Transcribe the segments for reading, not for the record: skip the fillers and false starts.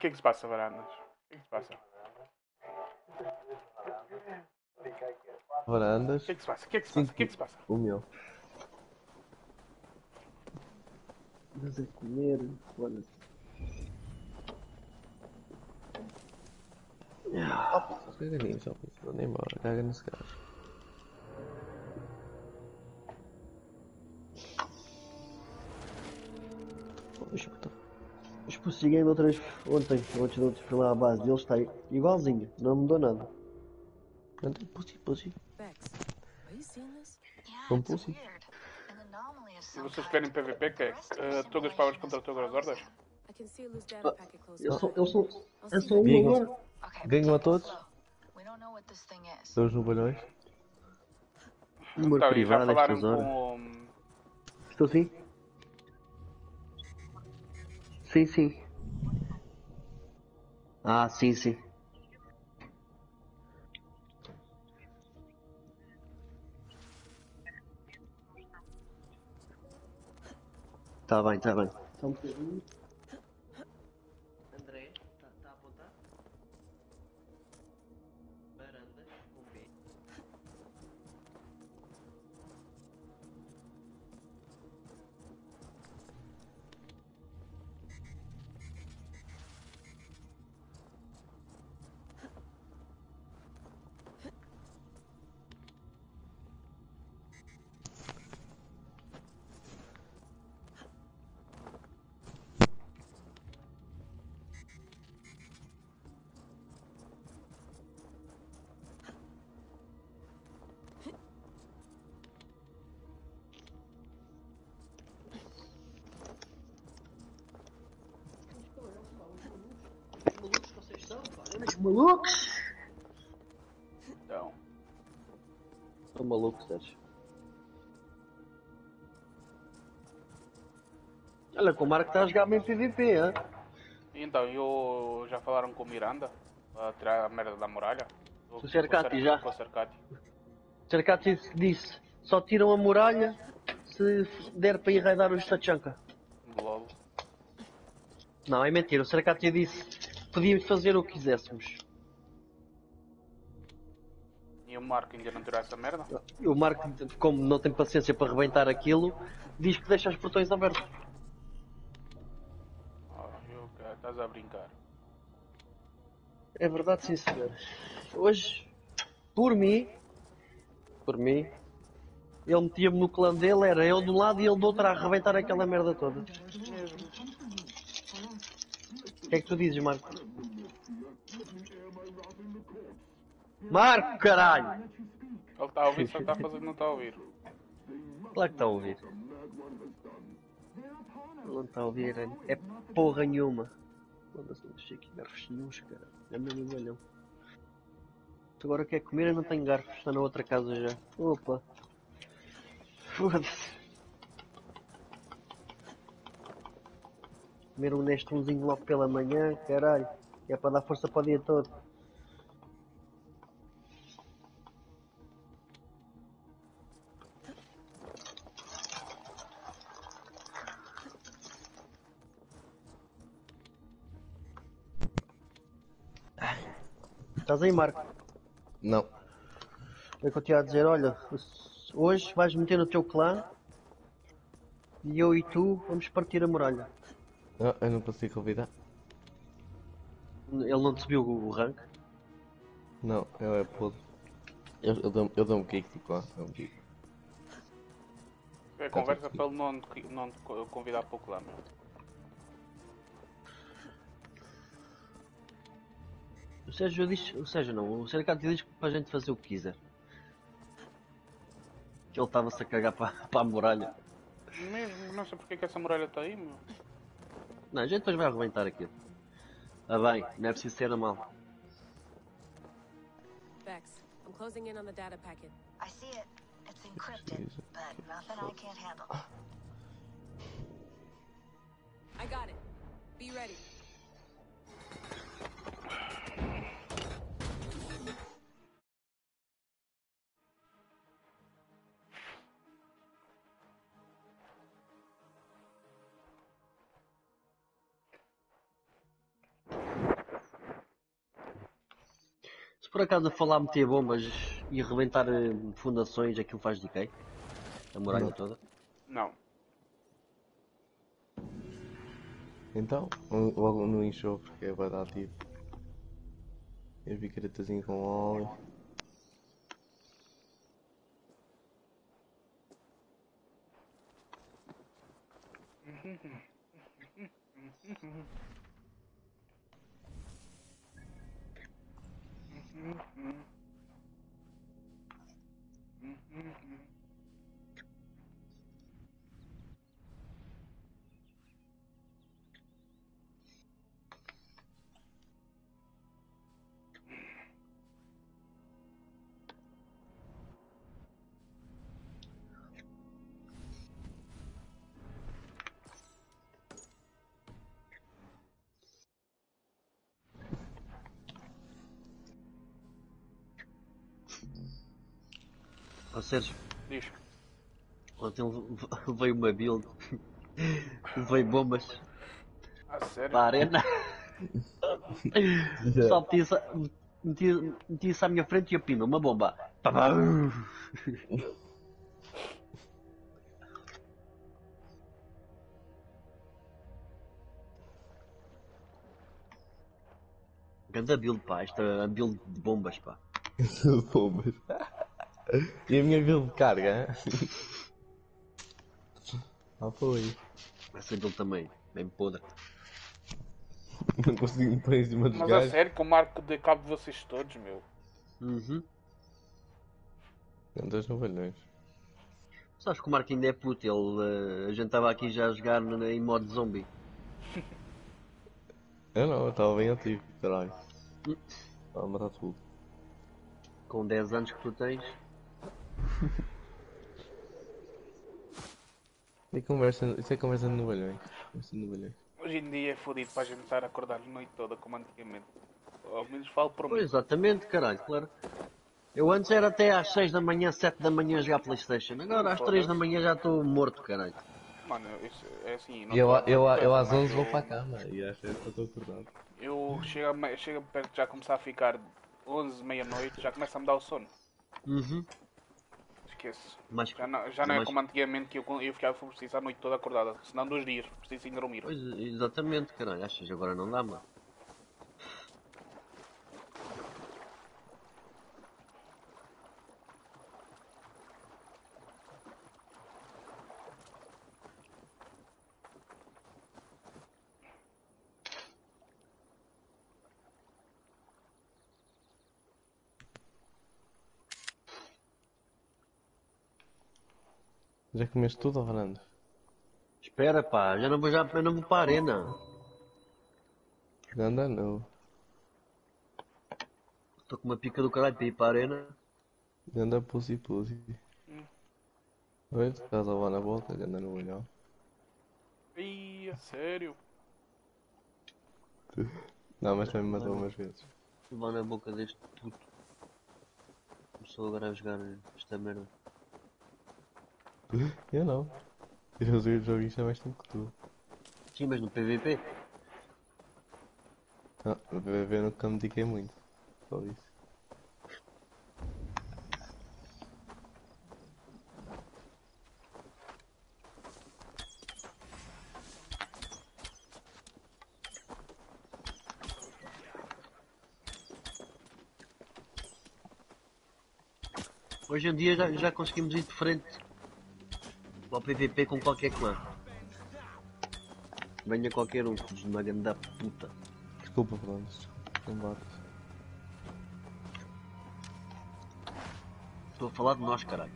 que é que se passa, Varandas? O que é que se passa? Varandas. O que é que se passa? O que é que se passa? O que é que se passa? O meu. Mas a comer, foda-se. Opa, caga nisso, opa. Manda embora, caga nesse gajo. Os Pussygang outra vez ontem, antes de outros fui lá à base deles, está igualzinho, não mudou nada. Anda, Pussy. São Pussy. E vocês querem PVP? Que é? Tugas Powers contra Tugas Hordas? Eu sou um agora. Ganham a todos. Todos no balhões. Número Então, e já privado, falaram estas horas. com Estou sim? Sim. Ah, sim. Tá bem. Só um bocadinho. André, tá a apontar? Varandas, com B. Malucos que vocês são, pá. Uns malucos! Então, São malucos, Sérgio. Olha, com o Marco está a jogar bem PVP, hein? então, eu já falaram com o Miranda para tirar a merda da muralha? Com o Cercati já. Com o Cercati. O Cercati disse, só tiram a muralha se der para ir raidar os Tachanka. LOL. Não, é mentira. O Cercati disse, podíamos fazer o que quiséssemos. E o Marco ainda não tirou essa merda? O Marco, como não tem paciência para rebentar aquilo, diz que deixa os portões abertos. Estás a brincar. É verdade, sim senhor. Hoje, por mim, ele metia-me no clã dele, era eu de um lado e ele do outro a arrebentar aquela merda toda. O que é que tu dizes, Marco? Marco, caralho! Ele está a ouvir, só está a fazer que não está a ouvir. Claro que está a ouvir. Ele não está a ouvir, é porra nenhuma. Foda-se, não deixei aqui garfos nenhums, cara. É mesmo velhão. Agora quer comer e não tenho garfos, está na outra casa já. Opa! Foda-se! Comer um nestumzinho logo pela manhã, caralho. É para dar força para o dia todo. Estás aí, Marco? Não. É que eu te ia dizer, olha, hoje vais meter no teu clã e eu e tu vamos partir a muralha. Não, eu não consigo convidar. Ele não te subiu o rank? Não, eu é podre. Eu dou um kick, tipo lá, dou um kick. É conversa para ele não te convidar para o clã, meu. O Sérgio diz, o Sérgio não, o Sérgio diz para a gente fazer o que quiser. Que ele estava-se a cagar para a muralha. Mesmo, não sei porque é que essa muralha está aí, meu. Não, a gente depois vai arrebentar aquilo. Ah bem, não é preciso ser a mal. Vex, I'm closing in on the data packet. I see it. It's encrypted, but nothing I can't handle. I got it. Be ready. por acaso a falar meter bombas e arrebentar fundações, aquilo faz decay? A muralha Não. toda? Não. Então, logo no enxofre, que é dar tipo. Eu vi caretazinho com óleo. Ó Sérgio, Diz. ontem veio uma build, veio bombas A sério? para a arena. Só meti-se à minha frente e eu pima, uma bomba. Pá, pá. Ganda build, pá, esta é a build de bombas, pá. Bombas. E a minha build de carga, hein? Ah, foi. Essa build também, bem podre. Não consigo me pôr em cima dos Mas a gajos. sério, com o marco de cabo de vocês todos, meu. Uhum. Andas novelhões. Sabes que o Marco ainda é puto, a gente estava aqui já a jogar em modo zombie. Eu não, eu estava bem ativo, caralho. Estava a matar tudo. Com 10 anos que tu tens. Isso é conversa de novelhões. Conversa de novelhões. Hoje em dia é fodido para a gente estar a acordar a noite toda como antigamente. Ao menos falo por Pois, mim. exatamente, caralho, claro. Eu antes era até às 6 da manhã, 7 da manhã a jogar Playstation. Agora às 3 da manhã já estou morto, caralho. Mano, isso é assim. Não E eu, tô a eu, fazer eu coisa, às mas 11 vou para a cama e às 7 estou acordado. Eu chego perto de já começar a ficar 11, meia-noite, já começa a me dar o sono. Uhum. Esquece. Mais, Já não é mais- como antigamente que eu ficava preciso a noite toda acordada. Senão 2 dias, preciso ir dormir. Pois, exatamente, caralho. Achas agora não dá, mano. Já comeste tudo, Fernando? Espera, pá, eu não vou para a arena. Anda não. Estou com uma pica do caralho para ir para a arena. Anda pussy pussy. Oi, estás a levar na boca, anda no olhão. Ih, a sério? Não, mas também me matou umas vezes. Levar na boca deste puto. Começou agora a jogar esta merda. Eu não. Eu jogo isto há mais tempo que tu. Sim, mas no PVP. Não, no PVP nunca me dediquei muito. Só isso. Hoje em dia já conseguimos ir de frente ao PVP com qualquer clã. Venha qualquer um, filhos de uma grande puta. Desculpa, Fernando. Não bates. Estou a falar de nós, caralho.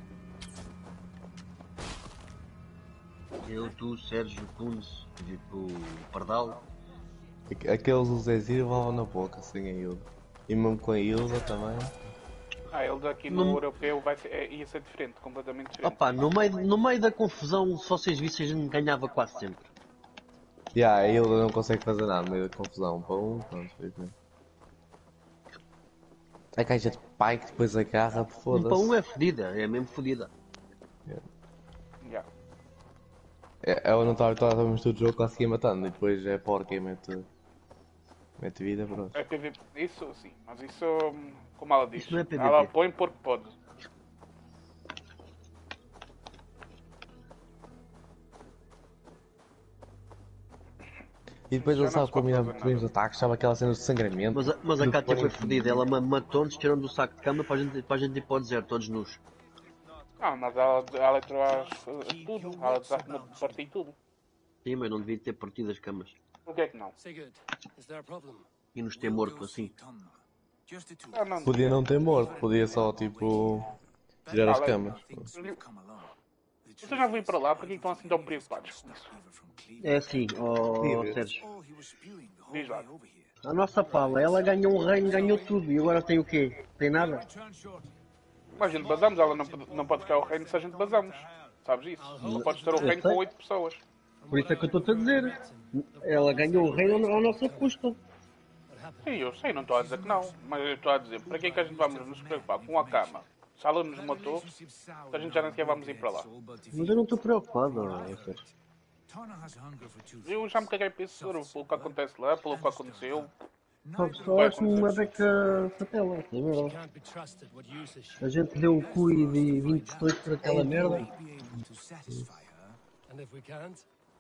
Eu, tu, Sérgio, Kunz, o Pardal. Aqueles do Zezir levavam na boca sem a Hilda. E mesmo com a Hilda também. Ele daqui no europeu ia ser diferente, completamente diferente. Opa, no meio da confusão, se vocês vissem, a gente ganhava quase sempre. A Hilda não consegue fazer nada no meio da confusão. Pronto, foi bem. A caixa de pai que depois agarra, Um para um foda-se. é fodida, é mesmo fodida. Yeah. Ela não estava habituada a mistura do jogo, conseguia matando. E depois é porca e mete. Mete vida, pronto. É PVP. Isso sim, mas isso, como ela diz, Isso não é PVP. ela põe porque pode. E depois Já ele não sabe se pode combinar fazer muito bem os nada. ataques, sabe aquela cena de sangramento. Mas a Tudo Kátia põe foi em- fodida, ela matou-nos, tirando do saco de cama para a gente ir para o deserto, todos nus. Ah, mas ela entrou tudo, ela desarmou de partir tudo. Sim, mas não devia ter partido as camas. O que é que não? Sigurd, is there a problem? E nos ter morto assim. Ah, não. Podia não ter morto, podia só tipo tirar as Fala. camas. Vocês já vão ir para lá, porque estão assim tão preocupados com isso? É assim, ó Sim, Sérgio. Diz lá. A nossa Paula, ela ganhou um reino, ganhou tudo. E agora tem o quê? Tem nada? Mas a gente basamos, ela não pode ficar o reino se a gente basamos. Sabes isso? Não podes ter o reino com 8 pessoas. Por isso é que eu estou-te a dizer. Ela ganhou o reino à nossa custa. Sim, eu sei, não estou a dizer que não. Mas eu estou a dizer, para que é que a gente vamos nos preocupar com a cama? Se ela nos matou, a gente já nem sequer vamos ir para lá. Mas eu não estou preocupado, ó Sérgio. Eu já me caguei para esse soro, pelo que acontece lá, pelo que aconteceu. Só acho uma beca patela. É merda. Can't be trusted. What use is she? A gente deu o cu e de 20 pessoas por aquela merda. And if we can't,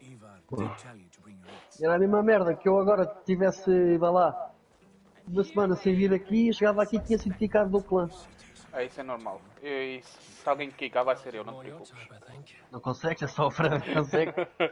Era a mesma merda que eu agora tivesse, vá lá, uma semana sem vir aqui, chegava aqui e tinha sido picado do clã. É, isso é normal. E se alguém quicar, vai ser eu, não te more your preocupes. type, I think. Não consegues, é só o Fran que consegue.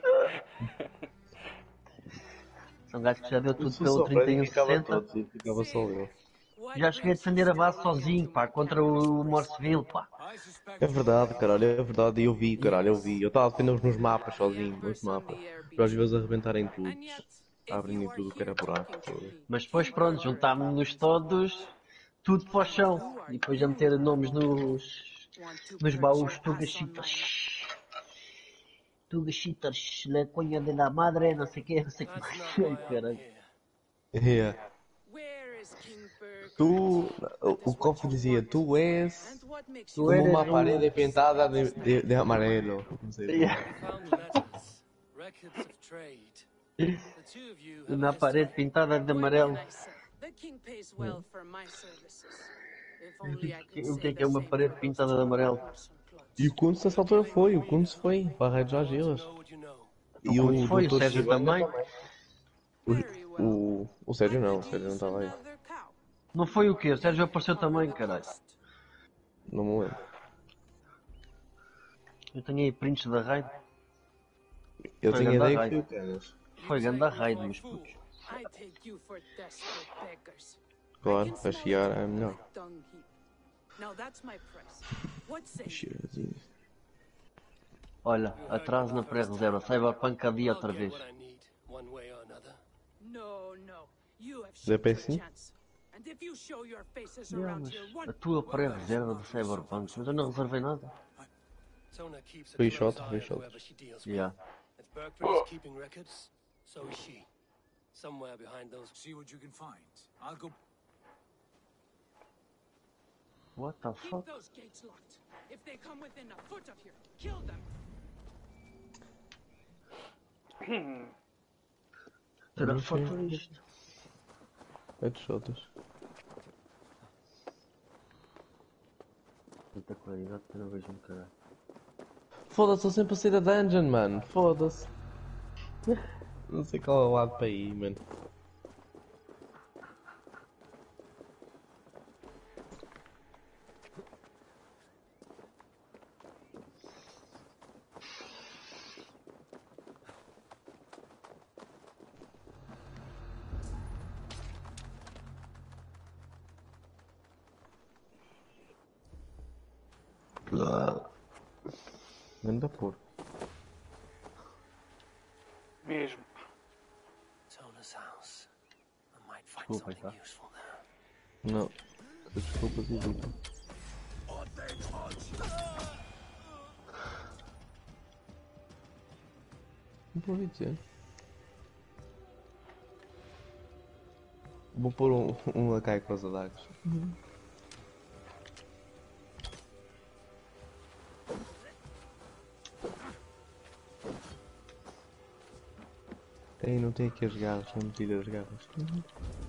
São gajos que já deu tudo pelo 3160. Ficava só eu. Já cheguei a defender a base sozinho, pá, contra o Morseville, pá. É verdade, caralho, é verdade. Eu vi, caralho, eu vi. Eu estava a defender nos mapas sozinho, nos mapas. Para os vezes arrebentarem tudo. Abrem tudo que era buraco. Mas depois, pronto, juntámos-nos todos, tudo para o chão. E depois a meter nomes nos baús, Tugashitas. Tugashitas, la coña de la madre, não sei o que, não sei o que mais. Ai, caralho. Yeah. Where is King Burke? Tu, o Kofi dizia, tu és And what makes Tu you como eres uma parede pintada de amarelo. Não sei. Yeah. Found letters, records of trade. The two of you have Na parede pintada de What amarelo. can I say? The king pays well for my services. If only I could O say que the é uma same parede for pintada de amarelo? Orson Clutch. E o Kunz nessa altura foi, o Kunz foi para arranjar as gilas. know what you know. E O Kunz foi, o doutor Sérgio Silva também. Very well. O Sérgio I não, o could Sérgio não use estava aí. another cow. Não foi o quê? O Sérgio apareceu também, caralho. Não me lembro. Eu tenho aí prints da raid. Eu Foi tinha grande ideia raid. que foi o Canas. Foi grande raid, meus putos. I take you for desperate beggars. Claro, I can para smell chiar it é from melhor. your dung heap. Now that's my price. What say you? Chiarzinho. Olha, atraso na pré-reserva. Cyberpunk a dia outra I'll get vez. what I need, one way or another. No, no. You have Zé shot your Pecinho? chance. And if you show your faces Yeah, around mas here one a tua pré-reserva de Cyberpunk, mas eu não reservei nada. Sona keeps a Free close shot, eye free on shot. whoever she deals with. Yeah. If Berkman is keeping records, so is she. Somewhere behind those. See what you can find. I'll go. What the keep fuck? those gates locked. If they come within a foot of here, kill them. Será que foi isto? Headshots. Muita qualidade que eu não vejo um caralho. Foda-se, eu sempre a sair da dungeon, mano. Foda-se. Não sei qual é o lado para ir, mano. Ganda porco. Mesmo. Sona's house. I might find Desculpa, something tá? useful there. Não. Desculpas e digo. Não vou ouvir dizer. Vou pôr um lacai com as adagas. Ei, não tem aqui as garras, não me tira as garras.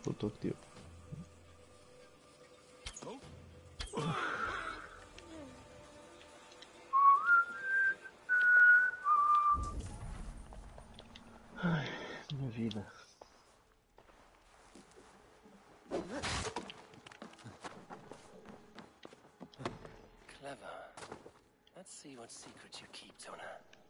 Estou aqui. Minha vida. Clever. Let's see what secret you keep, Tona.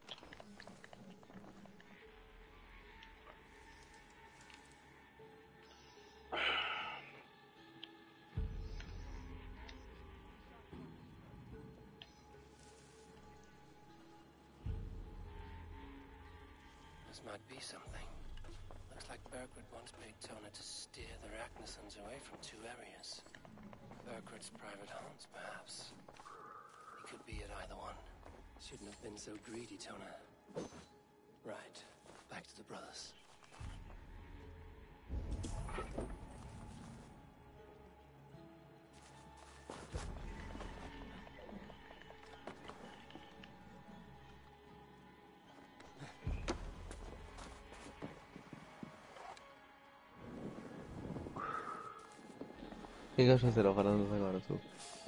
This might be something. Looks like Bergwood once paid Tona to steer the Rachnisons away from two areas. Bergwood's private haunts, perhaps. He could be at either one. Shouldn't have been so greedy, Tona. Right. Back to the brothers. O que é que vais fazer ao varandas agora, tu?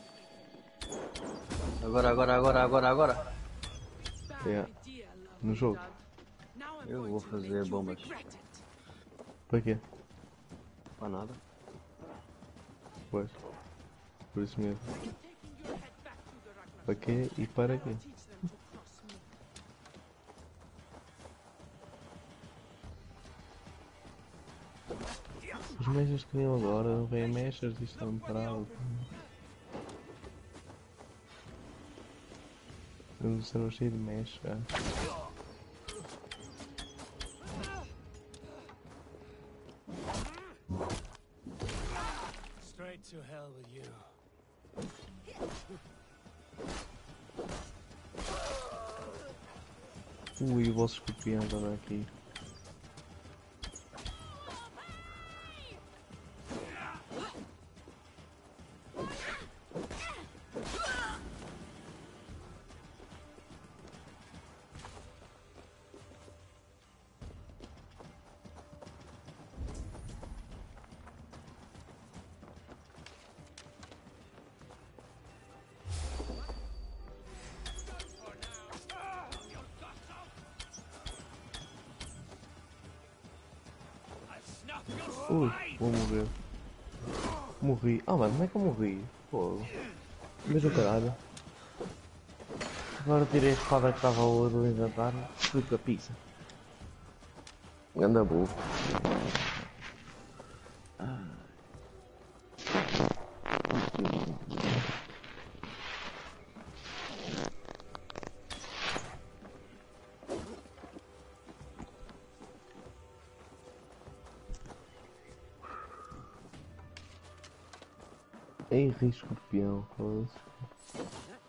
Agora. Yeah. No jogo. Eu vou fazer bombas. Para quê? Para nada. Pois. Por isso mesmo. Para quê e para quê? Os mechas que vinham agora, vêm mechas e estão parados. Eu sou cheio de mecha. Straight to hell with you. Ui, o vosso escorpião anda aqui. Ui, vou morrer. Morri. Ah, mano, como é que eu morri? Pô. Mas o caralho. Agora tirei a espada que estava ao do inventário. Fui com a pizza. Anda burro. Ei, escorpião, foda-se.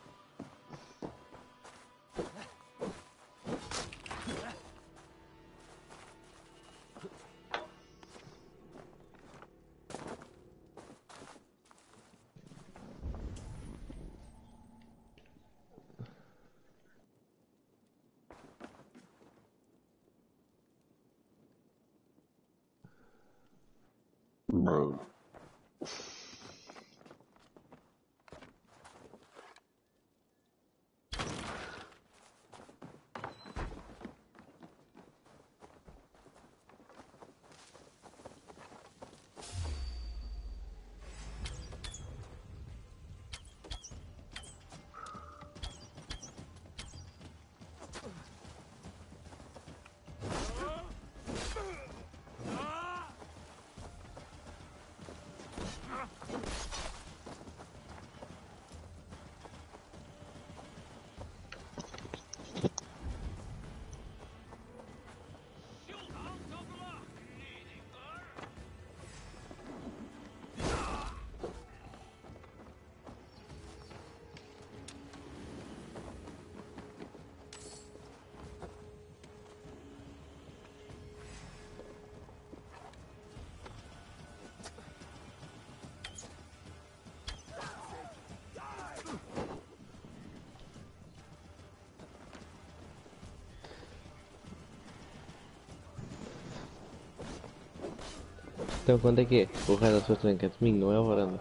Bro. Então quando é que é? O resto da sua tranca é domingo, não é a varanda.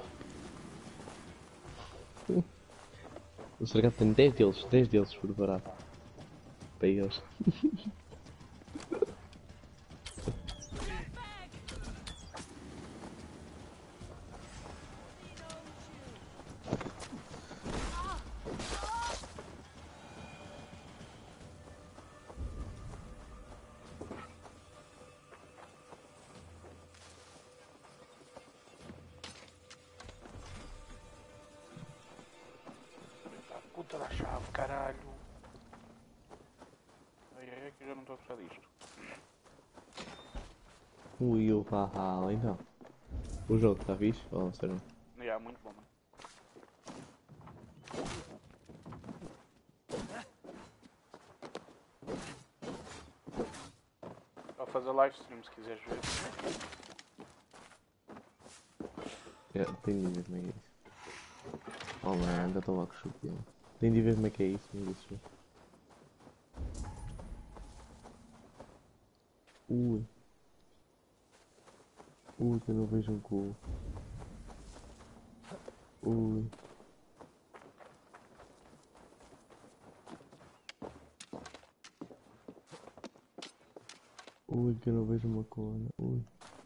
O Sargento tem 10 deles preparados. Para eles. Puta da chave, caralho. Ai, que eu já não estou a precisar disto. Ui, o Valhalla, então. O jogo está fixe? Ou será? É, muito bom, mano. Vou fazer live stream se quiseres ver. Tenho de ver como é que é isso. Oh mano, ainda estou lá com o chupinho. Tenho de ver como é que é isso, não disse. Ui. Ui, que eu não vejo um cu. Ui. Ui, que eu não vejo uma cona. Ui.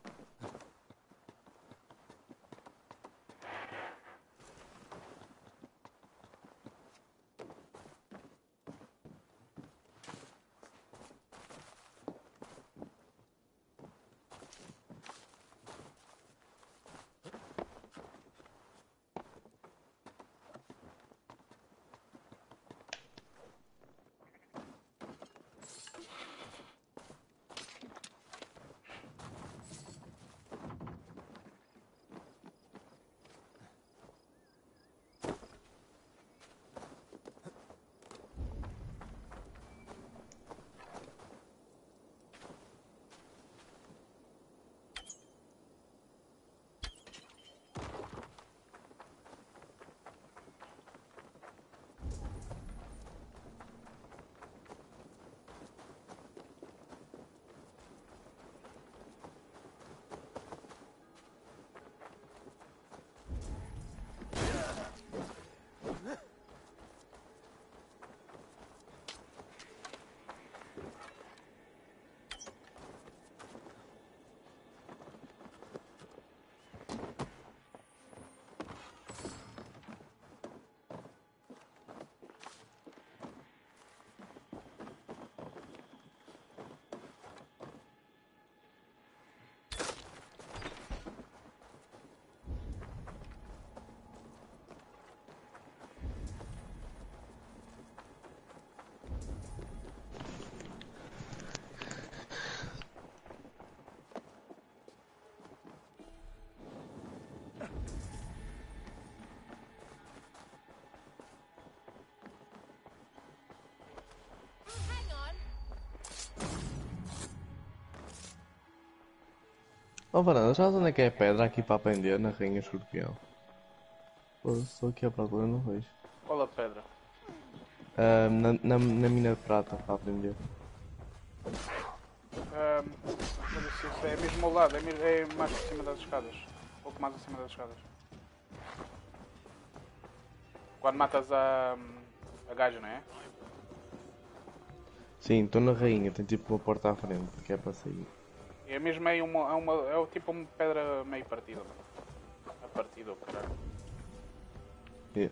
Oh Varanda, já onde é que é a pedra aqui para aprender na Rainha Escorpião? Pô, estou aqui à procura, não vejo. Qual a pedra? Na mina de prata para aprender. Mas isso é mesmo ao lado, é mais por cima das escadas. Um pouco mais acima das escadas. Quando matas a gaja, não é? Sim, estou na Rainha, tem tipo uma porta à frente que é para sair. É mesmo meio é tipo uma pedra meio partida, mano. A partida, o caralho. Yeah.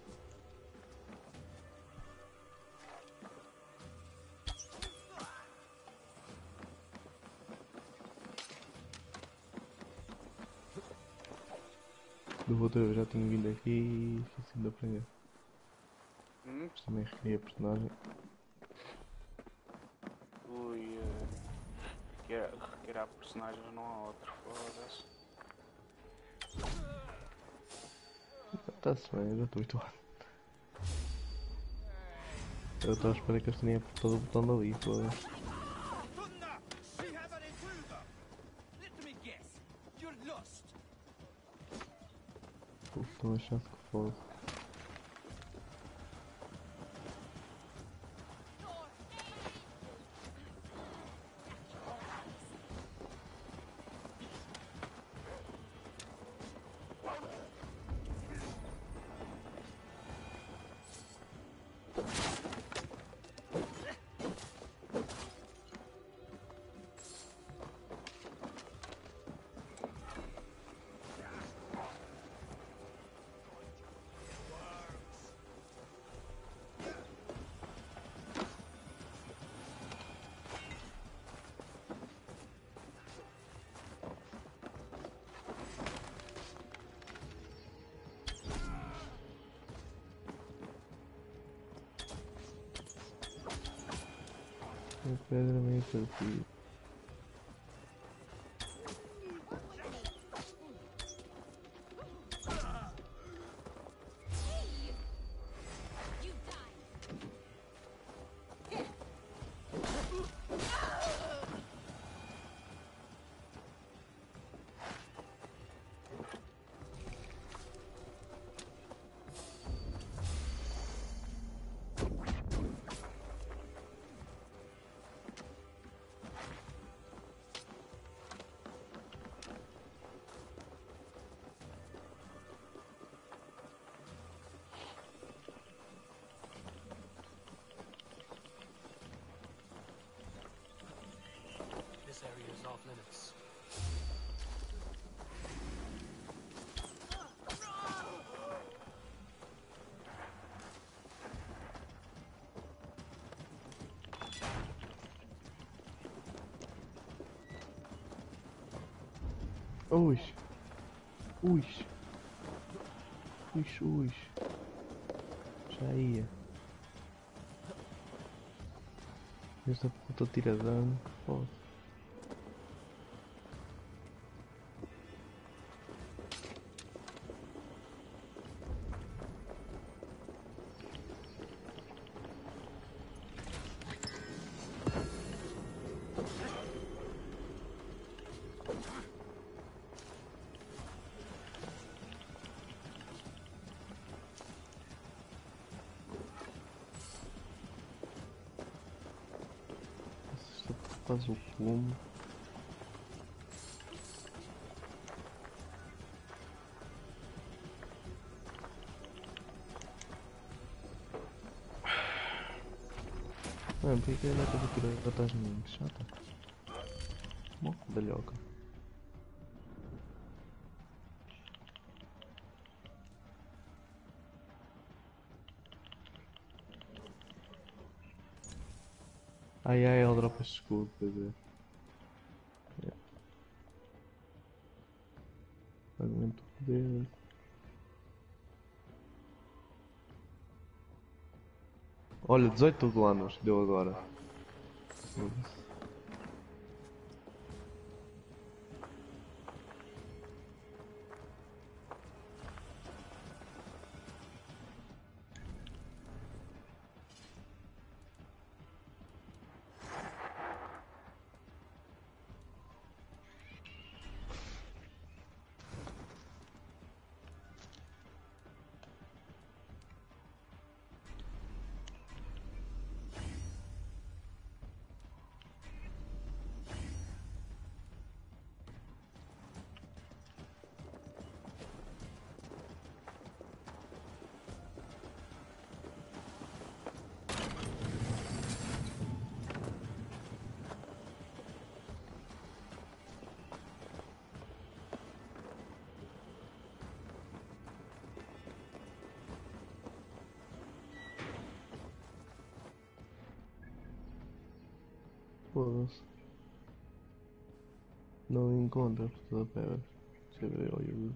Do outra vez já tinha vindo aqui e esqueci de aprender. Mas também requeria a personagem. Ui, requerer personagens não há outro, foda-se. Está-se bem, eu já estou habituado. Eu estava a esperar que eles tenham apertado o botão dali, foda-se. Estou a achar que foda. Uma pedra meio partida. This area is off limits. Ui. Ui. Ui. Já ia. Esta puta tira dano. Foda. Esta faz o plumo. Mano, por que ele acaba de tirar atrás de mim? Que chata. Mó dalhoca. Ai, ele dropa escudo, pois é. Fragmento de poder. Olha, 18 anos deu agora. Foda-se. Foda-se. Não encontra toda a pedra. Deixa eu ver, olha.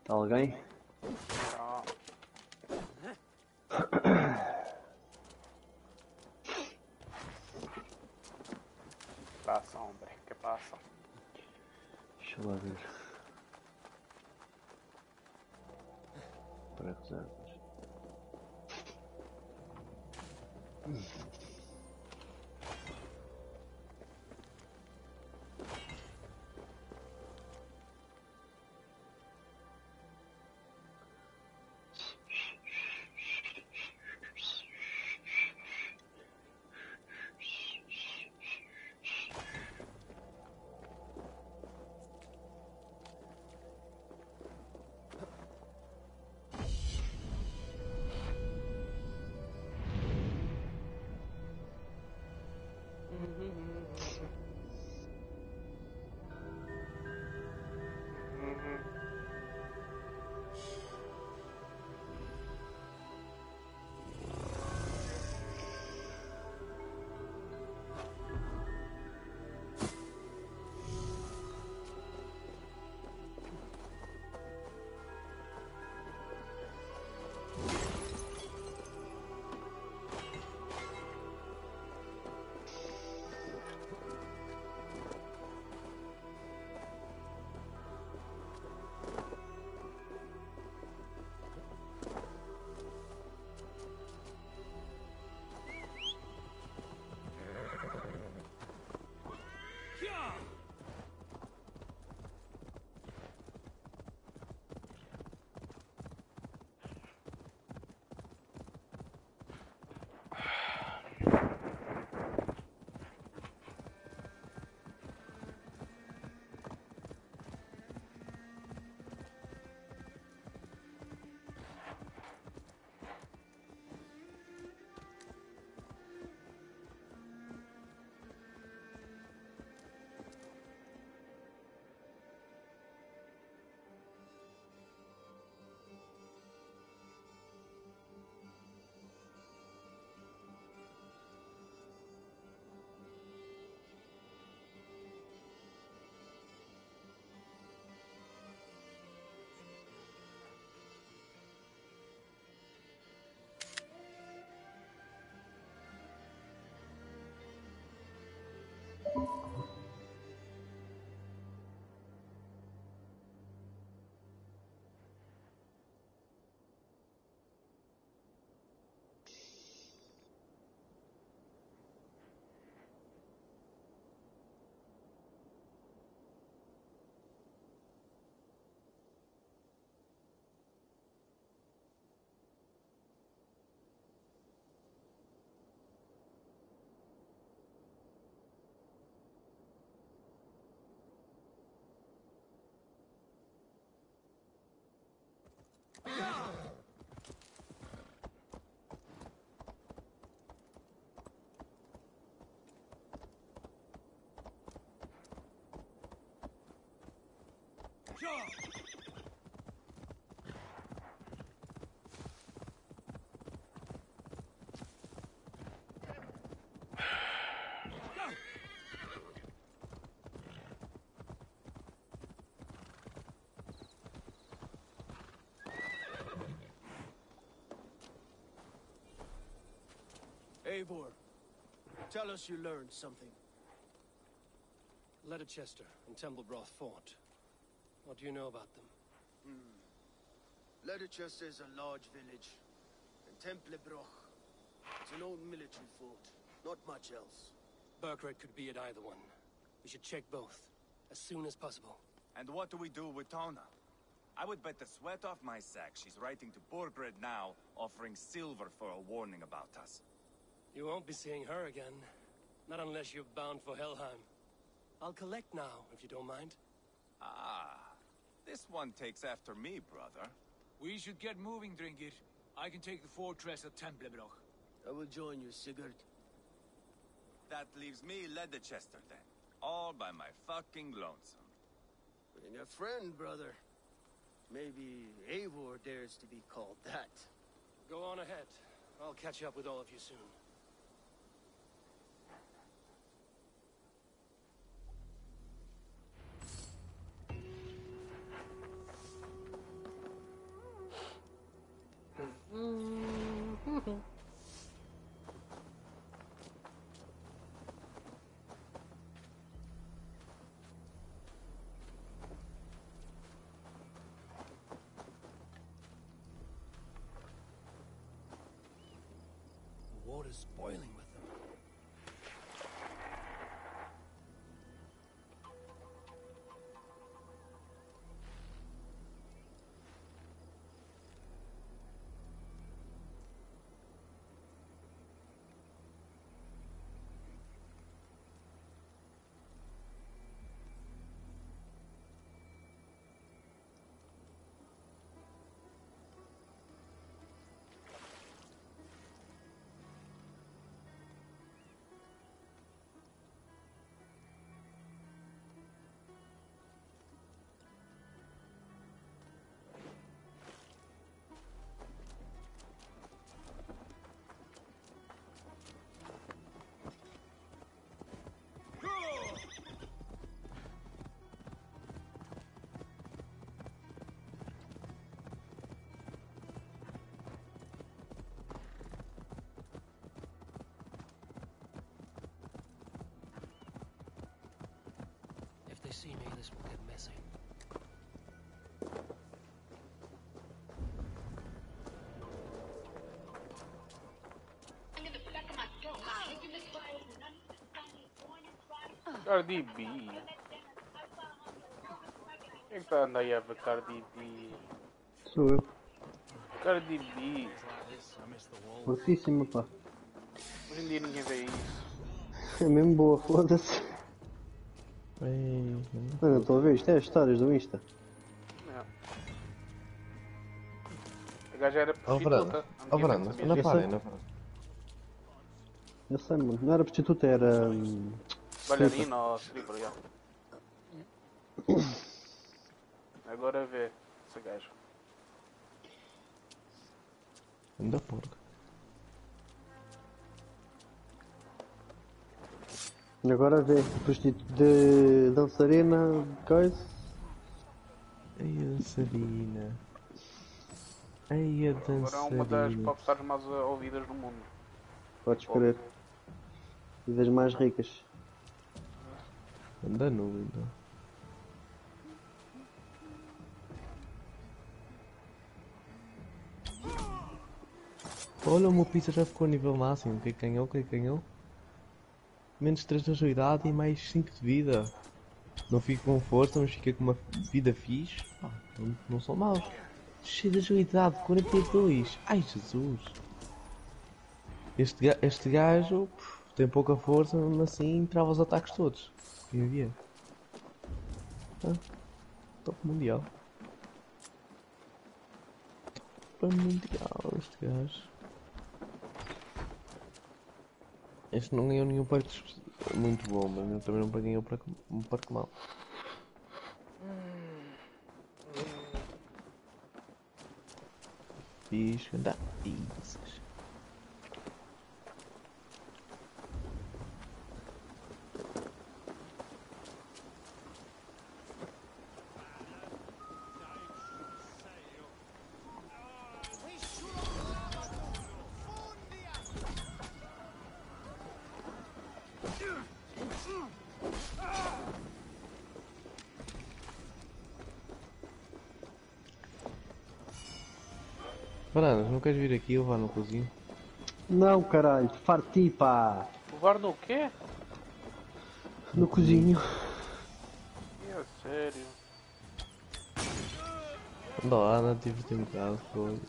Alguém? Não. Passa, hombre, que passa? Deixa lá ver. Para reservas. Eivor, tell us you learned something. Leicester and Templebroth fought. What do you know about them? Leicester is a large village, and Templebroch, it's an old military fort. Not much else. Burkred could be at either one. We should check both, as soon as possible. And what do we do with Tona? I would bet the sweat off my sack she's writing to Burkred now, offering silver for a warning about us. You won't be seeing her again. Not unless you're bound for Helheim. I'll collect now, if you don't mind. Ah, this one takes after me, brother. We should get moving, Dringir. I can take the fortress at Templebroch. I will join you, Sigurd. That leaves me Leicester then. All by my fucking lonesome. Bring a friend, brother. Maybe Eivor dares to be called that. Go on ahead. I'll catch up with all of you soon. The water's boiling with them. If they see me, this will get messy. Cardi B. Quem está andando aí a ver Cardi B? Sou eu. Cardi B. Fortíssima, pá. Hoje em dia ninguém vê isso. É mesmo boa, foda-se. Ei, Mano, estou a ver, isto é as histórias do Insta. É. A gaja era Ó Varanda, ó Varanda, antigamente, na Eu parem, sei. na parem. Eu sei, mano. Não era prostituta, era. bailarina ou stripper, já. Agora vê esse gajo. Anda porca. E agora vê, de dançarina, coisa. Ei, a dançarina. Ei, a Agora é uma das dançarina. popstars mais ouvidas do mundo. Podes crer. E das mais ricas. Anda nu, então. Olha, o meu pizza já ficou a nível máximo. O que é que ganhou? O que é que ganhou? Menos 3 de agilidade e mais 5 de vida. Não fico com força, mas fica com uma vida fixe. Ah, não são maus. Cheio de agilidade, 42. Ai, Jesus. Este gajo tem pouca força, mesmo assim trava os ataques todos. Quem via? Ah, top mundial. Top mundial, este gajo. Este não ganhou nenhum parque muito bom, mas também não ganhou um parque mau. Bicho, anda pizzas. Bananas, não queres vir aqui levar no cozinho? Não, caralho, farti, pá. Levar no quê? No cozinho. É sério. Anda lá, anda a divertir um bocado, foi.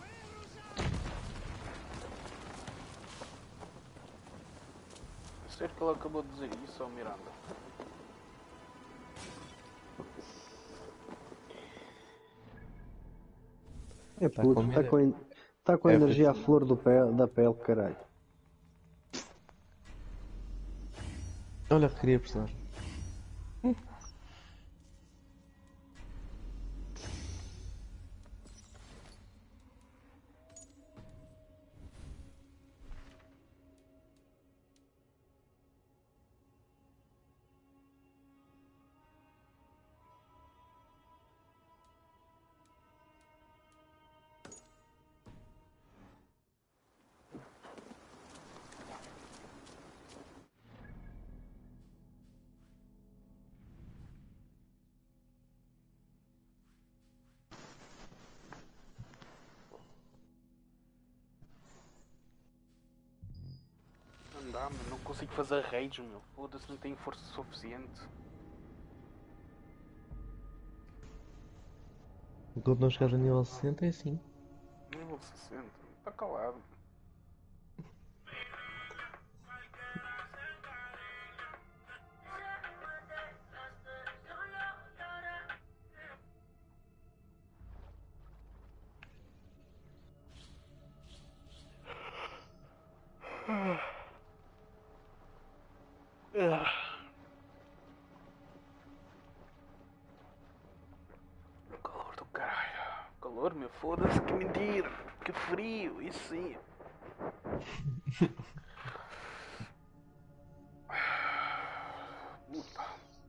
É sério que ele acabou de dizer isso ao Miranda. É Tá puto, com está medo. com a É, energia à foi- flor da pele, caralho. Olha, queria personagem. consigo fazer raids, meu. Foda-se, não tenho força suficiente. Enquanto não chegares a nível 60 é assim. Nível 60. Está calado. Calor do caralho. Calor, meu, foda-se, que mentira. Que frio, isso sim. Puta.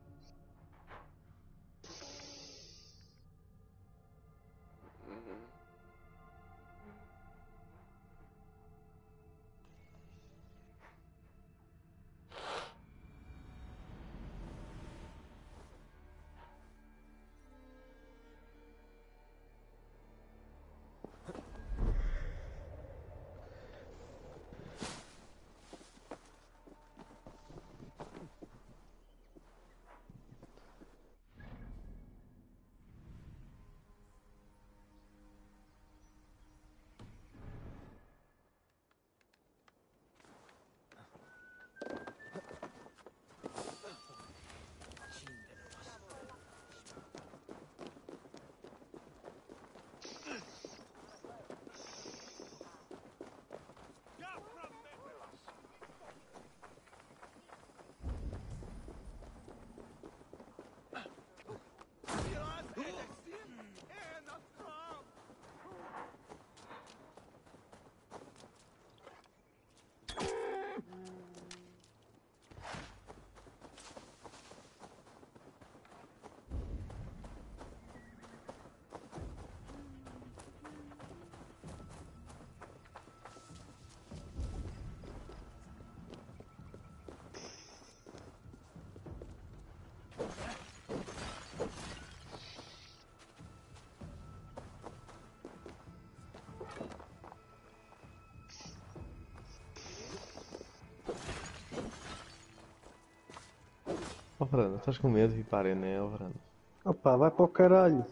Ó Fernando, estás com medo de ir para a arena, é, ó Fernando? Opa, vai para o caralho.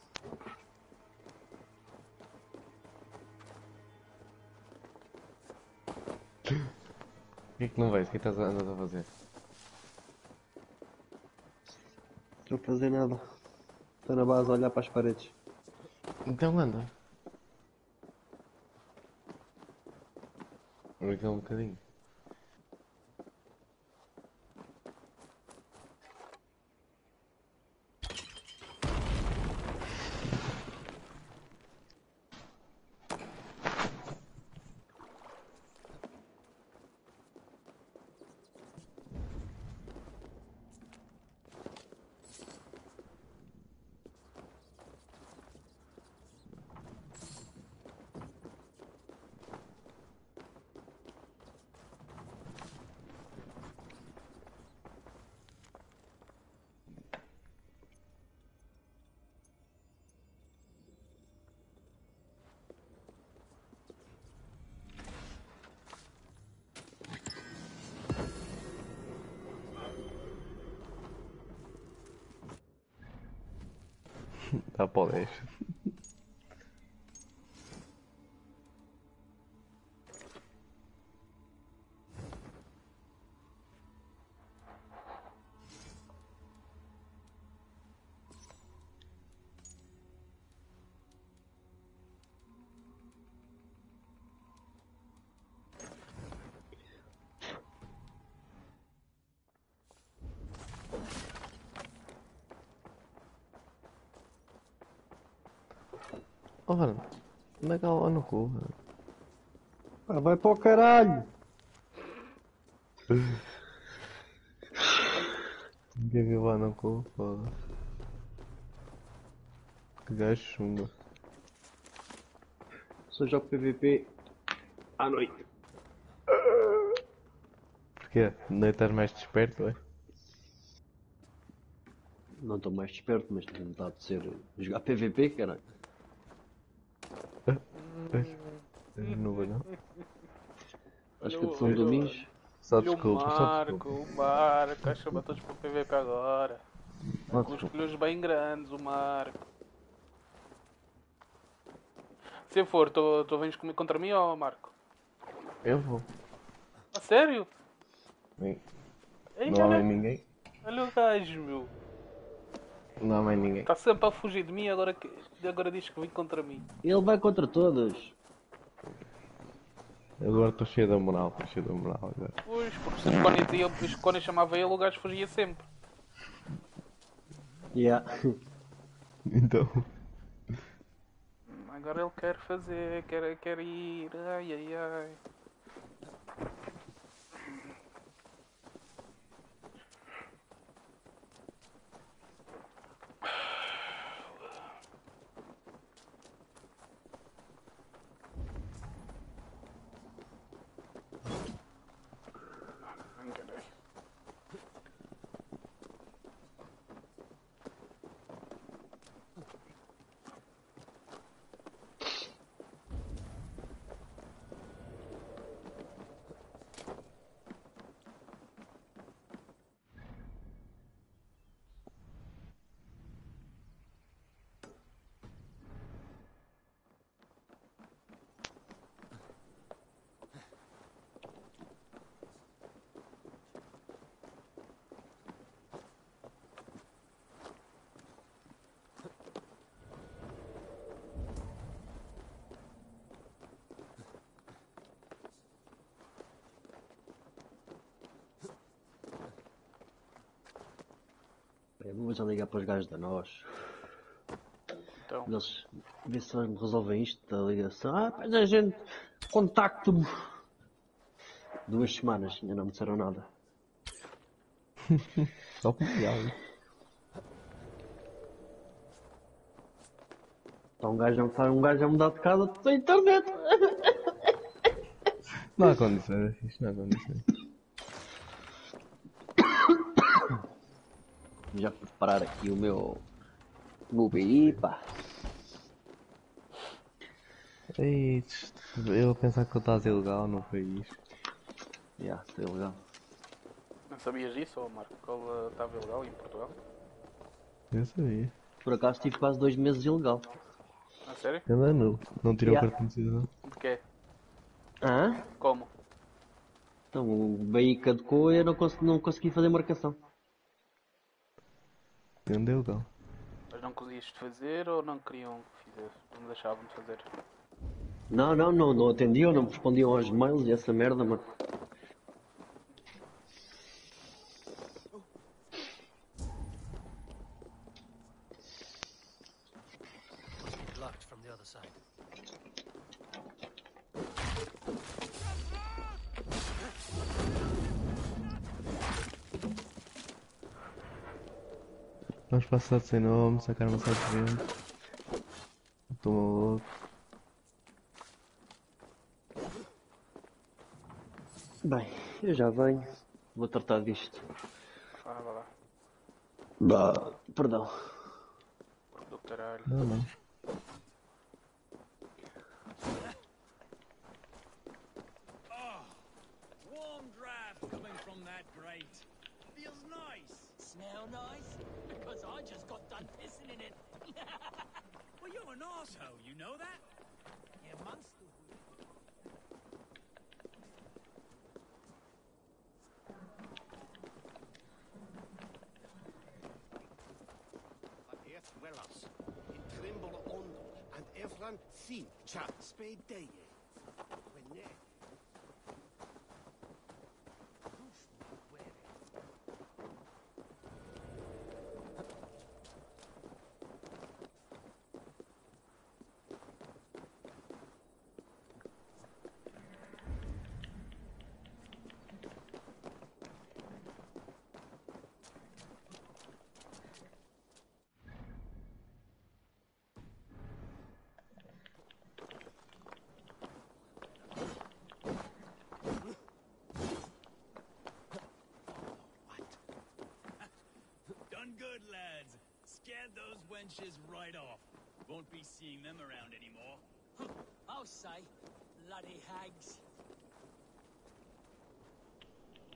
Porquê que não vais? O que é que andas a fazer? Não estou a fazer nada. Estou na base a olhar para as paredes. Então anda. Brinca um bocadinho. Dá para o 10. Ó Fernando, como é que ela lá no cu? Ah, vai para o caralho. O que é que lá no cu? Foda. Que gajo chunga. Só jogo PVP à noite. Porquê? Não estás mais desperto, é? Não estou mais desperto, mas tenho vontade de ser jogar PVP, caralho. Não vai não. Acho que são domingos. Só Olha desculpa, só desculpa. o Marco, acho que chama todos para o PVP agora. Só Com os desculpa. colhões bem grandes, o Marco. Se eu for, tu vens comigo contra mim ou Marco? Eu vou. A sério? Sim. Ei, Não há mais ninguém. olha o gajo, meu. Não há mais ninguém. Está sempre a fugir de mim, agora diz que vem contra mim. Ele vai contra todos. Agora estou cheio da moral, agora. Pois, porque se os Cones chamava ele, o gajo fugia sempre. Yeah. Então. Agora ele quer fazer, quer ir. Ai, ai, ai. Enganei. Vou já ligar para os gajos da nós. Então, Eles vê se eles me resolvem isto da ligação. Ah, mas a gente contacto-me. 2 semanas, ainda não me disseram nada. Só com diálogo. Então um gajo a mudar de casa sem internet. Não há condições, isto não há condições. Já preparar aqui o meu BI, pá. Ei, eu vou pensar que eu estás ilegal no país. Já, está legal. não sabias disso, ou Marco? Que ele estava ilegal em Portugal? Eu sabia. Por acaso tive quase 2 meses ilegal. A sério? Ainda não tirou Yeah. o cartão de cidadão. De quê? Hã? Como? Então o BI caducou e eu não consegui fazer marcação. Ainda é ilegal. Mas não conseguias fazer ou não queriam que fizesse? Não me deixavam de fazer? Não atendiam, não me respondiam aos mails e essa merda, mano. Locked from the other side. Vamos passar sem nome, sacar uma sala de vento. Toma louco. Bem, eu já venho. Vou tratar disto. Ah, vá lá. Perdão. Do caralho. Não. Warm draft coming from that grate. Feels nice. Smell nice? Because I just got done pissing in it. Well, you're an arsehole, you know that? Yeah, monster. Earth dwellers in Trimble Ondo and Evran Thin Chat Spade Day. When they Done good, lads. Scared those wenches right off. Won't be seeing them around anymore. I'll say, bloody hags.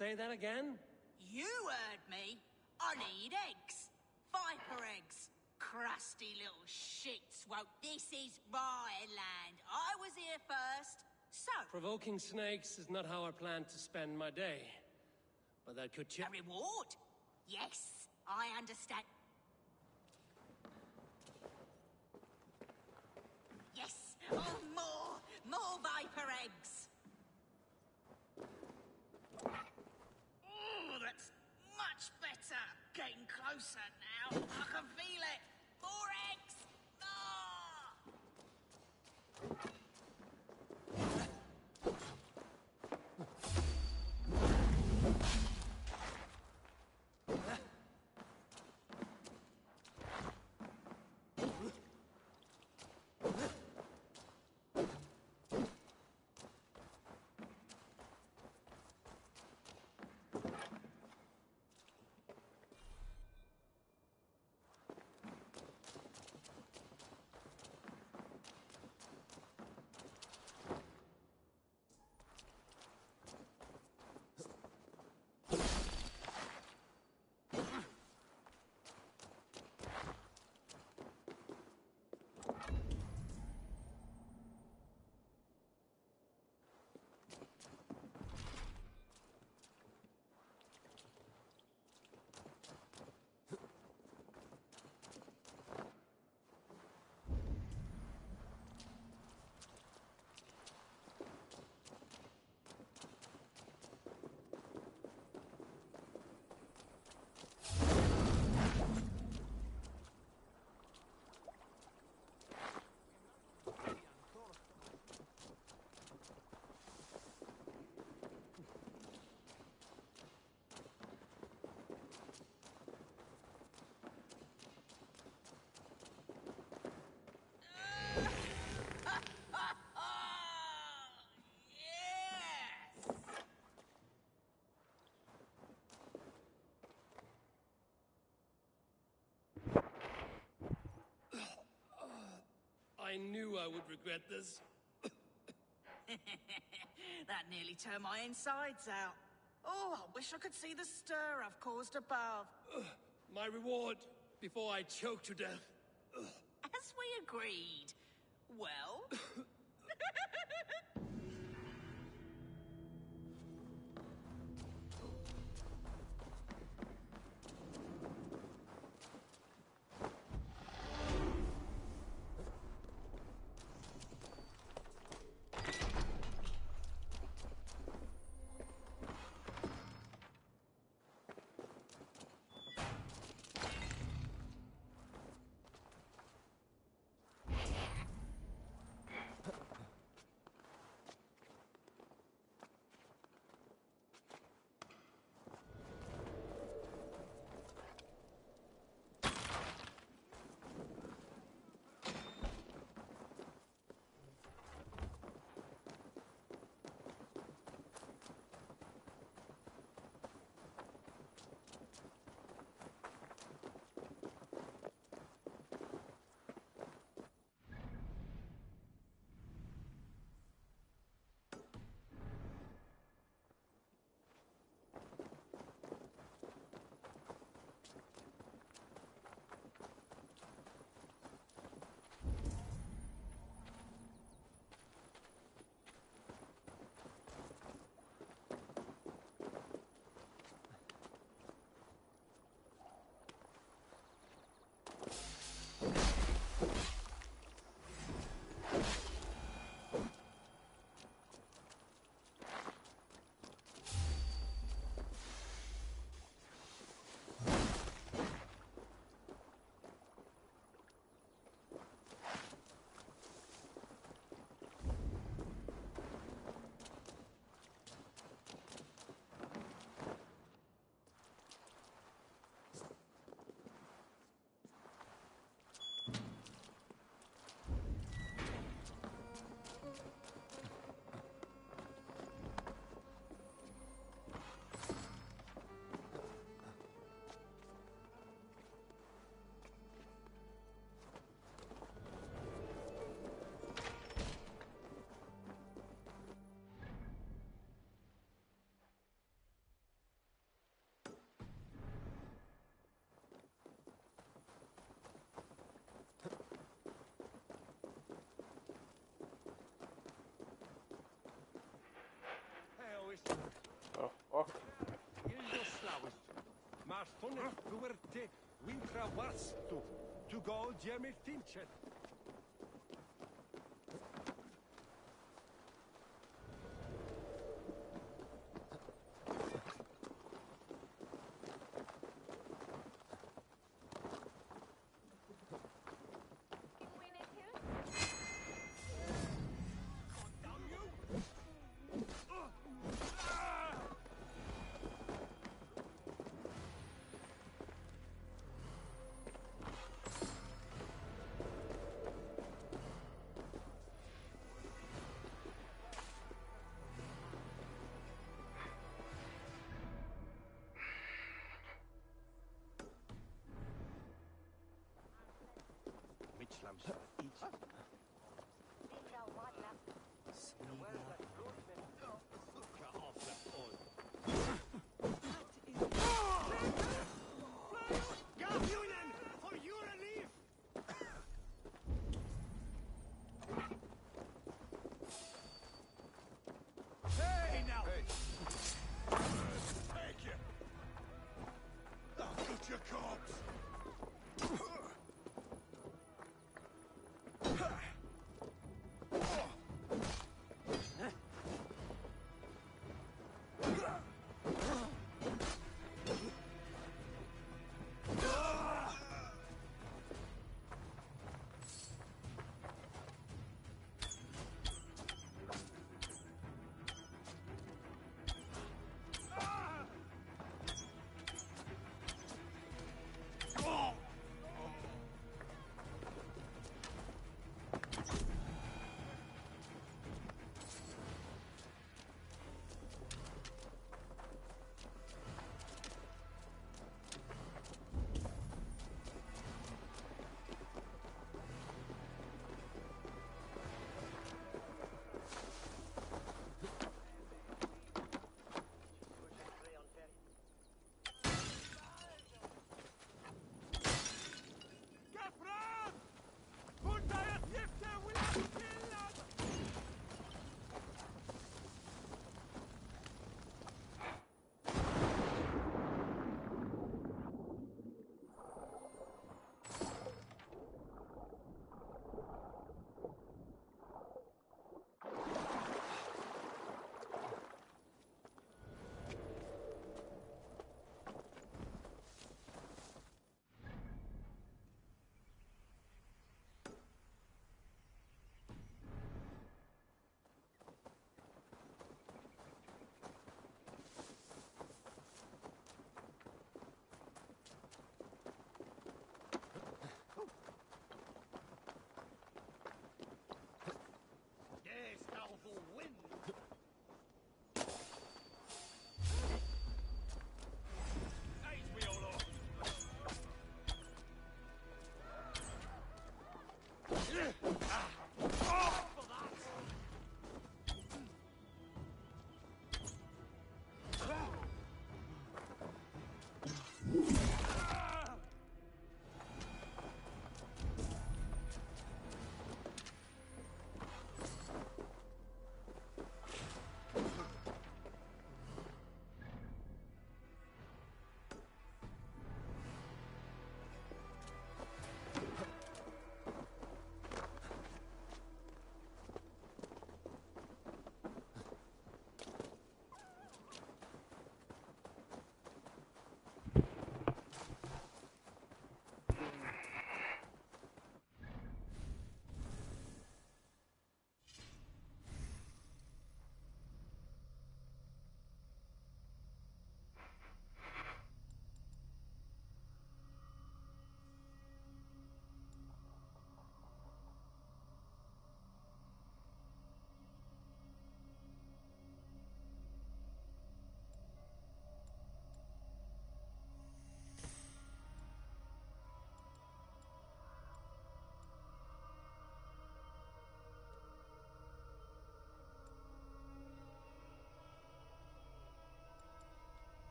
Say that again? You heard me. I need eggs. Viper eggs. Crusty little shits. Well, this is my land. I was here first. So, Provoking snakes is not how I plan to spend my day. But that could a reward? Yes, I understand. Yes. Oh, more viper eggs. Oh, that's much better. Getting closer now. I can feel it. More eggs. Ah! I knew I would regret this. That nearly turned my insides out. Oh, I wish I could see the stir I've caused above. My reward before I choke to death. As we agreed. Well? Barthonet Fuerte Wintra Wastu to go Jeremy Fincher.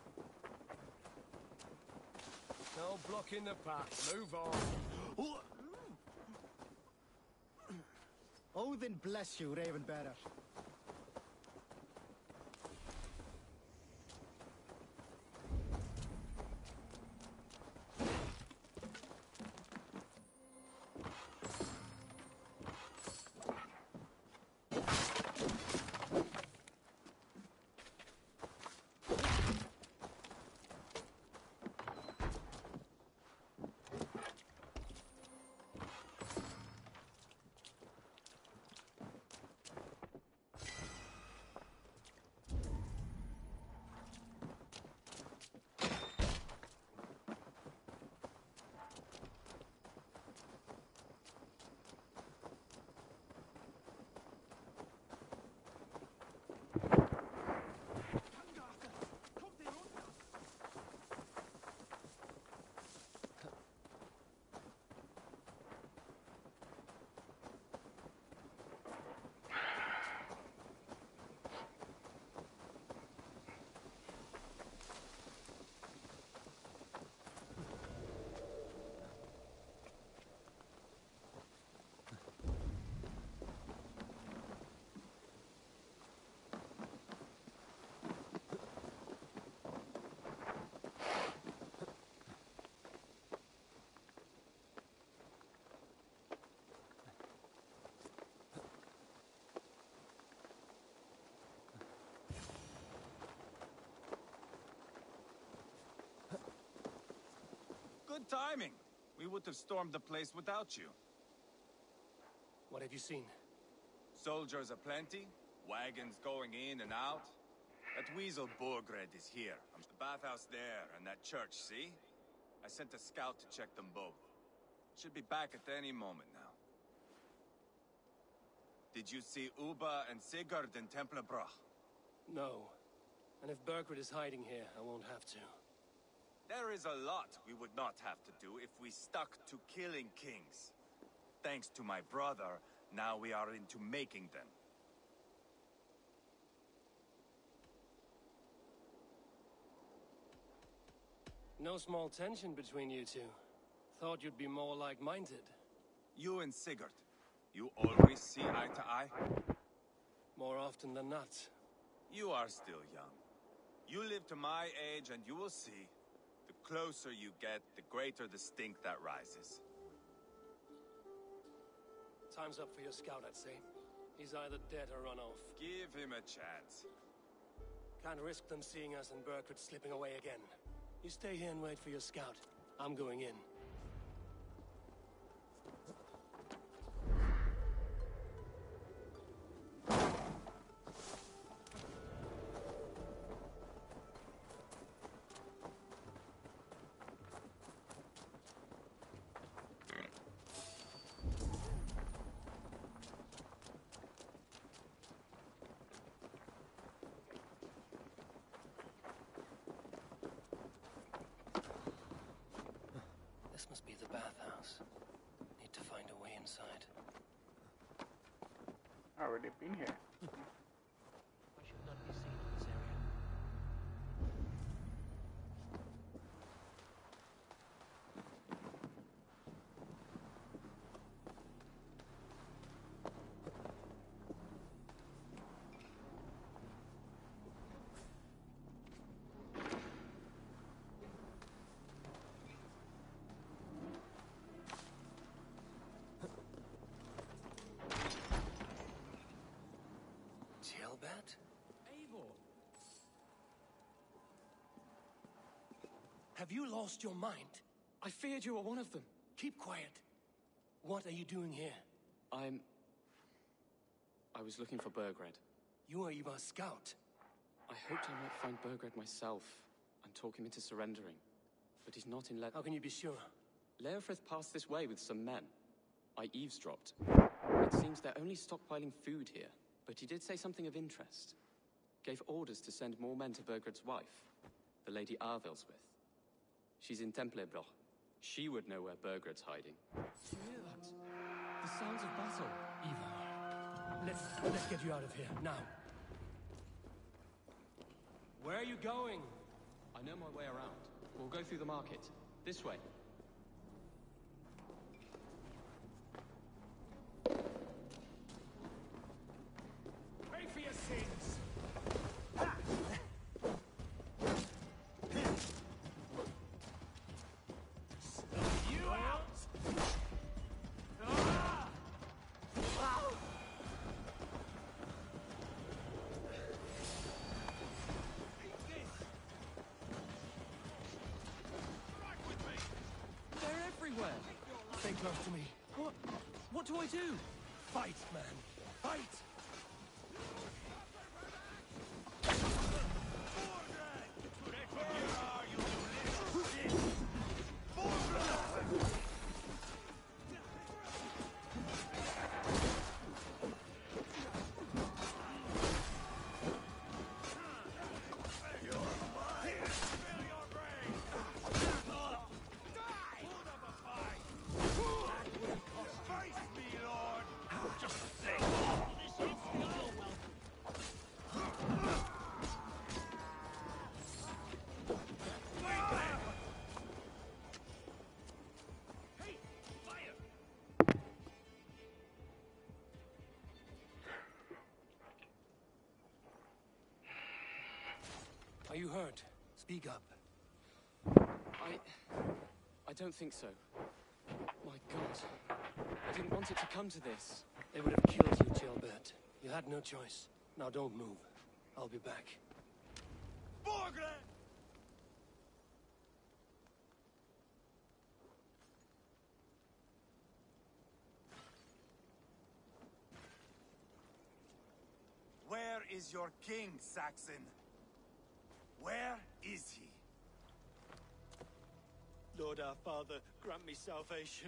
No blocking the path. Move on. Odin bless you, Ravenbearer. Good timing. We would have stormed the place without you. What have you seen? Soldiers aplenty, wagons going in and out. That weasel Borgred is here. The bathhouse there, and that church, see? I sent a scout to check them both. Should be back at any moment now. Did you see Uba and Sigurd in Templebroch? No. And if Berkred is hiding here, I won't have to. There is a lot we would not have to do if we stuck to killing kings. Thanks to my brother, now we are into making them. No small tension between you two. Thought you'd be more like-minded. You and Sigurd, you always see eye to eye? More often than not. You are still young. You live to my age and you will see. The closer you get, the greater the stink that rises. Time's up for your scout, I'd say. He's either dead or run off. Give him a chance. Can't risk them seeing us and Berkred slipping away again. You stay here and wait for your scout. I'm going in. This must be the bathhouse. Need to find a way inside. Already been here. I should not be seen in this area. Tilbat? Eivor! Have you lost your mind? I feared you were one of them. Keep quiet. What are you doing here? I was looking for Bergred. You are Ivar's scout. I hoped I might find Bergred myself and talk him into surrendering. But he's not in How can you be sure? Leofrith passed this way with some men. I eavesdropped. It seems they're only stockpiling food here, but he did say something of interest. Gave orders to send more men to Bergred's wife, the Lady Arvilswith. She's in Templebroch. She would know where Bergred's hiding. You hear that? The sounds of battle. Ivar, let's get you out of here, now. Where are you going? I know my way around. We'll go through the market. This way. Stay close to me. What do I do? Fight, man. Fight! Are you hurt? Speak up. I don't think so. My God. I didn't want it to come to this. They would have killed you, Jailbird. You had no choice. Now don't move. I'll be back. Borgred! Where is your king, Saxon? Where is he? Lord our Father, grant me salvation.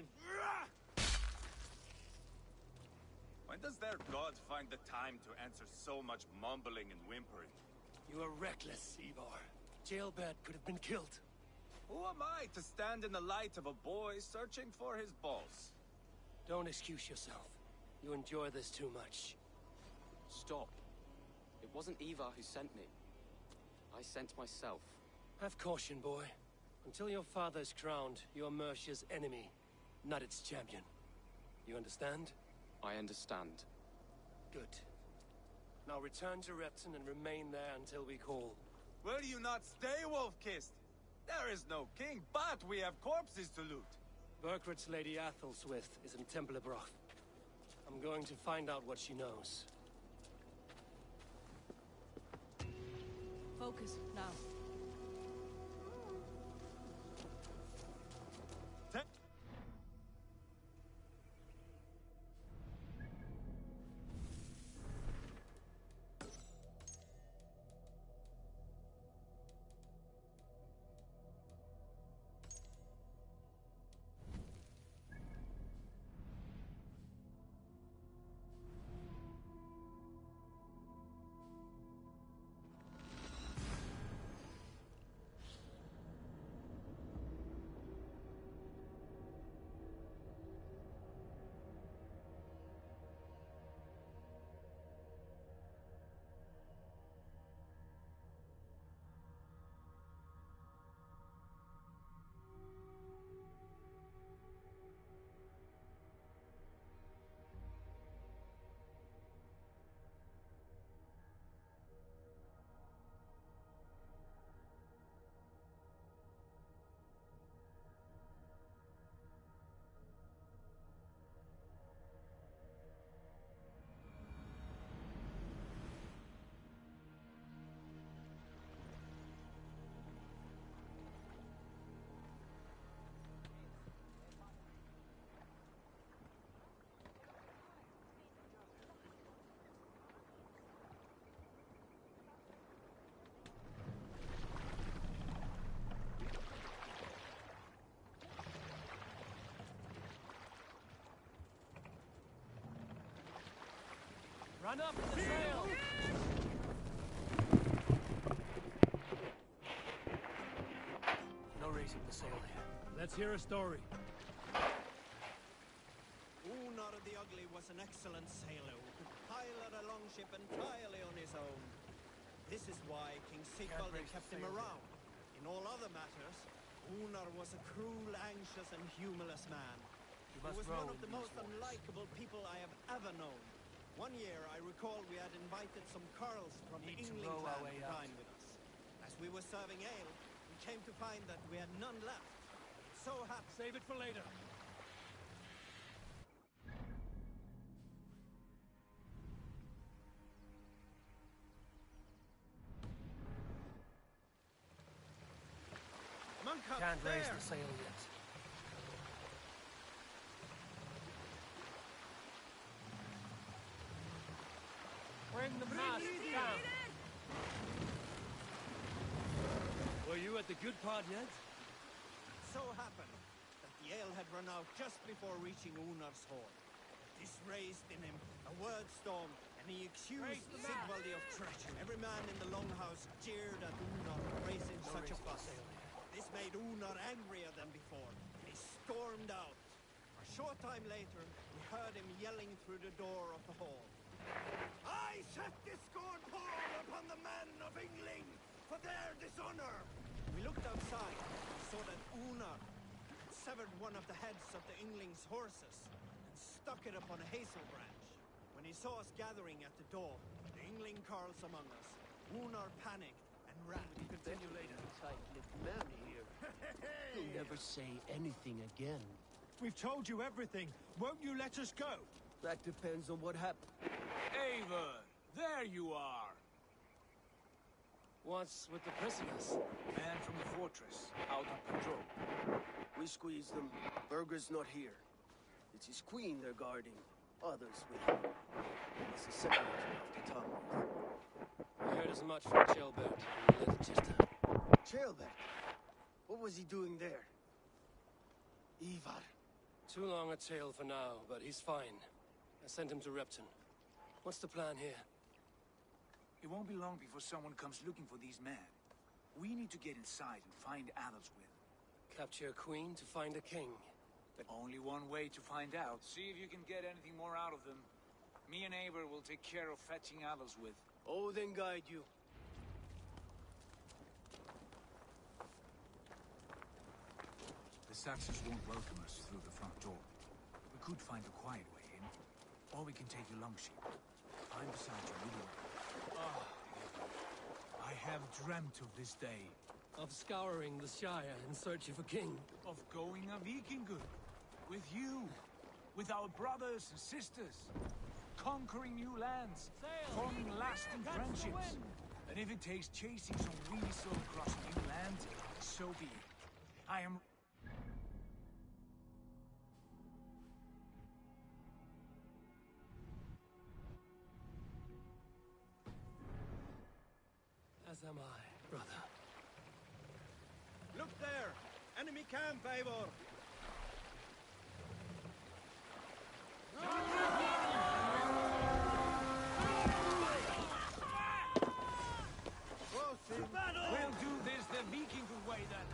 When does their god find the time to answer so much mumbling and whimpering? You are reckless, Ivar. Jailbird could have been killed. Who am I to stand in the light of a boy searching for his balls? Don't excuse yourself. You enjoy this too much. Stop. It wasn't Ivar who sent me. I sent myself. Have caution, boy. Until your father's crowned, you're Mercia's enemy, not its champion. You understand? I understand. Good. Now return to Repton and remain there until we call. Will you not stay, Wolf-Kissed? There is no king, but we have corpses to loot. Burkhart's Lady Athelswith is in Templebroch. I'm going to find out what she knows. Focus, now. Run up to the sail! No raising the sail here. Let's hear a story. Unar the Ugly was an excellent sailor who could pilot a longship entirely on his own. This is why King Sigvald kept him around. In all other matters, Unar was a cruel, anxious, and humorless man. He was one of the most unlikable people I have ever known. One year, I recall we had invited some Carls from the Yngling clan to dine with us. As we were serving ale, we came to find that we had none left. So happy. Save it for later. Can't raise the sail yet. You at the good part yet? So happened that the ale had run out just before reaching Unar's hall. This raised in him a word storm, and he accused Sigvaldi of treachery. Every man in the longhouse jeered at Unar for raising such a fuss. This made Unar angrier than before, and he stormed out. A short time later, we heard him yelling through the door of the hall. I set this scorn pall upon the men of Yngling for their dishonor! We looked outside and saw that Unar had severed one of the heads of the Yngling's horses and stuck it upon a hazel branch. When he saw us gathering at the door, the Yngling carls among us, Unar panicked and ran. Continue later. Tight-lipped man here. He'll never say anything again. We've told you everything. Won't you let us go? That depends on what happened. Eivor, there you are. What's with the prisoners? Man from the fortress, out on patrol. We squeezed them. Berger's not here. It's his queen they're guarding. Others with him. It's a secretary of the top. I heard as much from Ceolbert in Leicester. Ceolbert? What was he doing there? Ivar. Too long a tale for now, but he's fine. I sent him to Repton. What's the plan here? It won't be long before someone comes looking for these men. We need to get inside and find Adelswith. Capture a queen to find a king. But only one way to find out. See if you can get anything more out of them. Me and Eivor will take care of fetching Adelswith. Odin guide you. The Saxons won't welcome us through the front door. We could find a quiet way in. Or we can take your longsheep. I'm beside you either way. I have dreamt of this day. Of scouring the Shire in search of a king. Of going a Vikingur. With you. With our brothers and sisters. Conquering new lands. Forming lasting friendships. And if it takes chasing some weasel across new land, so be it. I am... As am I, brother. Look there! Enemy camp, Eivor! We'll do this the Viking way then.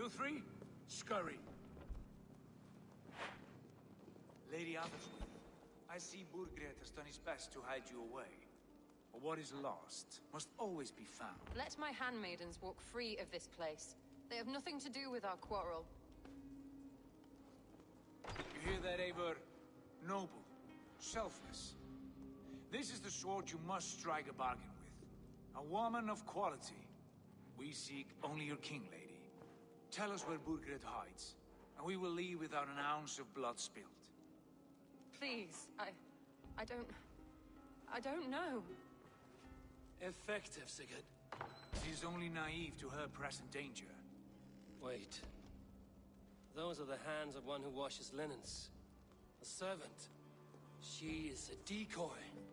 You three, scurry. Lady Athelstwith, I see Burgred has done his best to hide you away. But what is lost must always be found. Let my handmaidens walk free of this place. They have nothing to do with our quarrel. You hear that, Eivor? Noble, selfless. This is the sword you must strike a bargain with. A woman of quality. We seek only your king, lady. Tell us where Burgred hides, and we will leave without an ounce of blood spilled. Please, I don't know. Effective, Sigurd. She is only naive to her present danger. Wait. Those are the hands of one who washes linens. A servant. She is a decoy.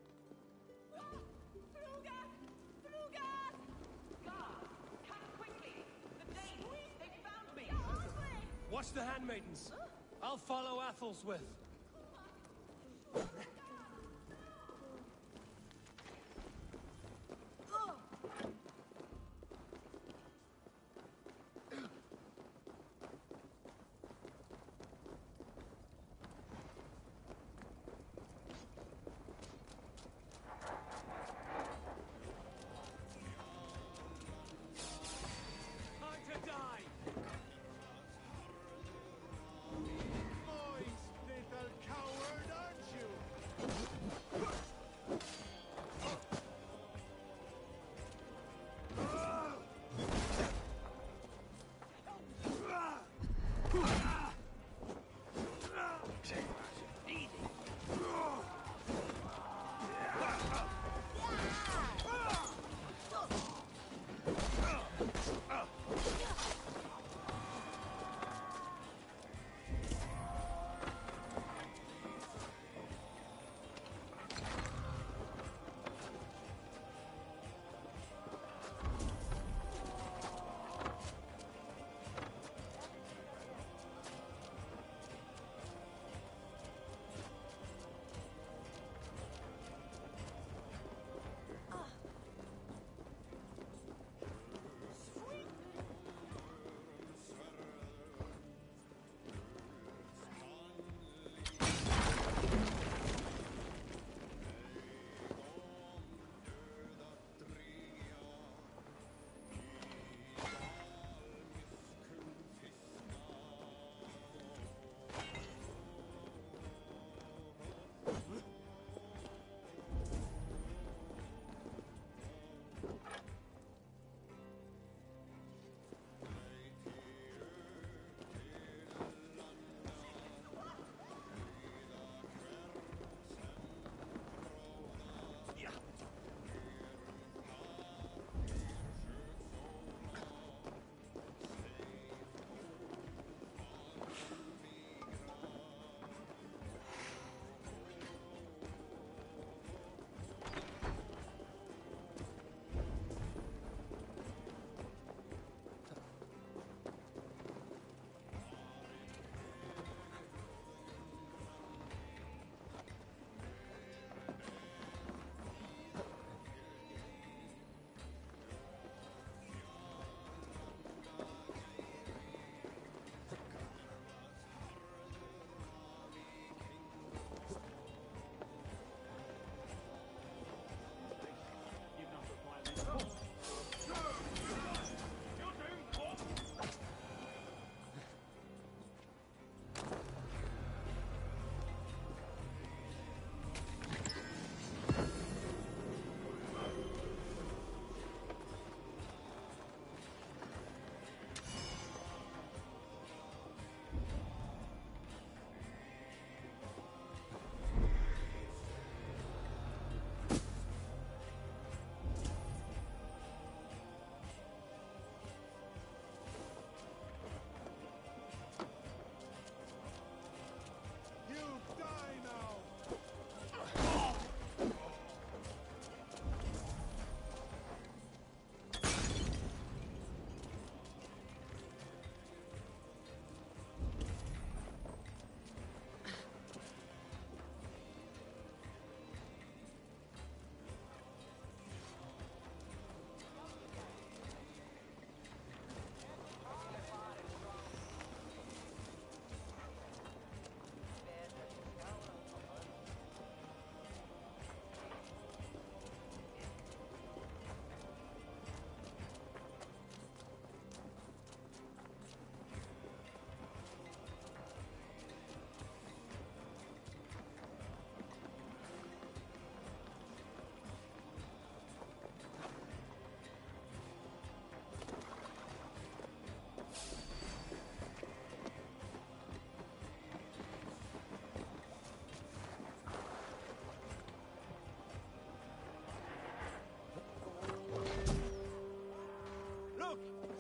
Watch the handmaidens. I'll follow Athelstwith.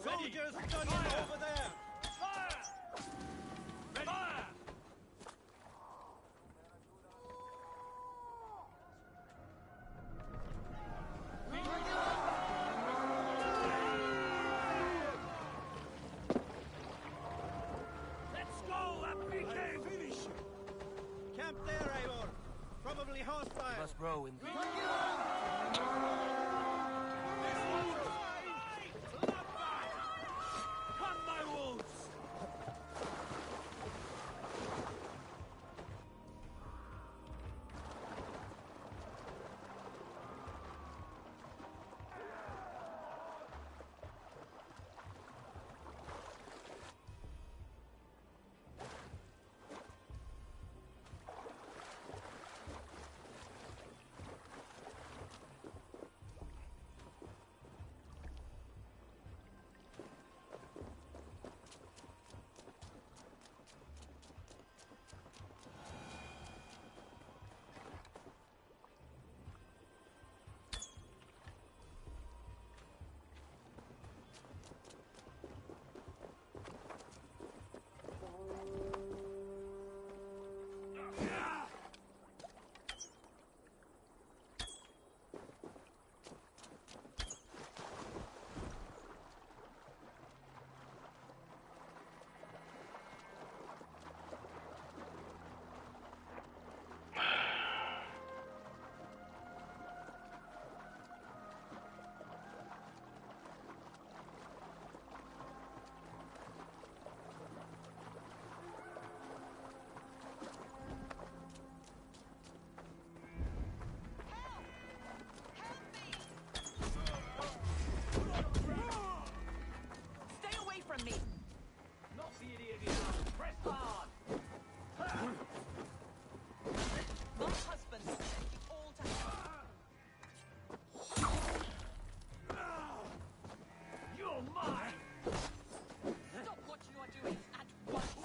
Soldiers dug in over there! Fire! Fire! Let's go, PK! Finish! Camp there, Eivor! Probably hostile! Must row in. Come, my wolves! Stay away from me! Not the idiot you are. Press hard! My husband will take you all to You're mine! Stop what you are doing at once!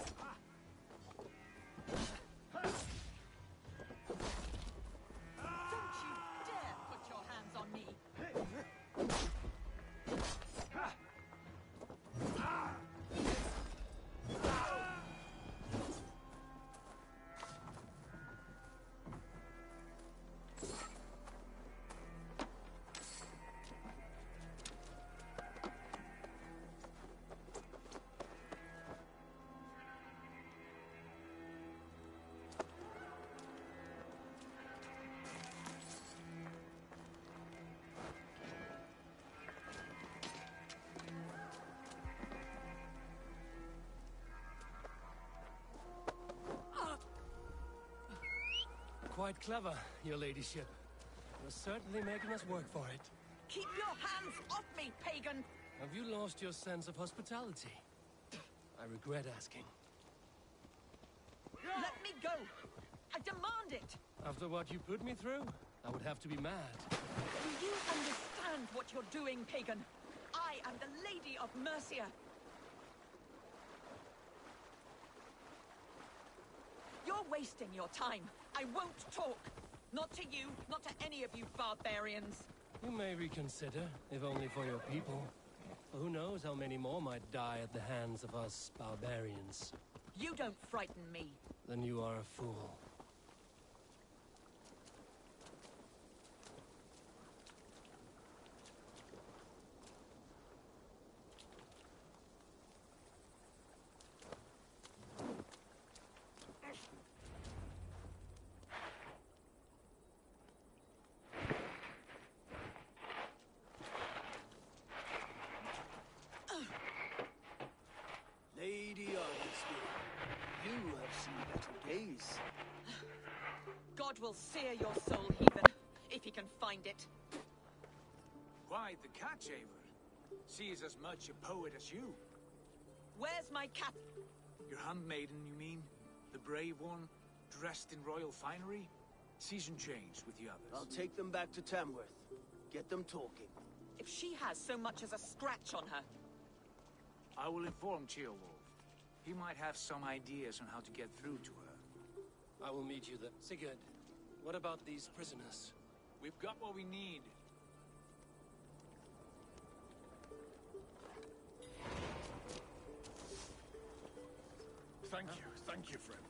Don't you dare put your hands on me! Quite clever, your ladyship. You're certainly making us work for it. Keep your hands off me, pagan! Have you lost your sense of hospitality? I regret asking. Let me go! I demand it! After what you put me through, I would have to be mad. Do you understand what you're doing, pagan? I am the Lady of Mercia. You're wasting your time. I won't talk. Not to you, not to any of you barbarians. You may reconsider, if only for your people. Who knows how many more might die at the hands of us barbarians. You don't frighten me. Then you are a fool. Lady Ardenstein, you have seen better days. God will sear your soul, heathen, if he can find it. Why, the catch, Eivor? She is as much a poet as you. Where's my cat? Your handmaiden, you mean? The brave one, dressed in royal finery? Season changed with the others. I'll take them back to Tamworth. Get them talking. If she has so much as a scratch on her. I will inform Ceolwulf. He might have some ideas on how to get through to her. I will meet you there. Sigurd, what about these prisoners? We've got what we need. Thank you, friend.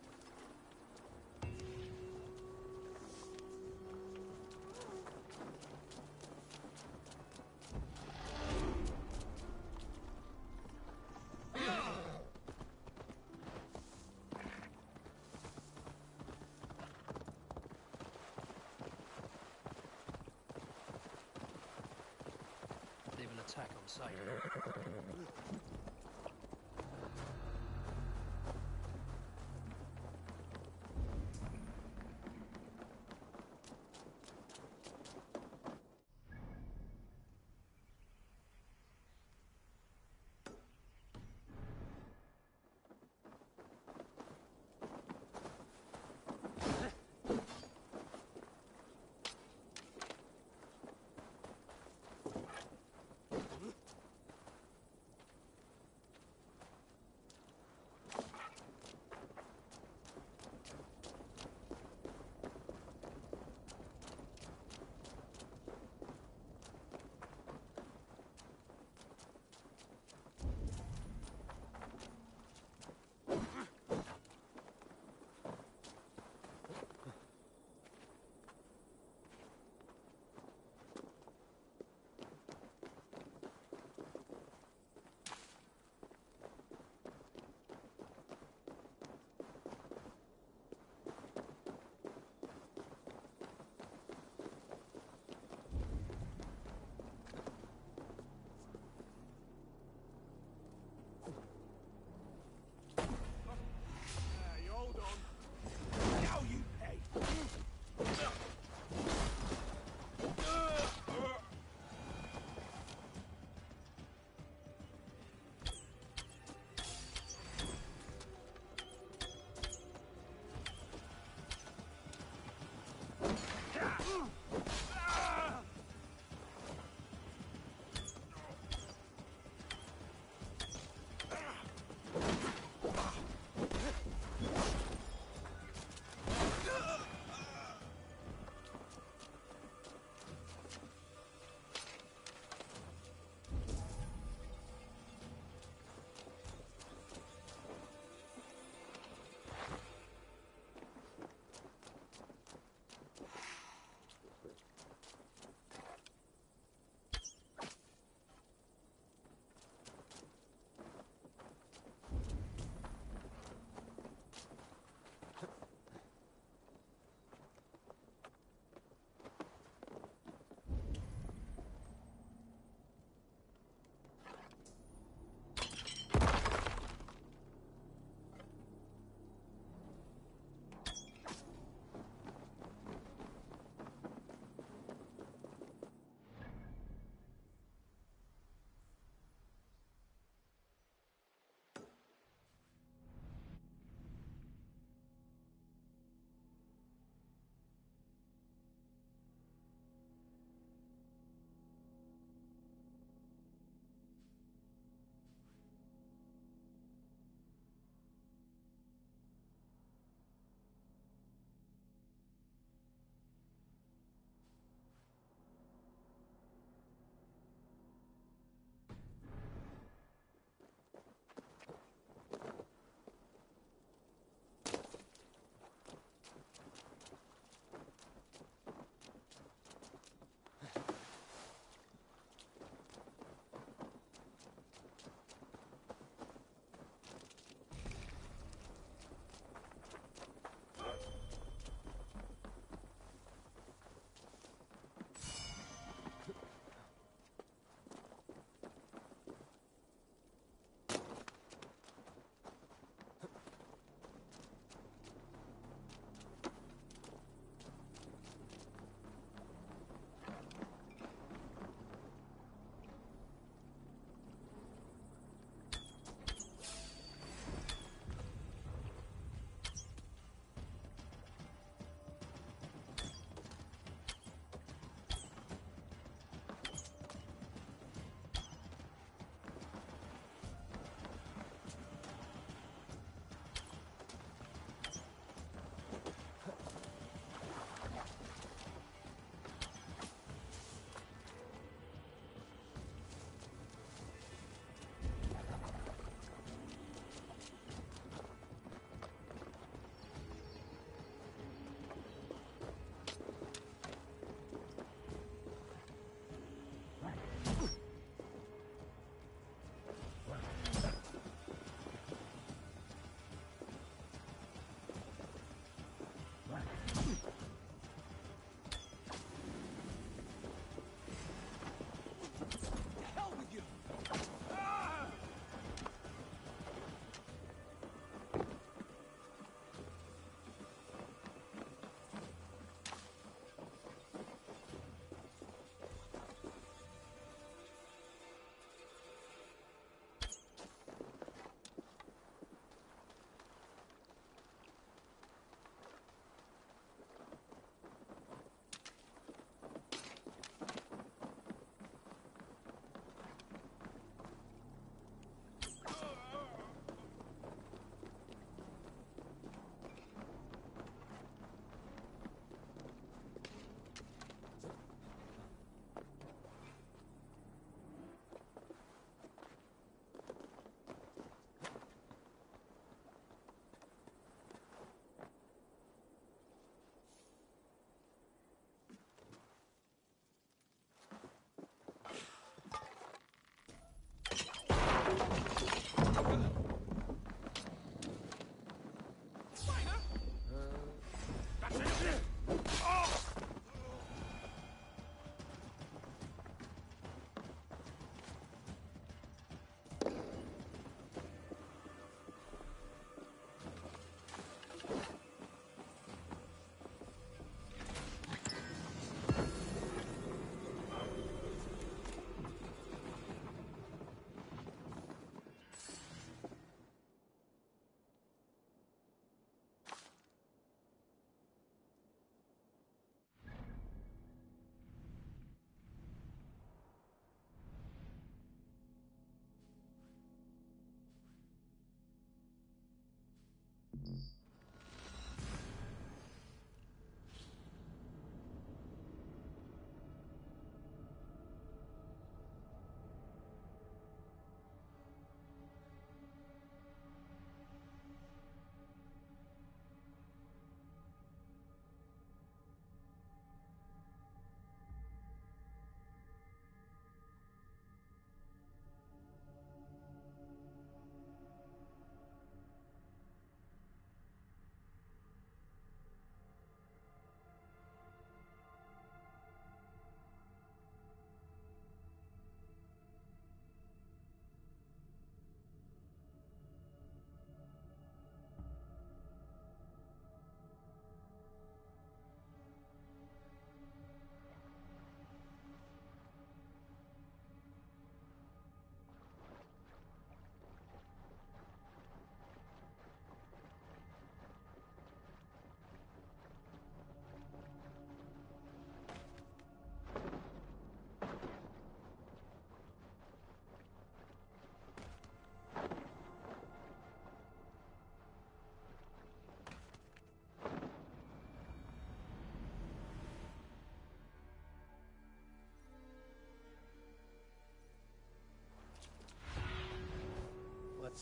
Naval attack on sight.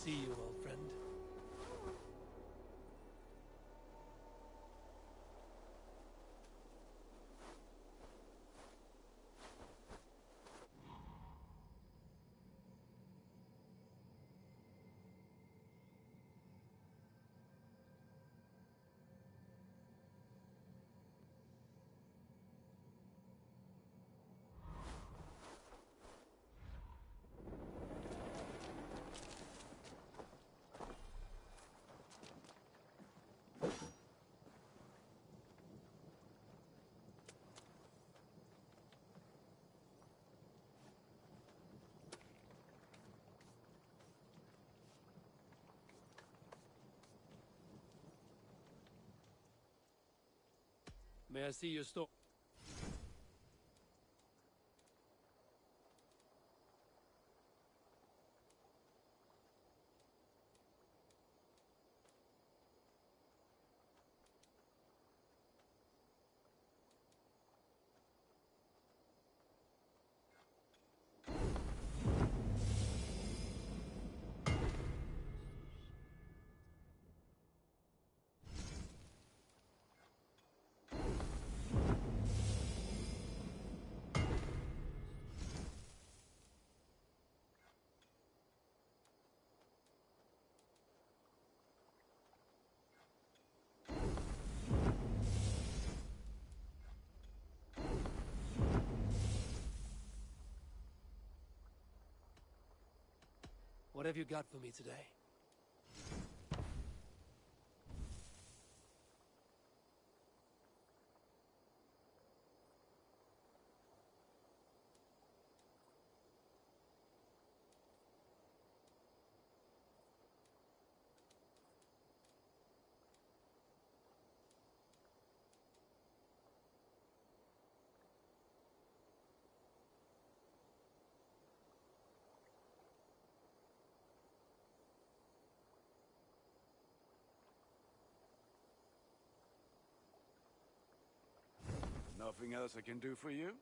see you, old friend. May I see your store? What have you got for me today? Nothing else I can do for you?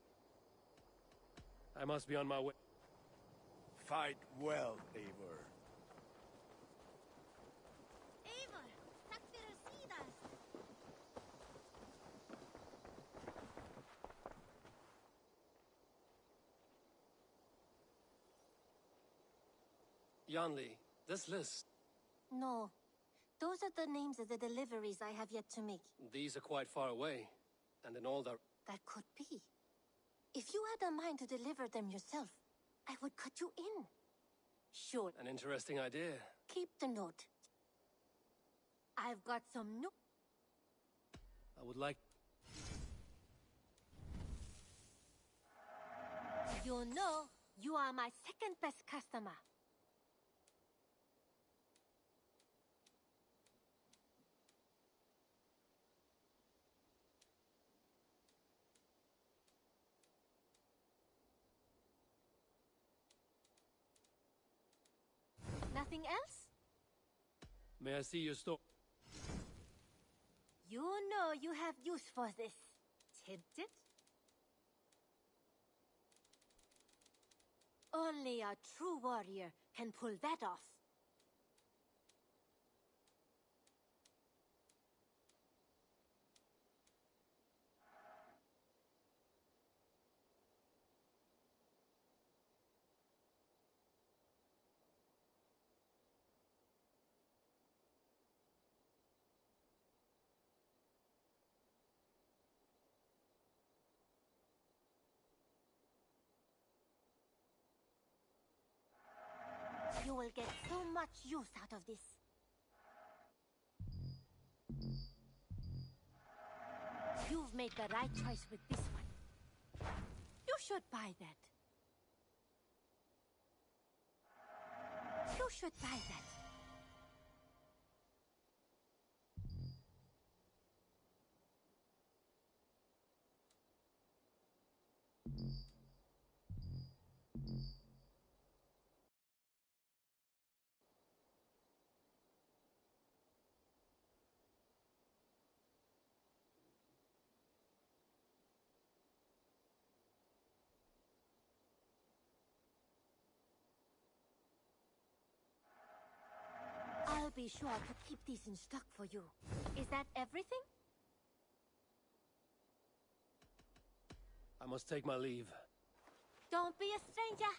I must be on my way. Fight well, Eivor. Eivor, tack för sidan. Yanli, this list. No. Those are the names of the deliveries I have yet to make. These are quite far away, and in all the... That could be. If you had a mind to deliver them yourself, I would cut you in. Sure. An interesting idea. Keep the note. I've got some new... I would like... You know, you are my second best customer. Nothing else? May I see your store? You know you have use for this. Tempted? Only a true warrior can pull that off. You will get so much use out of this. You've made the right choice with this one. You should buy that. You should buy that. I'll be sure to keep these in stock for you. Is that everything? I must take my leave. Don't be a stranger.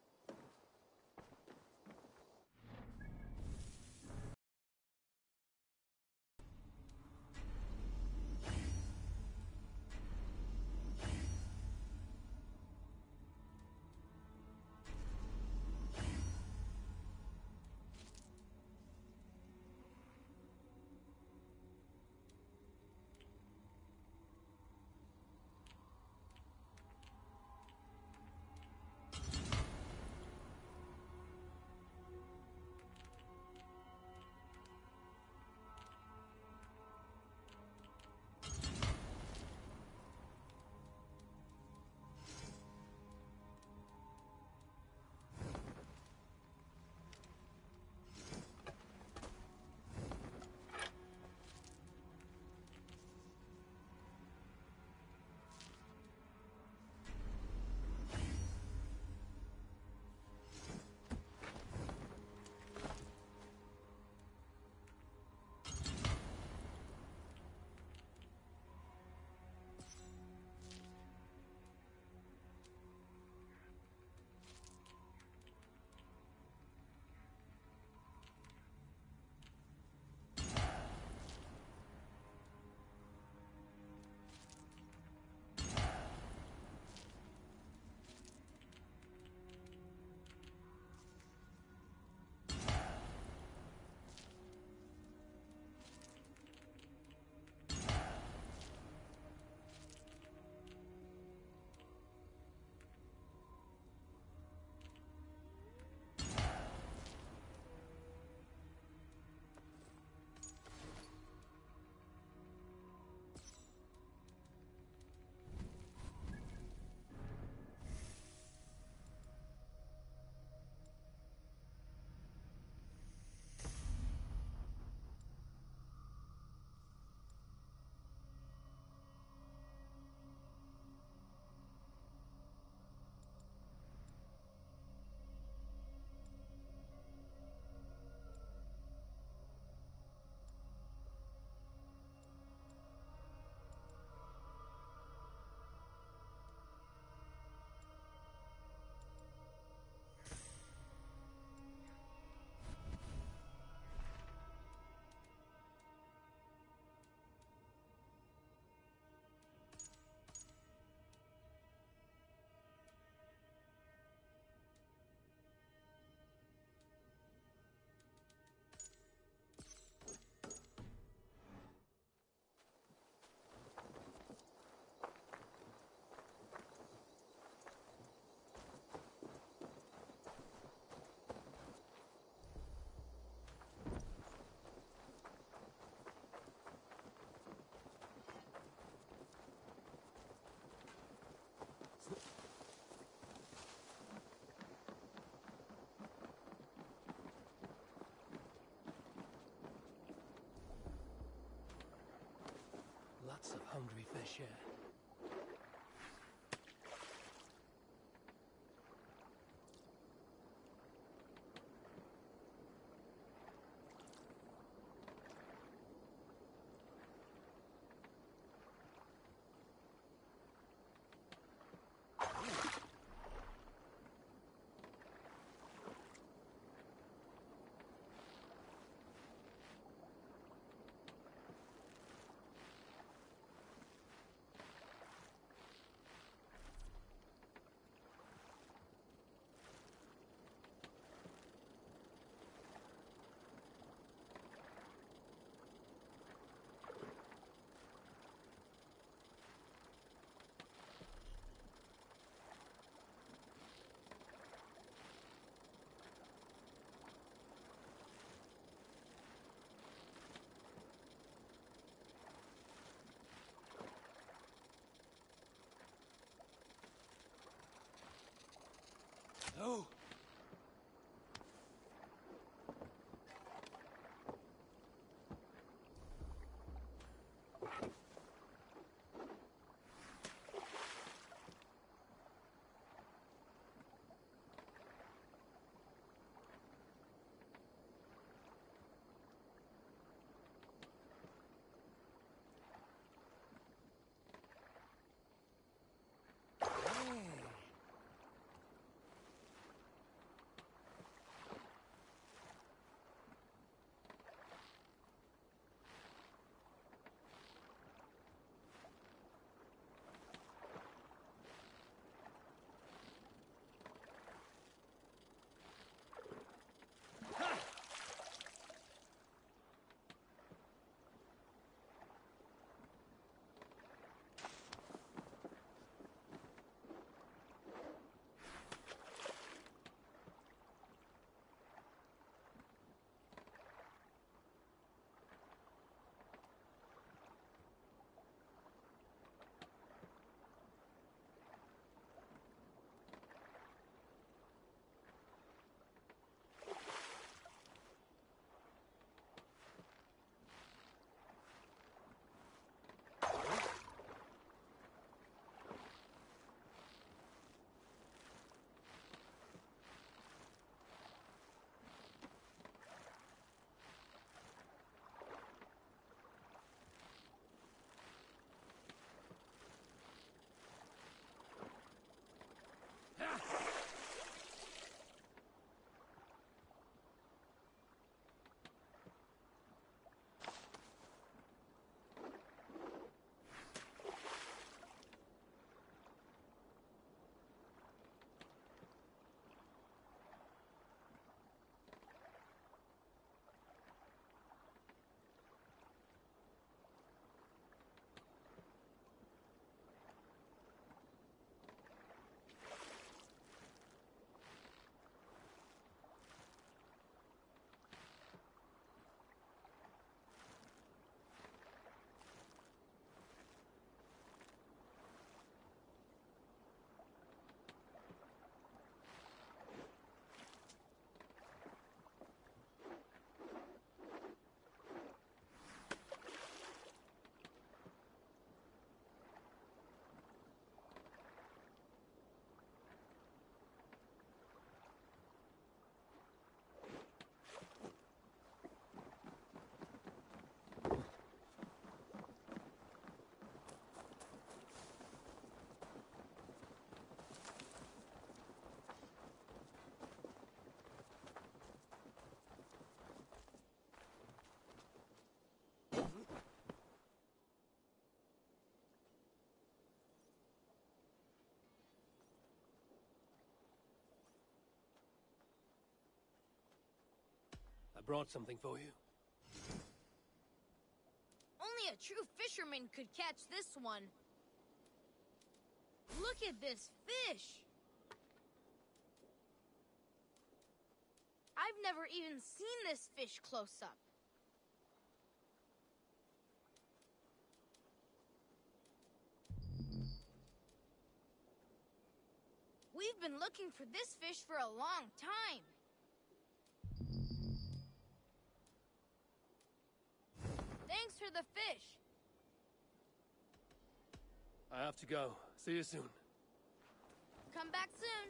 Lots of hungry fish here. brought something for you. Only a true fisherman could catch this one. Look at this fish! I've never even seen this fish close up. We've been looking for this fish for a long time. Thanks for the fish. I have to go. See you soon. Come back soon.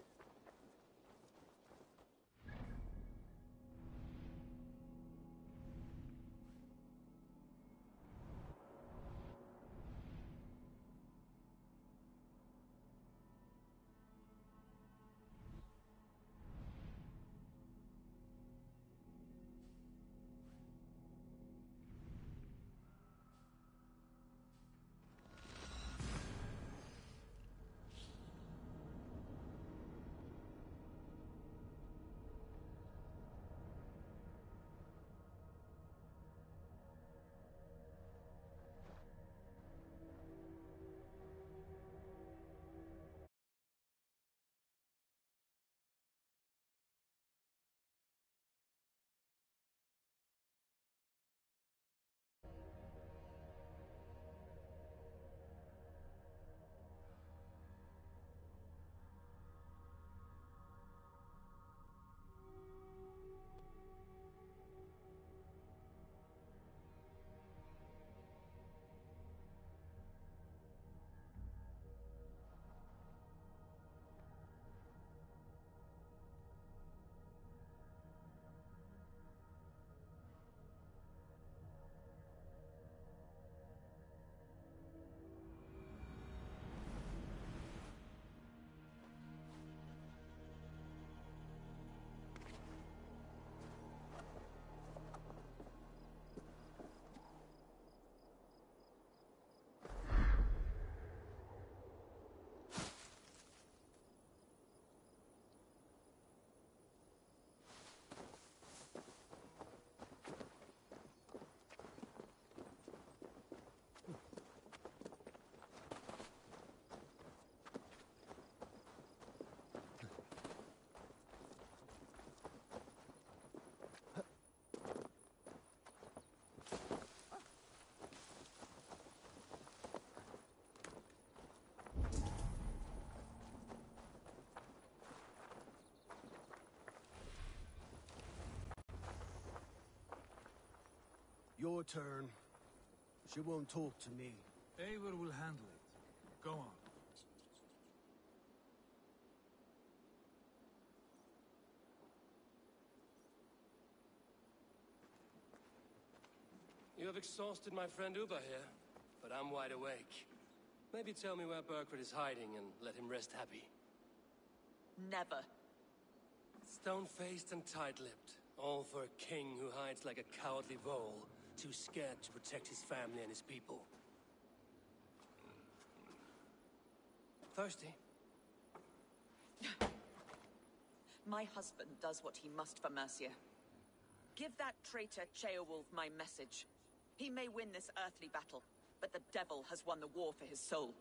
Your turn. She won't talk to me. Eivor will handle it. Go on. You have exhausted my friend Uba here, but I'm wide awake. Maybe tell me where Burkred is hiding and let him rest happy. Never. Stone-faced and tight-lipped. All for a king who hides like a cowardly vole, too scared to protect his family and his people. Thirsty? My husband does what he must for Mercia. Give that traitor Ceolwulf my message. He may win this earthly battle, but the devil has won the war for his soul.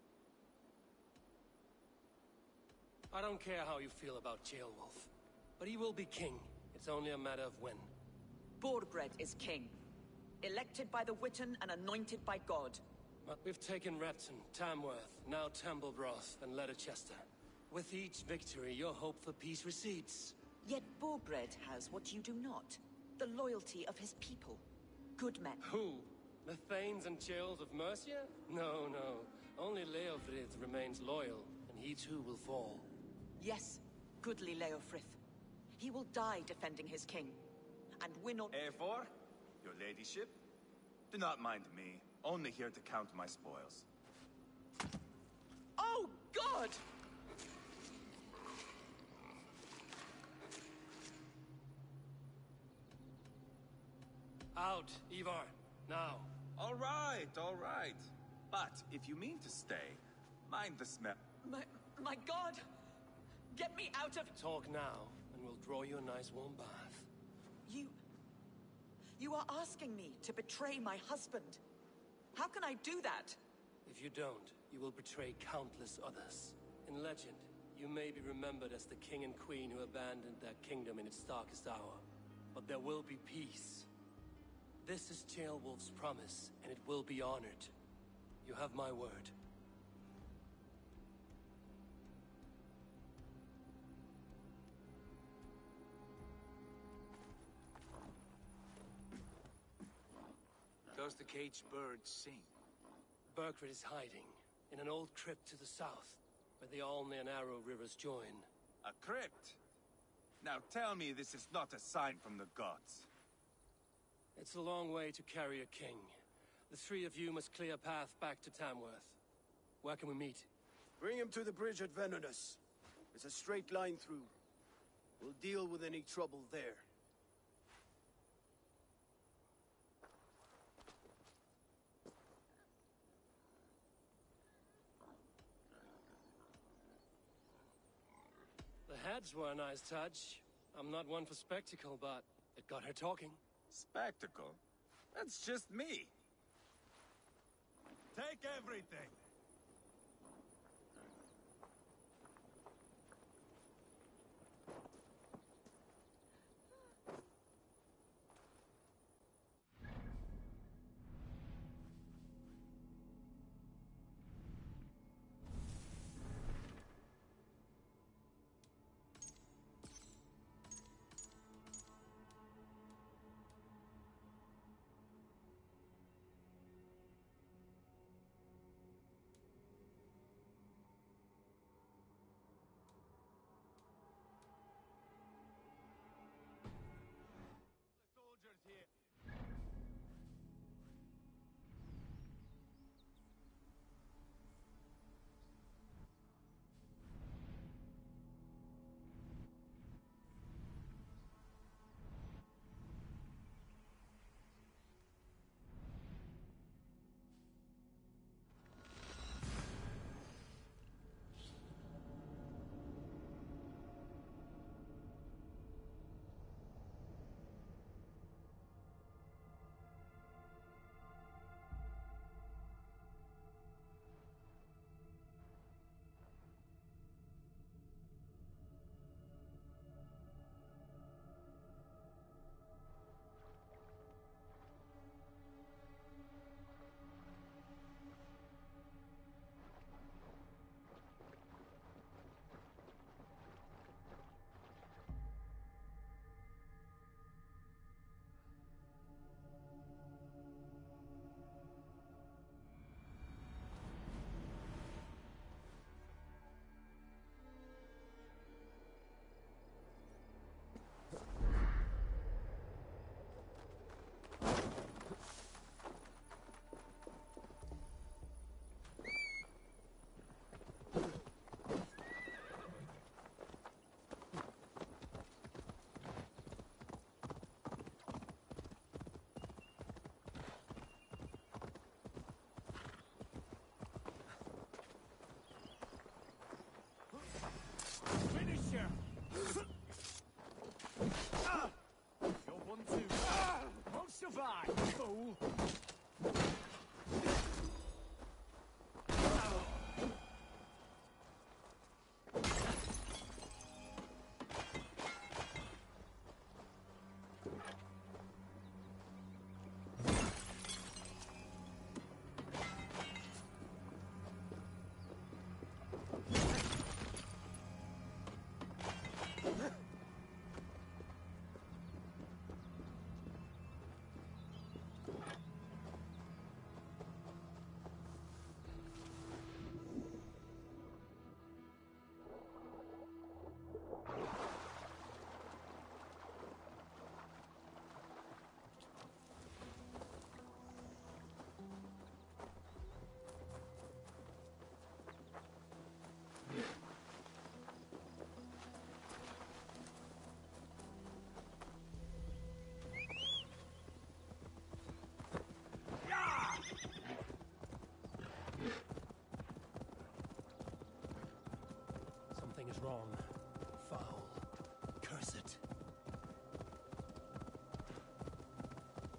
I don't care how you feel about Ceolwulf, but he will be king. It's only a matter of when. Borgred is king. Elected by the Witten and anointed by God. But we've taken Repton, Tamworth, now Tamblebroth, and Letterchester. With each victory, your hope for peace recedes. Yet Borgred has what you do not. The loyalty of his people. Good men. Who? The Thanes and Chills of Mercia? No, no. Only Leofrith remains loyal, and he too will fall. Yes, goodly Leofrith. He will die defending his king. And win or... Eivor, your ladyship? Do not mind me. Only here to count my spoils. Oh, God! Out, Ivar. Now. All right, all right. But if you mean to stay, mind the smell. My God! Get me out of... Talk now, and we'll draw you a nice warm bath. You are asking me to betray my husband. How can I do that? If you don't, you will betray countless others. In legend, you may be remembered as the king and queen who abandoned their kingdom in its darkest hour. But there will be peace. This is Ceolwulf's promise, and it will be honored. You have my word. Does the caged bird sing? Burgred is hiding in an old crypt to the south, where the Alne and Arrow rivers join. A crypt? Now tell me this is not a sign from the gods. It's a long way to carry a king. The three of you must clear a path back to Tamworth. Where can we meet? Bring him to the bridge at Venonus. It's a straight line through. We'll deal with any trouble there. The heads were a nice touch. I'm not one for spectacle, but it got her talking. Spectacle? That's just me. Take everything. Survive, fool! Something is wrong. Foul. Curse it.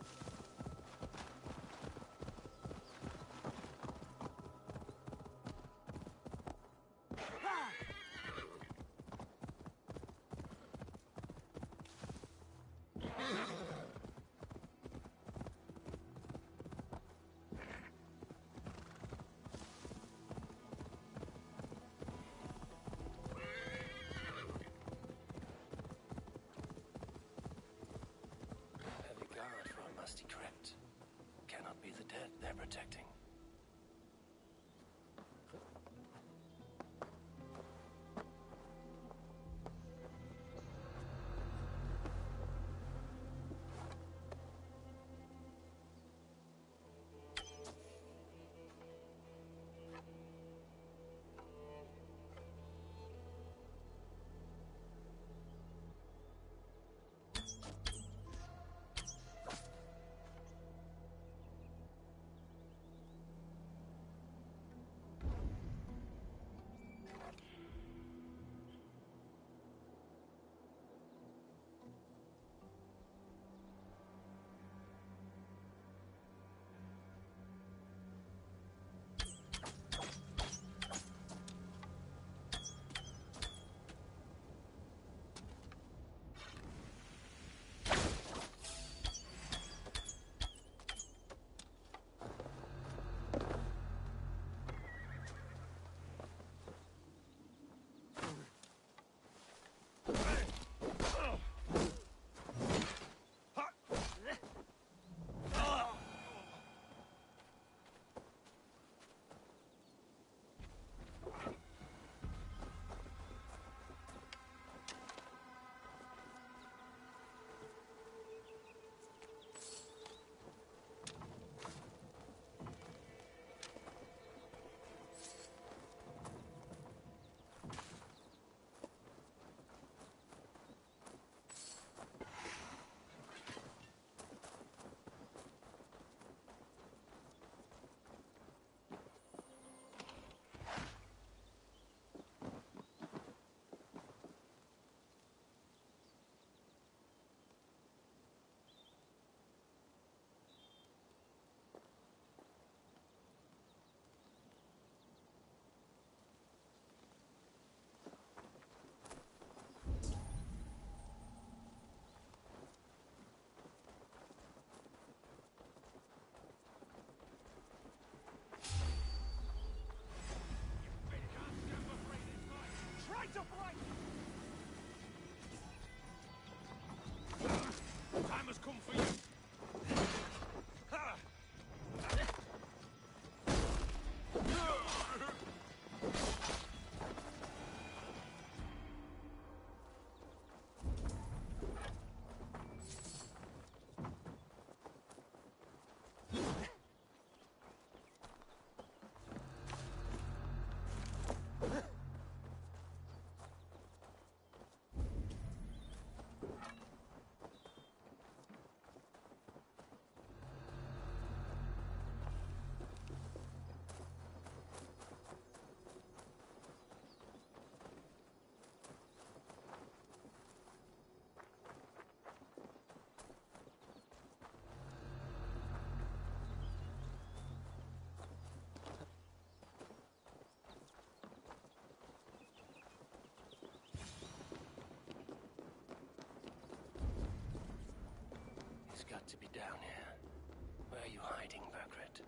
to be down here. Where are you hiding, Bergred?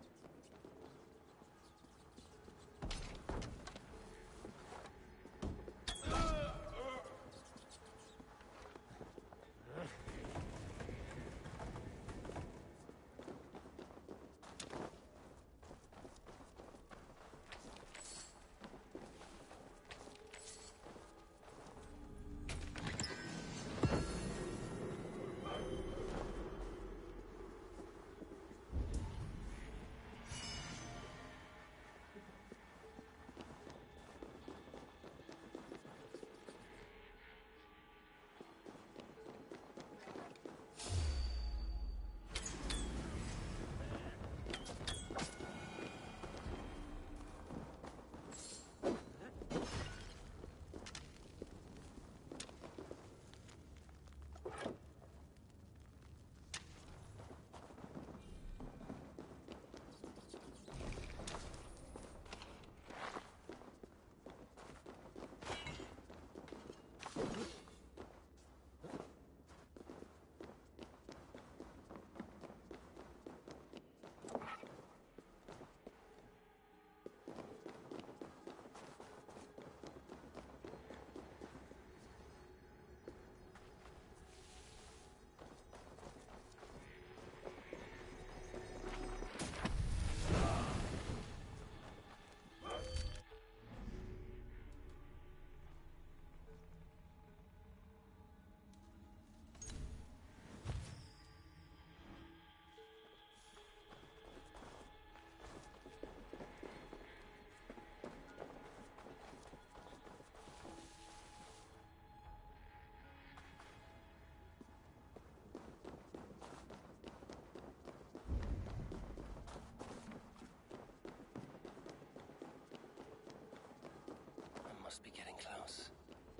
Must be getting close.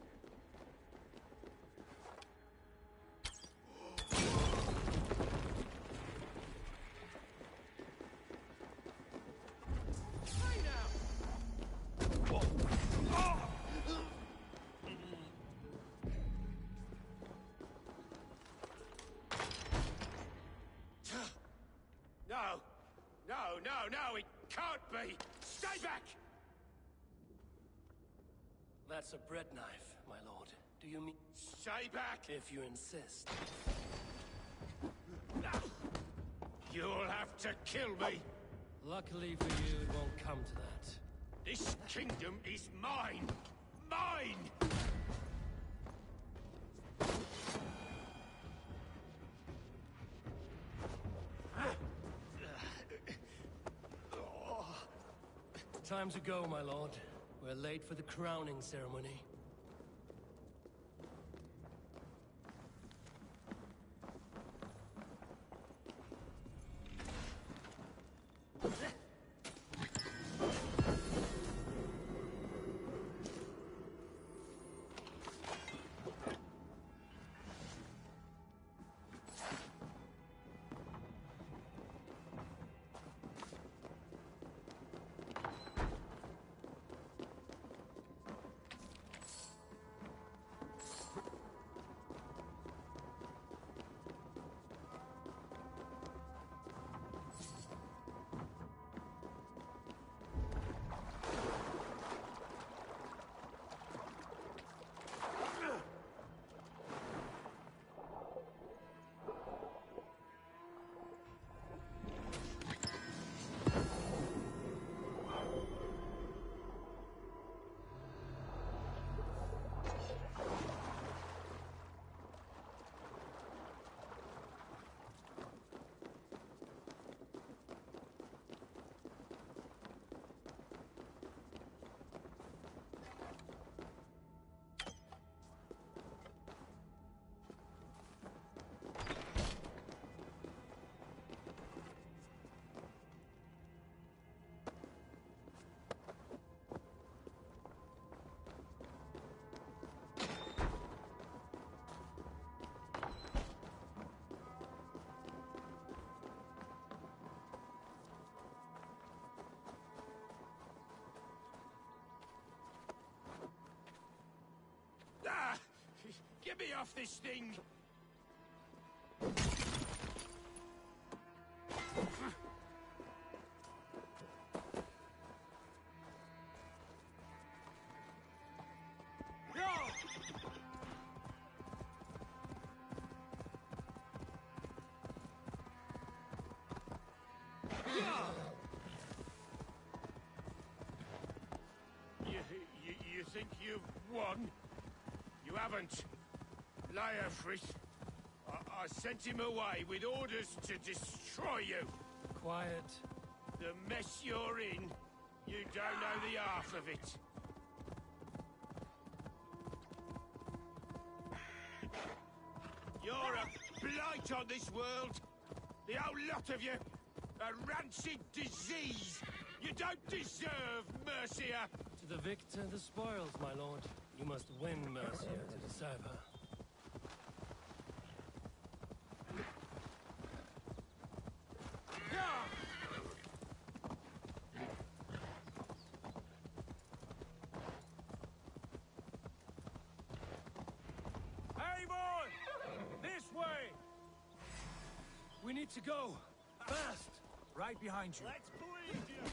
No! No! It can't be! Stay back! That's a bread knife, my lord. Do you mean... Stay back! If you insist. You'll have to kill me! Luckily for you, it won't come to that. This kingdom is mine! Mine! Time to go, my lord. We're late for the crowning ceremony. Get me off this thing! You think you've won? You haven't. Liar, Fritz. I sent him away with orders to destroy you. Quiet. The mess you're in, you don't know the half of it. You're a blight on this world. The whole lot of you. A rancid disease. You don't deserve Mercia. To the victor, the spoils, my lord. You must win Mercia to deserve her. Hey, boy! This way! We need to go. Fast! Right behind you. Let's bleed you!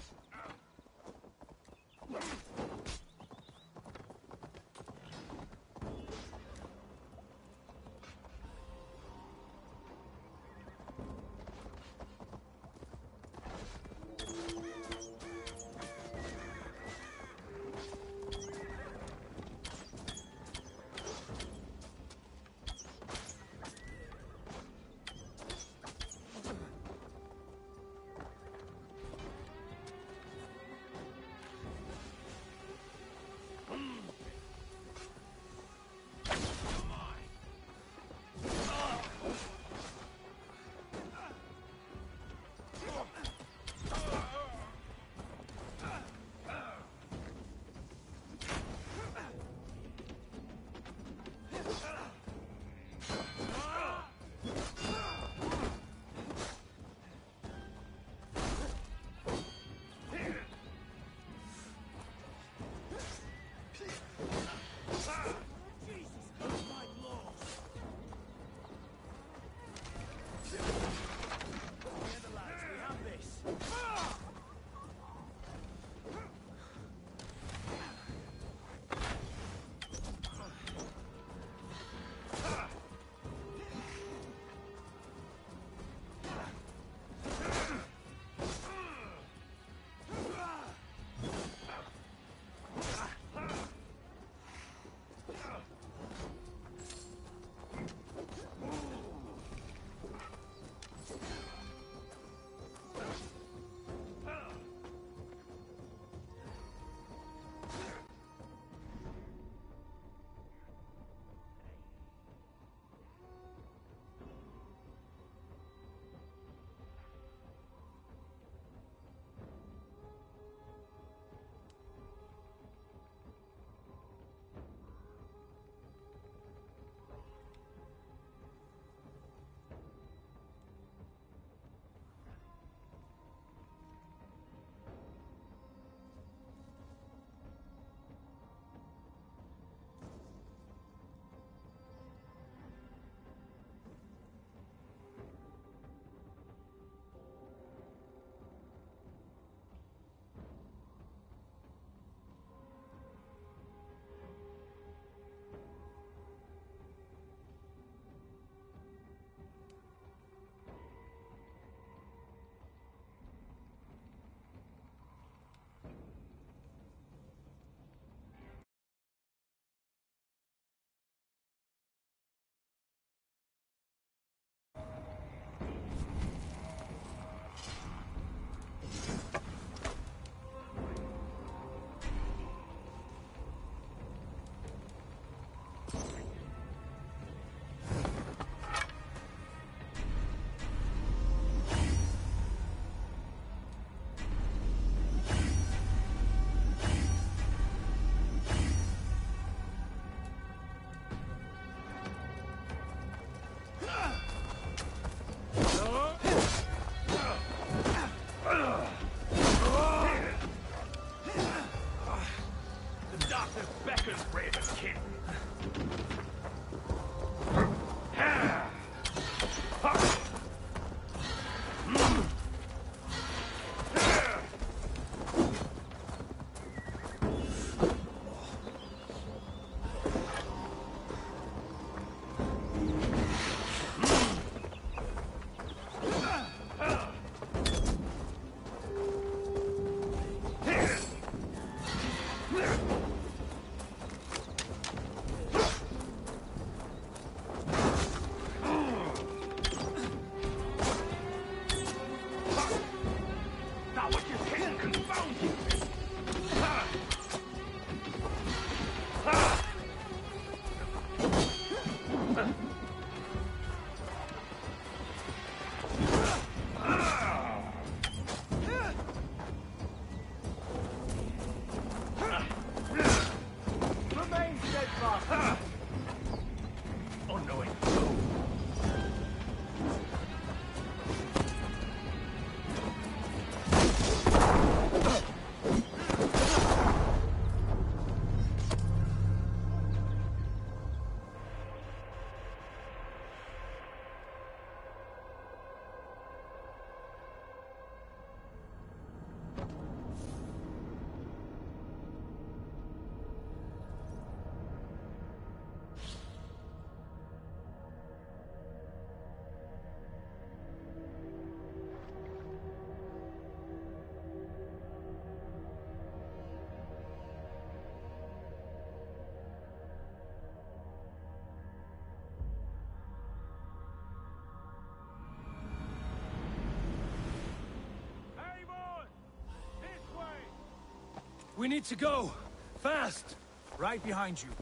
We need to go. Fast. Right behind you.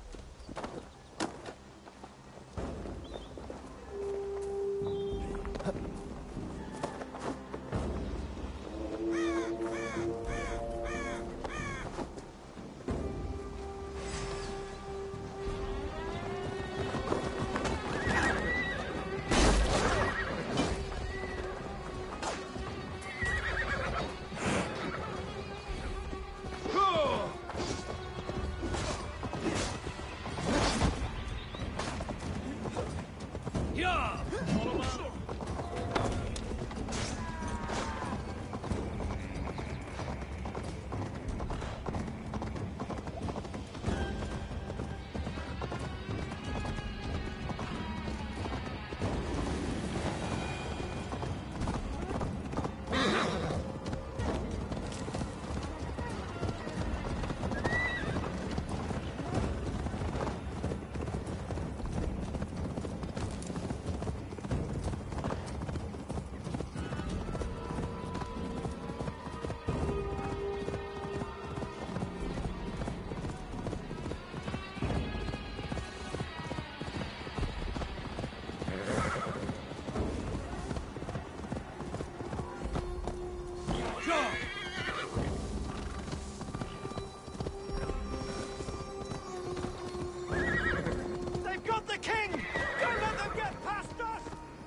They've got the king! Don't let them get past us!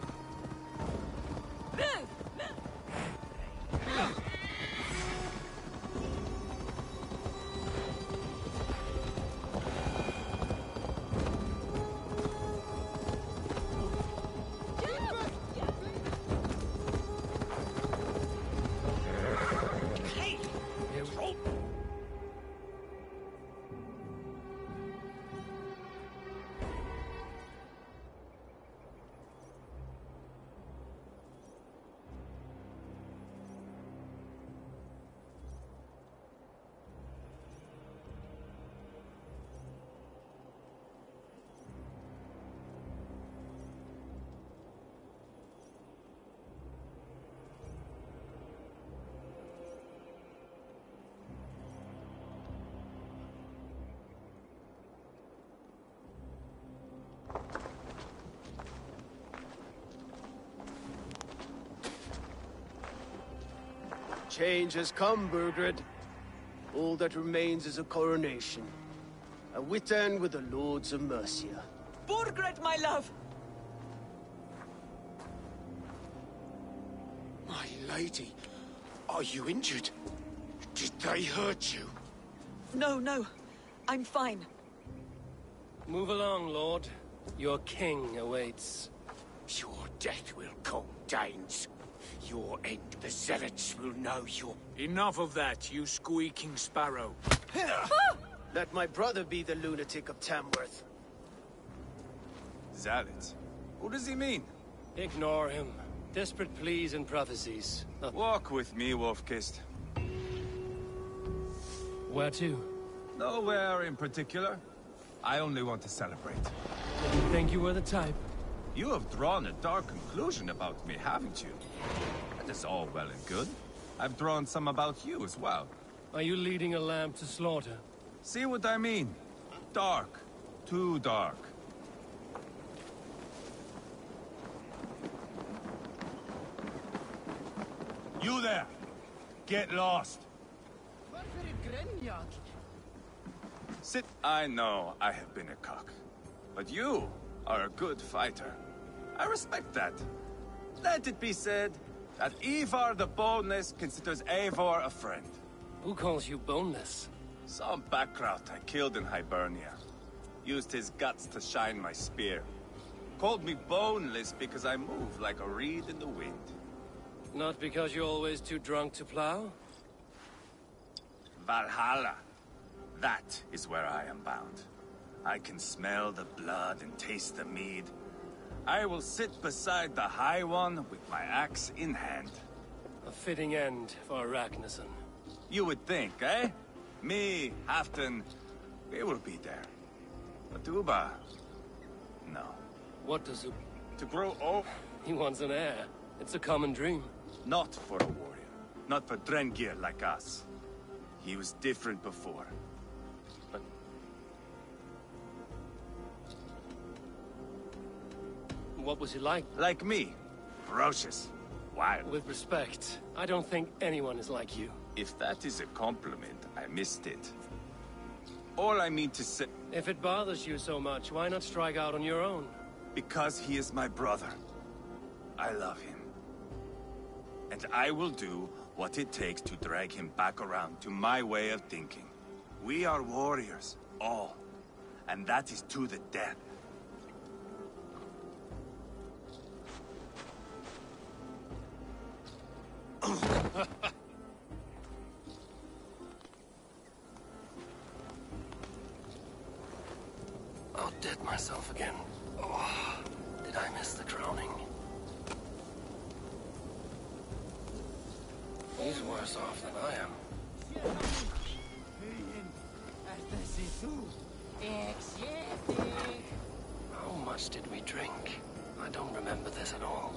Change has come, Burgred. All that remains is a coronation. A witan with the Lords of Mercia. Burgred, my love! My lady, are you injured? Did they hurt you? No, no. I'm fine. Move along, Lord. Your king awaits. Your death will come, Danes. Your end, the Zealots will know your... Enough of that, you squeaking sparrow. Let my brother be the lunatic of Tamworth. Zealots? Who does he mean? Ignore him. Desperate pleas and prophecies. Walk with me, Wolfkist. Where to? Nowhere in particular. I only want to celebrate. Didn't think you were the type. You have drawn a dark conclusion about me, haven't you? That is all well and good. I've drawn some about you as well. Are you leading a lamb to slaughter? See what I mean? Dark. Too dark. You there! Get lost! Sit. I know I have been a cock. But you are a good fighter. I respect that. Let it be said that Ivar the Boneless considers Eivor a friend. Who calls you boneless? Some background I killed in Hibernia. Used his guts to shine my spear. Called me boneless because I move like a reed in the wind. Not because you're always too drunk to plow? Valhalla. That is where I am bound. I can smell the blood and taste the mead. I will sit beside the High One with my axe in hand. A fitting end for Ragnarsson. You would think, eh? Me, Halfdan, we will be there. But Uba, no. What does Uba... To grow old? He wants an heir. It's a common dream. Not for a warrior. Not for Drengir like us. He was different before. But... What was he like? Like me. Ferocious. Wild. With respect, I don't think anyone is like you. If that is a compliment, I missed it. All I mean to say... If it bothers you so much, why not strike out on your own? Because he is my brother. I love him. And I will do what it takes to drag him back around to my way of thinking. We are warriors, all. And that is to the death. I'll dead myself again. Oh, did I miss the drowning? He's worse off than I am. How much did we drink? I don't remember this at all.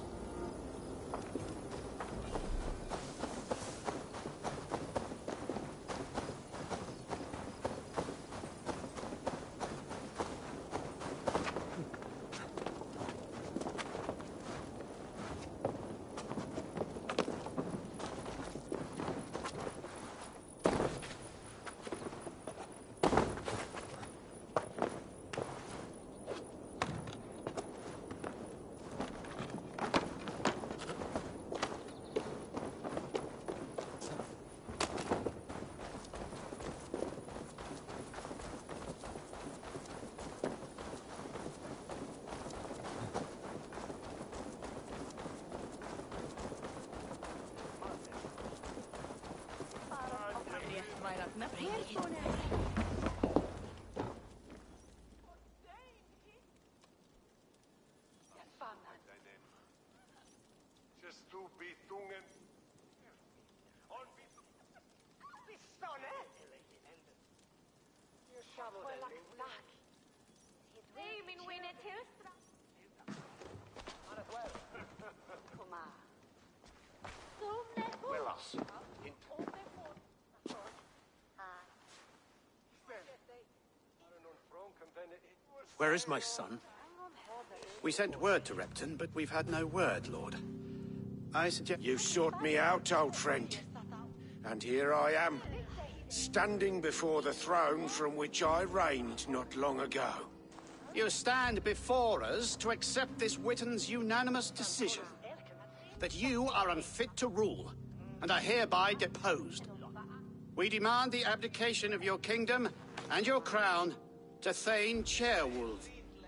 Where is my son? We sent word to Repton, but we've had no word, Lord. I suggest... You sought me out, old friend. And here I am, standing before the throne from which I reigned not long ago. You stand before us to accept this Witten's unanimous decision. That you are unfit to rule, and are hereby deposed. We demand the abdication of your kingdom and your crown to Thane Ceolwulf.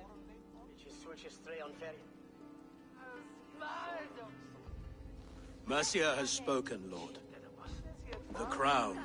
Mercia has spoken, Lord. The crown.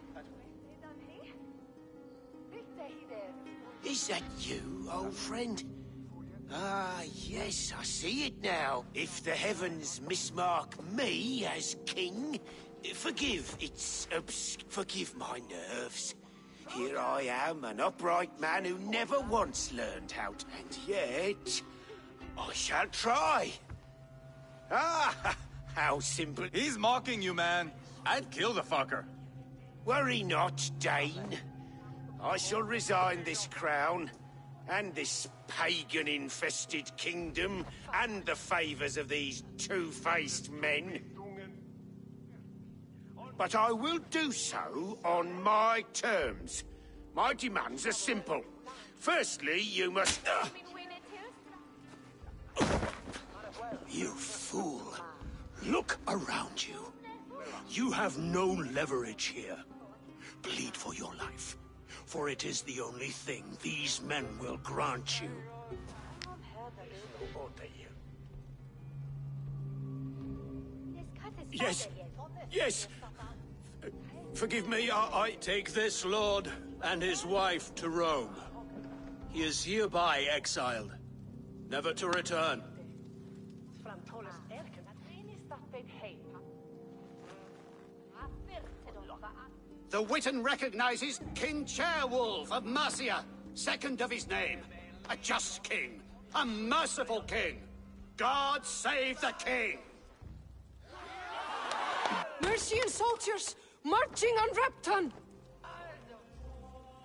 Is that you, old friend? Ah, yes, I see it now. If the heavens mismark me as king, forgive my nerves. Here I am, an upright man who never once learned how to... And yet, I shall try. Ah, how simple... He's mocking you, man. I'd kill the fucker. Worry not, Dane. I shall resign this crown, and this pagan-infested kingdom, and the favours of these two-faced men. But I will do so on my terms. My demands are simple. Firstly, you must... You fool. Look around you. You have no leverage here. Plead for your life, for it is the only thing these men will grant you. Yes, yes. Forgive me, I take this lord and his wife to Rome. He is hereby exiled, never to return. The Witten recognizes King Ceolwulf of Mercia, second of his name. A just king, a merciful king. God save the king! Mercian soldiers marching on Repton!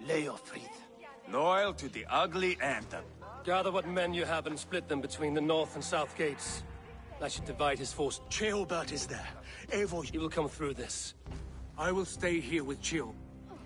Leofrid. Loyal to the ugly anthem. Gather what men you have and split them between the north and south gates. I should divide his force. Ceolbert is there. Eivor, He will come through this. I will stay here with Chill.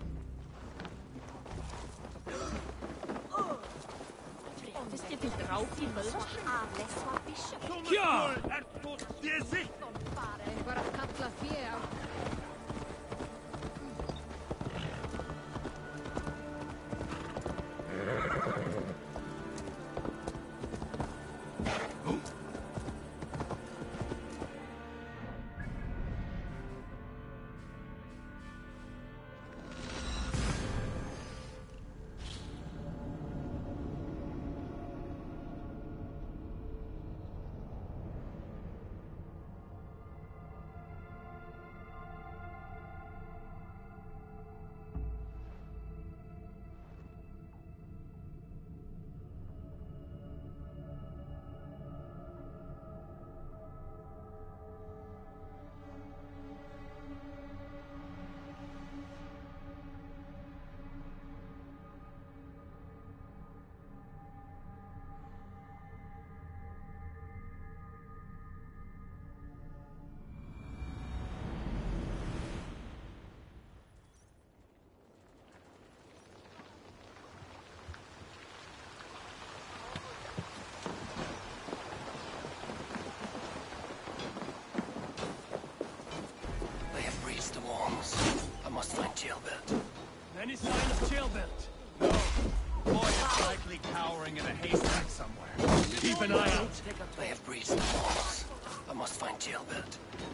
They have breached the walls. I must find Ceolbert. Any sign of Ceolbert? Boy is likely cowering in a haystack somewhere. Keep an eye out. They have breached the walls. I must find Ceolbert.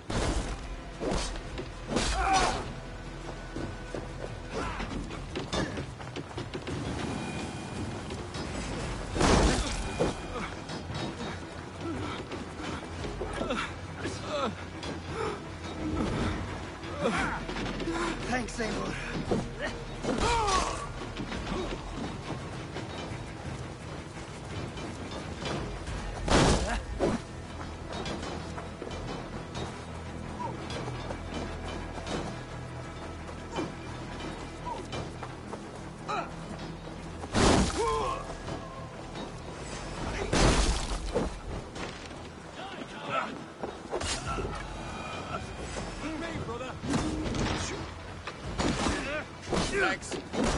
Thanks, Eivor. Thanks.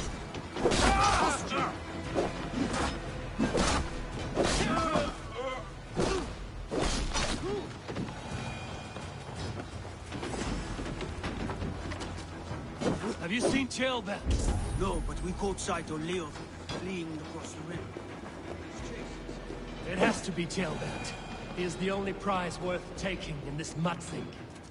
Have you seen Ceolbert? No, but we caught sight of Leofrid fleeing across the river. It has to be Ceolbert. He is the only prize worth taking in this mud thing.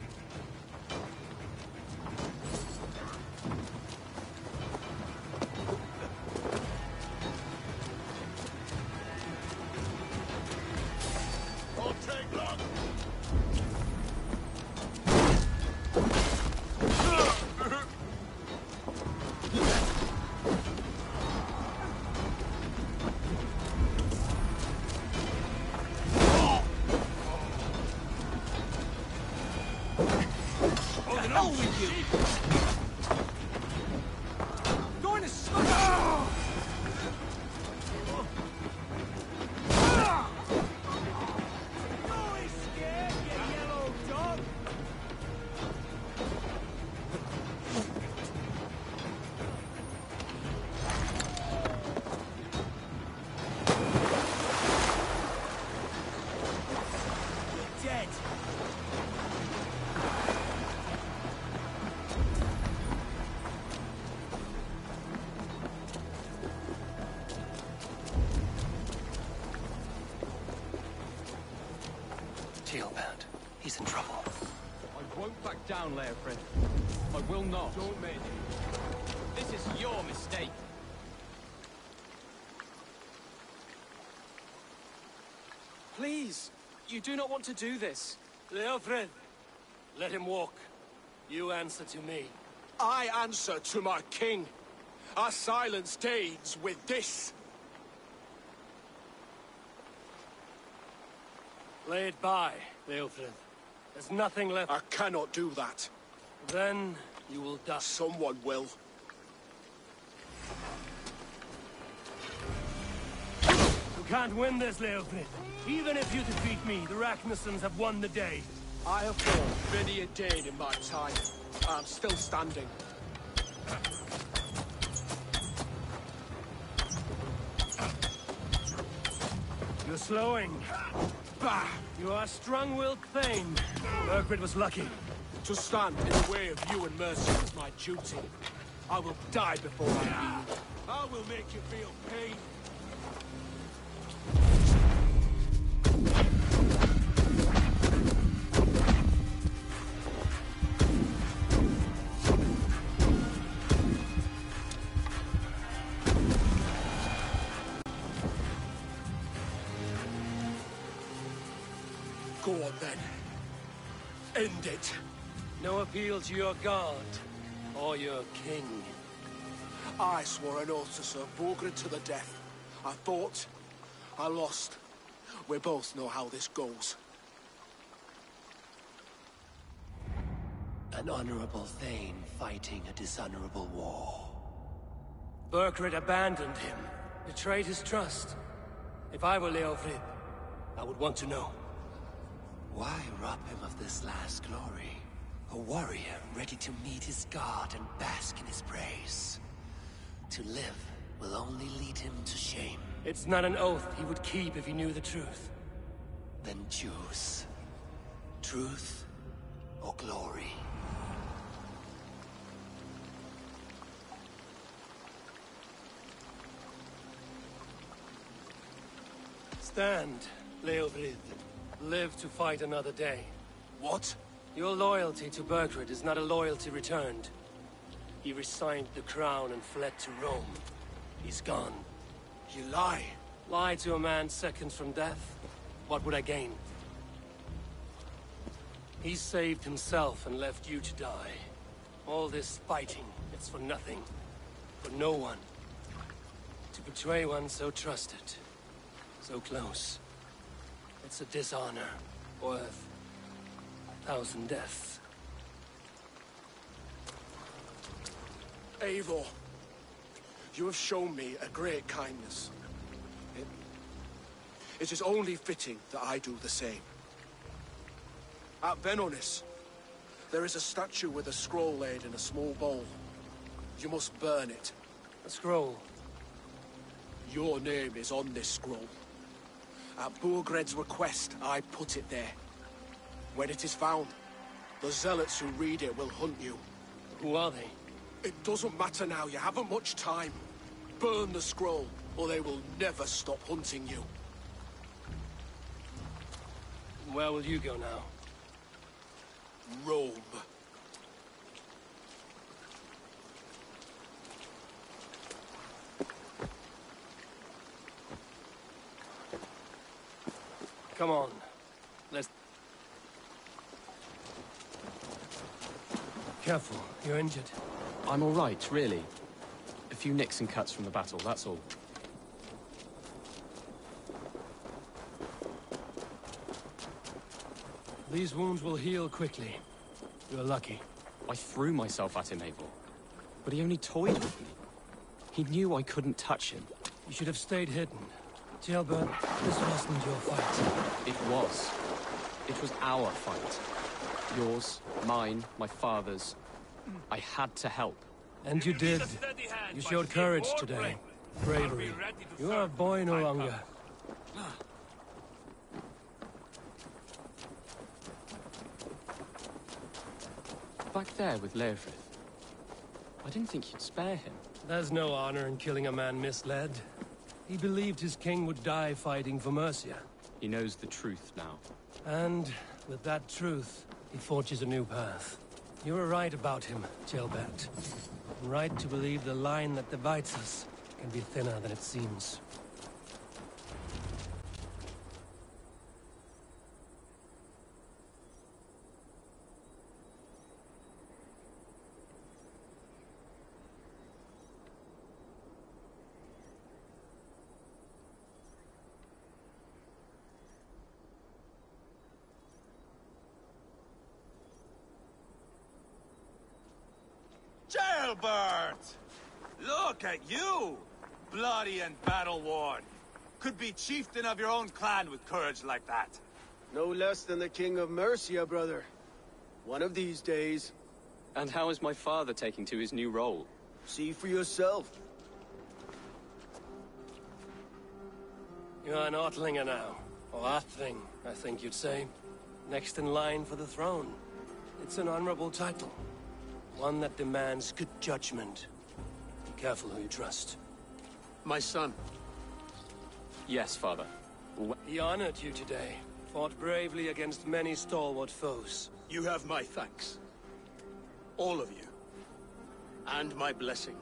Ceolbert. He's in trouble. I won't back down, Leofrid. I will not. Don't make it. This is your mistake. Please, you do not want to do this. Leofrid, let him walk. You answer to me. I answer to my king. Our silence aids with this. Lay it by, Leofrid. There's nothing left. I cannot do that. Then you will die. Someone will. You can't win this, Leofrid. Even if you defeat me, the Ragnarsons have won the day. I have fought many a Dane in my time. I'm still standing. You're slowing. Bah! You are strong-willed Thane. Burgred was lucky. To stand in the way of you and Mercia is my duty. I will die before I yield. I will make you feel pain. Go on then. End it. No appeal to your god or your king. I swore an oath to serve Borgred to the death. I fought. I lost. We both know how this goes. An honorable Thane fighting a dishonorable war. Burgred abandoned him, betrayed his trust. If I were Leofrid, I would want to know. Why rob him of this last glory? A warrior ready to meet his god and bask in his praise. To live will only lead him to shame. It's not an oath he would keep if he knew the truth. Then choose. Truth or glory. Stand, Leofrid. Live to fight another day. What? Your loyalty to Burgred is not a loyalty returned. He resigned the crown and fled to Rome. He's gone. You lie. Lie to a man seconds from death? What would I gain? He saved himself and left you to die. All this fighting, it's for nothing. For no one. To betray one so trusted. So close. It's a dishonor worth 1,000 deaths. Eivor, you have shown me a great kindness. It is only fitting that I do the same. At Venonis, there is a statue with a scroll laid in a small bowl. You must burn it. A scroll? Your name is on this scroll. At Burgred's request, I put it there. When it is found, the zealots who read it will hunt you. Who are they? It doesn't matter now, you haven't much time. Burn the scroll, or they will never stop hunting you. Where will you go now? Rome. Come on. Let's... Careful, you're injured. I'm all right, really. A few nicks and cuts from the battle, that's all. These wounds will heal quickly. You're lucky. I threw myself at him, Eivor. But he only toyed with me. He knew I couldn't touch him. You should have stayed hidden. Ceolbert, this wasn't your fight. It was. It was our fight. Yours, mine, my father's. I had to help. And you did. You showed courage today. Bravery. You are a boy no longer. Back there with Leofrid. I didn't think you'd spare him. There's no honor in killing a man misled. He believed his king would die fighting for Mercia. He knows the truth now. And with that truth, he forges a new path. You were right about him, Ceolbert. Right to believe the line that divides us can be thinner than it seems. Ceolbert! Look at you! Bloody and battle-worn. Could be chieftain of your own clan with courage like that. No less than the King of Mercia, brother. One of these days. And how is my father taking to his new role? See for yourself. You're an Ortlinger now. Or Athling, I think you'd say. Next in line for the throne. It's an honorable title. One that demands good judgment. Be careful who you trust. My son. Yes, father. He honored you today. Fought bravely against many stalwart foes. You have my thanks. All of you. And my blessing.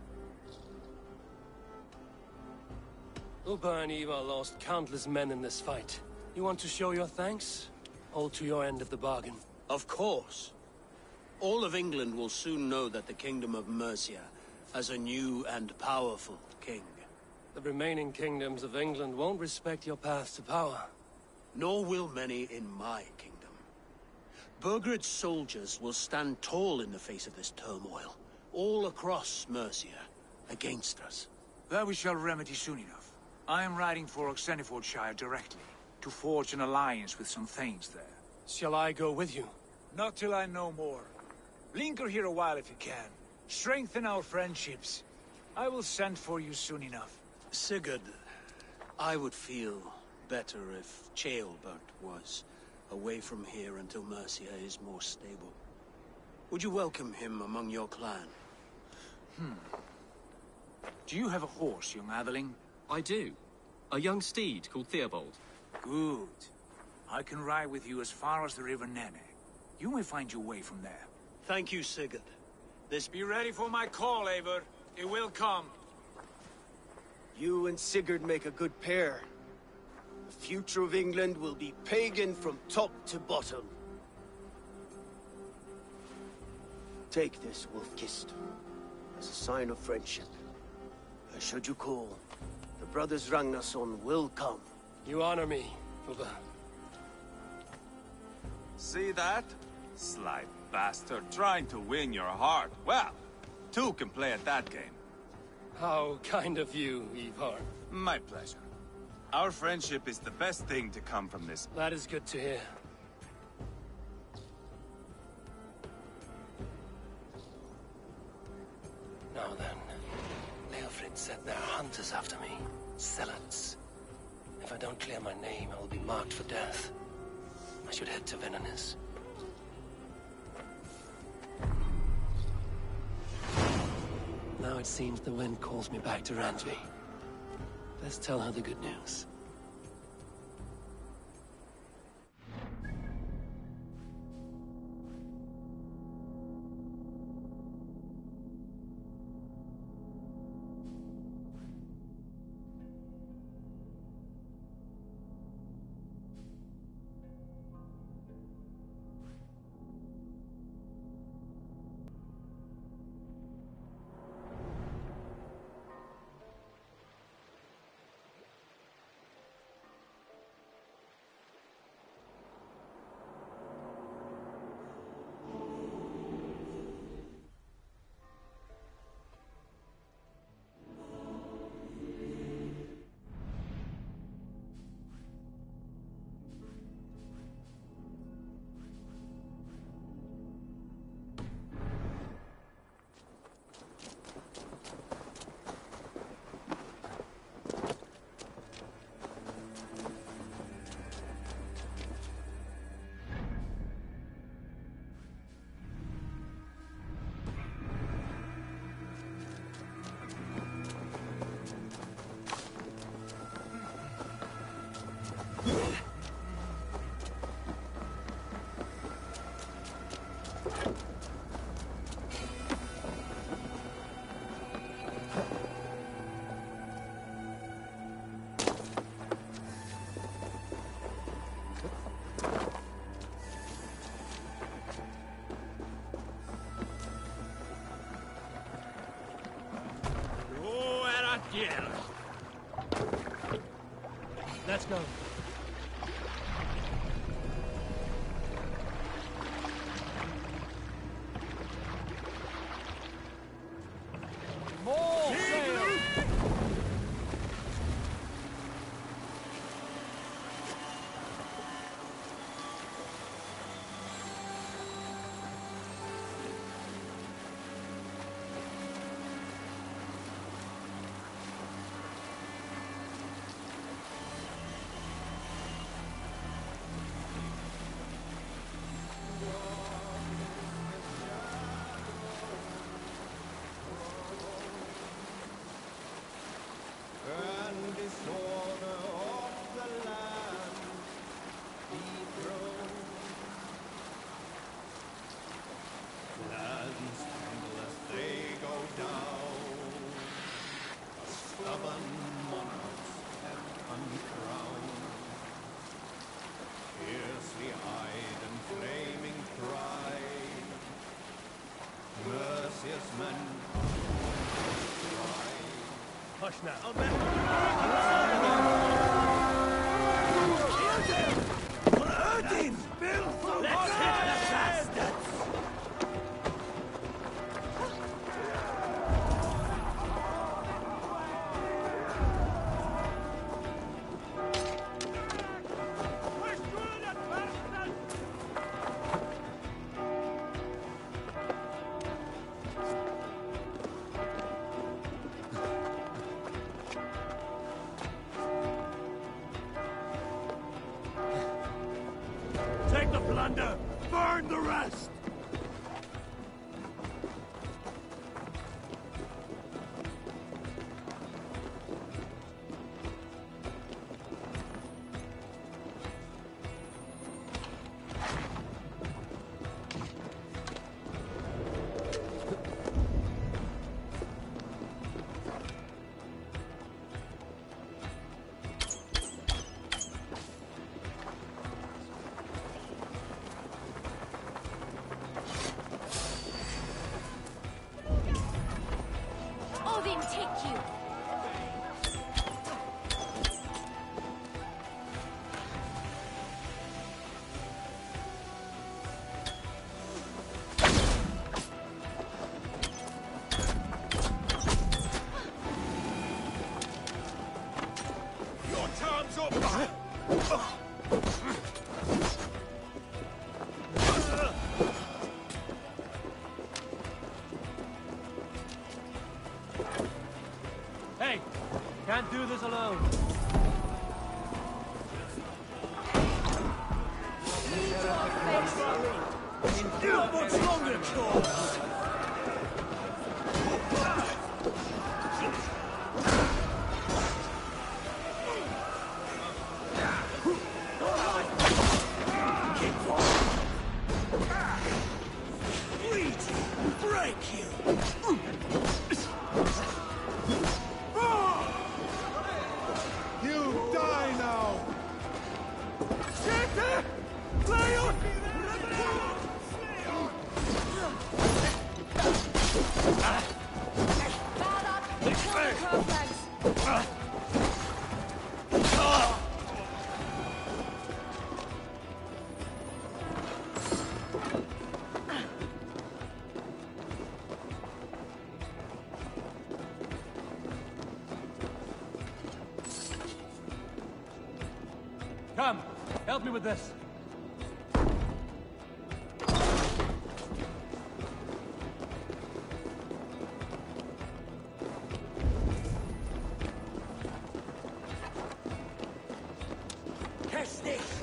Upa and Eva lost countless men in this fight. You want to show your thanks? Hold to your end of the bargain. Of course. All of England will soon know that the Kingdom of Mercia has a new and powerful king. The remaining kingdoms of England won't respect your path to power. Nor will many in my kingdom. Burgred's soldiers will stand tall in the face of this turmoil, all across Mercia, against us. That we shall remedy soon enough. I am riding for Oxenfordshire directly, to forge an alliance with some thanes there. Shall I go with you? Not till I know more. Linger here a while if you can. Strengthen our friendships. I will send for you soon enough. Sigurd, I would feel better if Ceolbert was away from here until Mercia is more stable. Would you welcome him among your clan? Do you have a horse, young Atheling? I do. A young steed called Theobald. Good. I can ride with you as far as the River Nene. You may find your way from there. Thank you, Sigurd. Be ready for my call, Eivor. It will come. You and Sigurd make a good pair. The future of England will be pagan from top to bottom. Take this, Wolf-Kissed, as a sign of friendship. And should you call, the brothers Ragnarsson will come. You honor me, Upa. See that? Sly bastard trying to win your heart. Well, two can play at that game. How kind of you, Ivar. My pleasure. Our friendship is the best thing to come from this. That is good to hear. Now then, Leofrid said there are hunters after me. Zealots. If I don't clear my name, I will be marked for death. I should head to Venanis. Now it seems the wind calls me back to Randvi. Let's tell her the good news. Let's go. More Hush now. Hurt him! Let's hit the bastards! Take the plunder! Burn the rest! Odin, take you! Your time's up! Hey, can't do this alone. How much longer, Claws? Break you! You die now! Santa! Lay on! Come, help me with this. Catch this!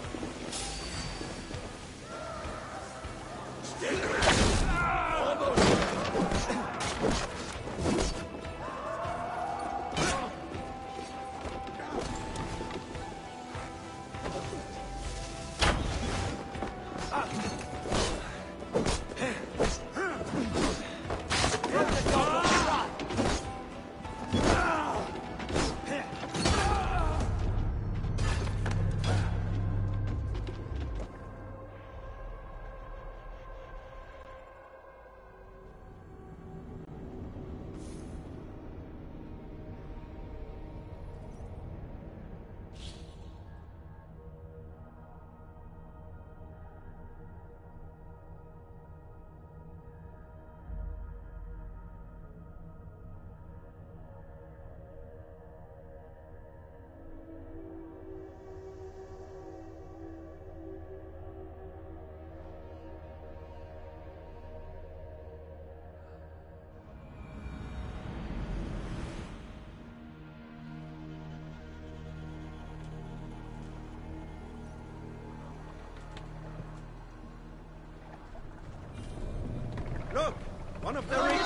Look! One of the rich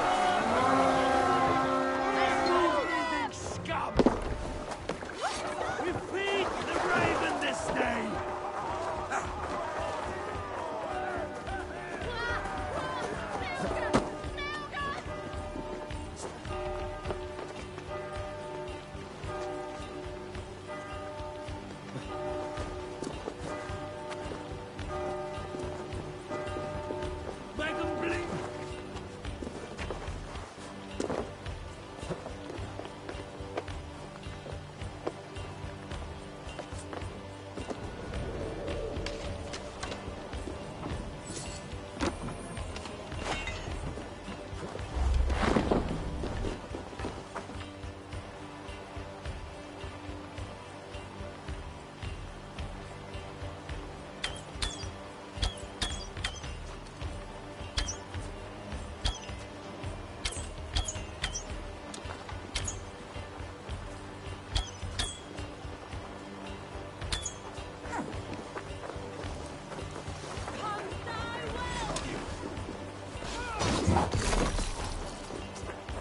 scum! We feed the raven this day! Make them blink!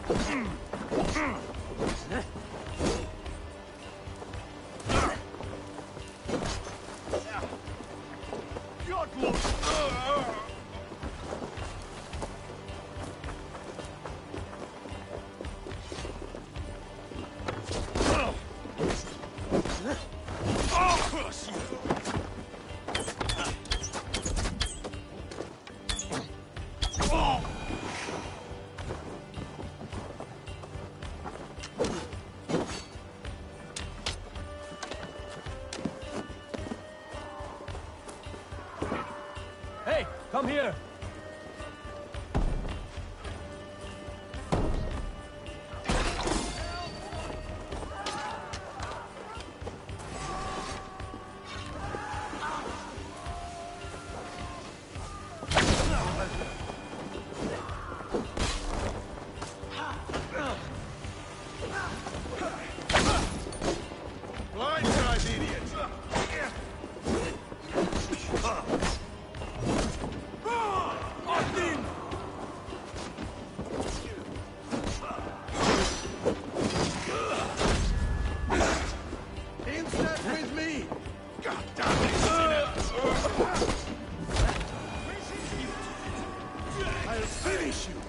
Hey, come here. Blindside, idiot! Austin! In step with me! God damn it, I'll finish you!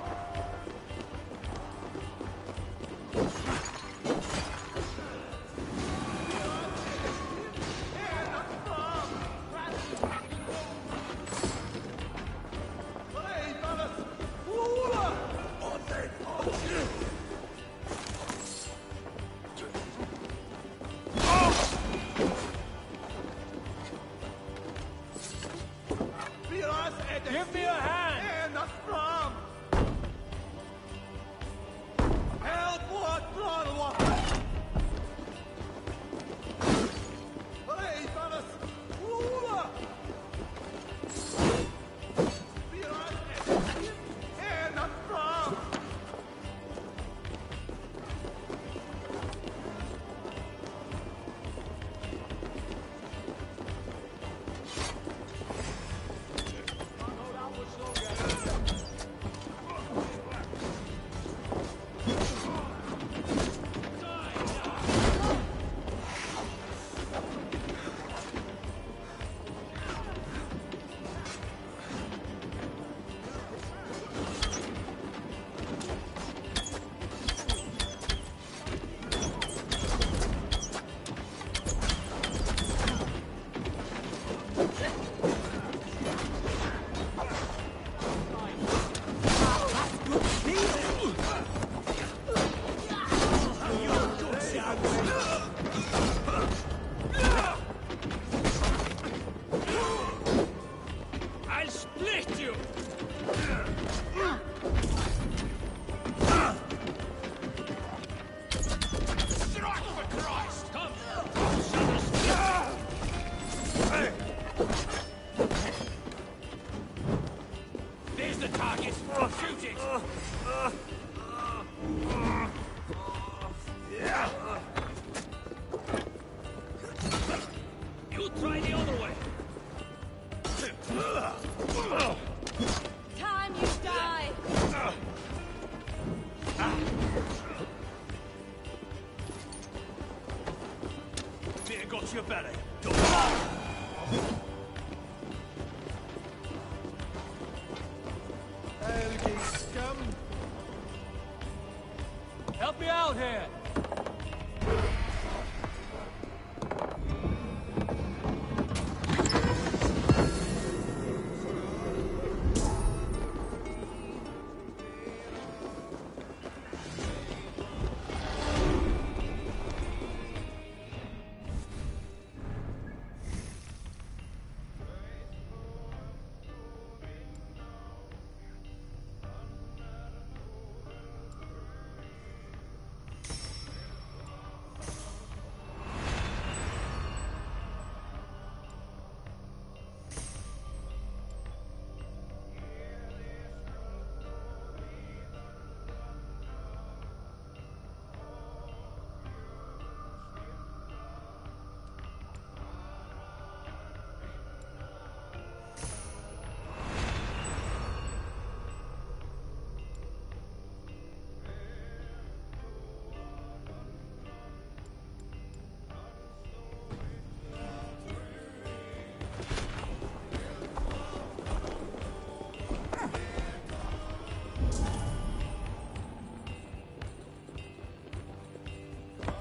Give me a hand! And a scrum! Help what blood! Hey, fellas! Ruler! And a scrum! I'll split you! Strike for Christ! Come! Hey! There's the target! Shoot it! You try the other way! Time you die! Fear got your belly. Elgin scum! Help me out here!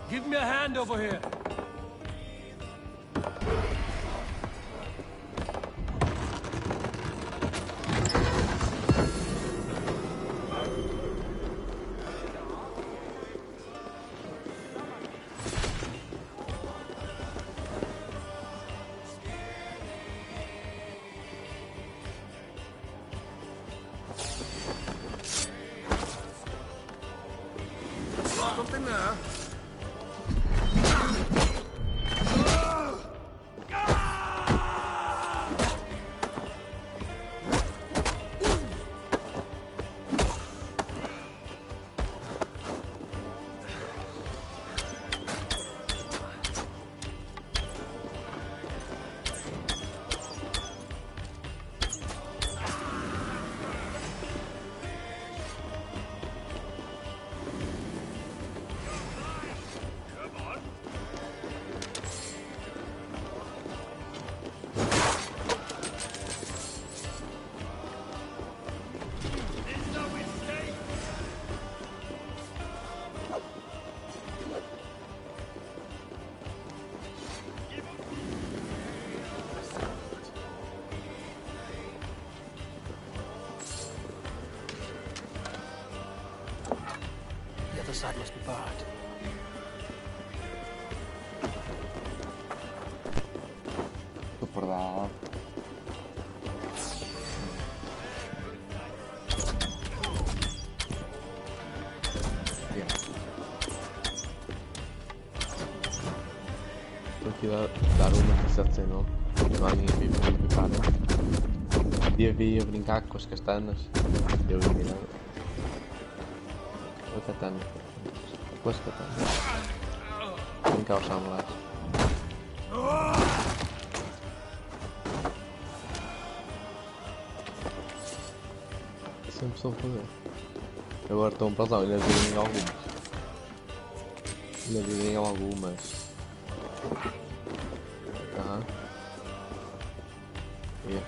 Give me a hand over here. Something there. The other side must be barred. Super dado. Estou aqui a dar uma cassete sem nome. Não há ninguém vivo para equipar. E havia a brincar com as castanas. Eu ia mirando. A katana. Com as katanas. Brincar aos samurais. Sempre soube fazer. Agora estão para lá, ainda dizem algumas. Ainda dizem algumas. Aham. Yeah.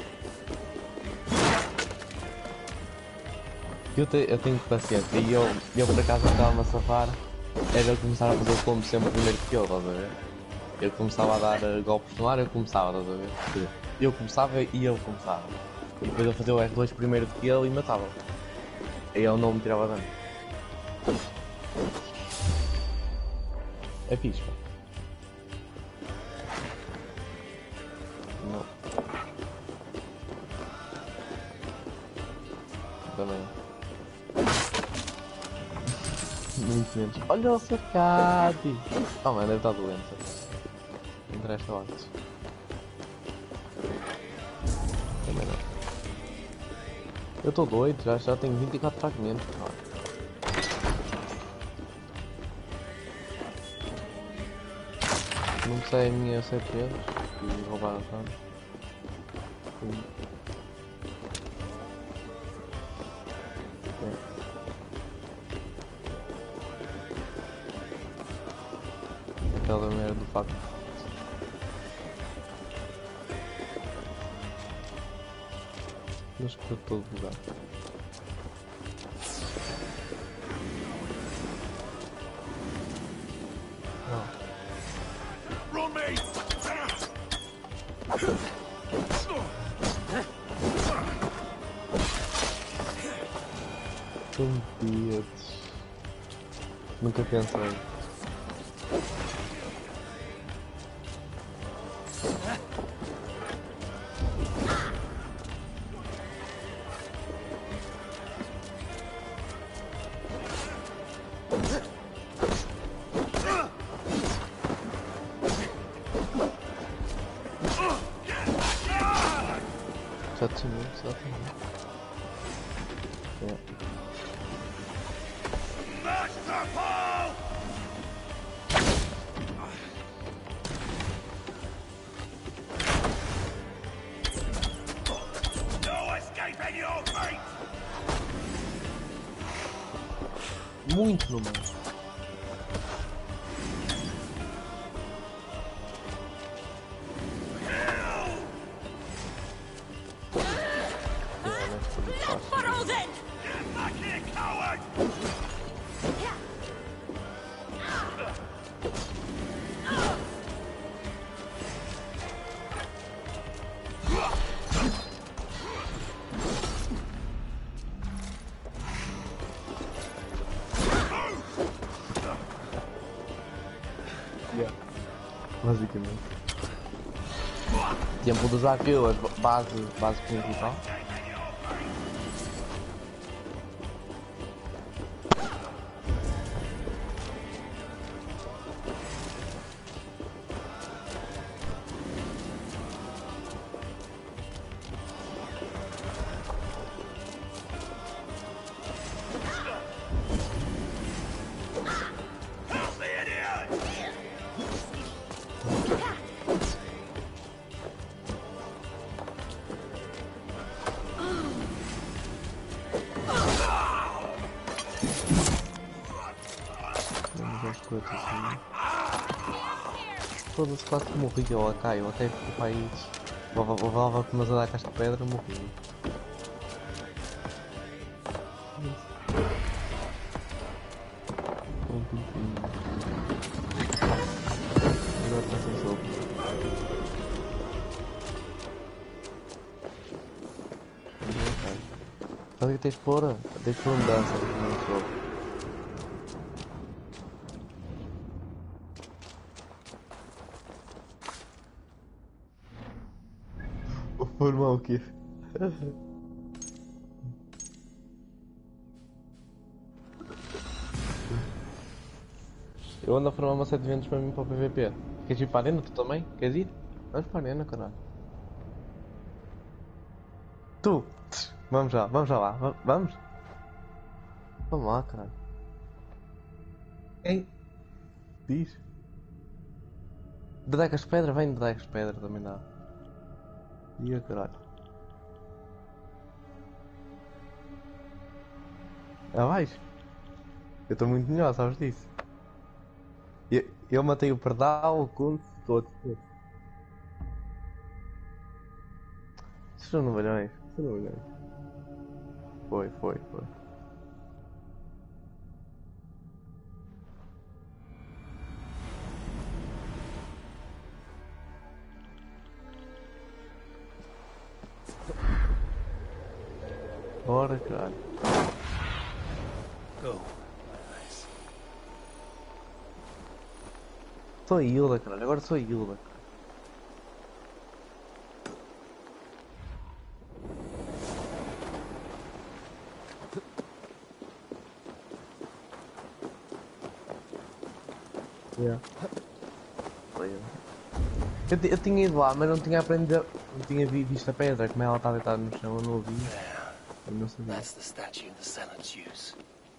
Eu tenho paciência e eu por acaso estava-me a safar. Era eu começar a fazer o combo sempre primeiro que eu, estás a ver? Eu começava a dar golpes no ar, eu começava, estás a ver? Eu começava e ele começava. E depois eu fazia o R2 primeiro do que ele e matava. Aí ele não me tirava dano. É fixe, pá. Não. Também. Muito menos. Olha o Cercati! Oh mano, deve estar doente. Não interessa antes. Também não. Eu estou doido, já tenho 24 fragmentos. Não sei a minha CP e roubar a fama. Aquela merda do facto. Mas por todo lugar. Compiados. Nunca pensei. Muito no meio. Basicamente. Tempo de usar aquilo, as bases principal. Foda-se, quase que morri eu a cá, eu até fui para aí. Levava com umas a dar caixa de pedra, morri. Agora está sem sopa. Sabe o que tens de pôr? Tens de pôr mudança no sopa. Formar o quê? Eu ando a formar uma 7 eventos para mim para o PVP. Queres ir para a arena? Tu também? Queres ir? Vamos para a arena, caralho. Tu! Vamos já lá. Vamos? Vamos lá, caralho. Quem? Diz? De decas de pedra? Vem de decas de pedra também dá. Diga, caralho. Vais? Eu estou muito melhor, sabes disso? Eu matei o Pardal, o Conde, todos. Vocês são novalhões. Foi. Bora, caralho. Sou a Hilda, caralho. Agora sou a Hilda. Yeah. Eu tinha ido lá, mas não tinha aprendido. Não tinha visto a pedra, como ela está deitada no chão, eu não ouvi. Eu não sabia. That's the statue the Zealots use.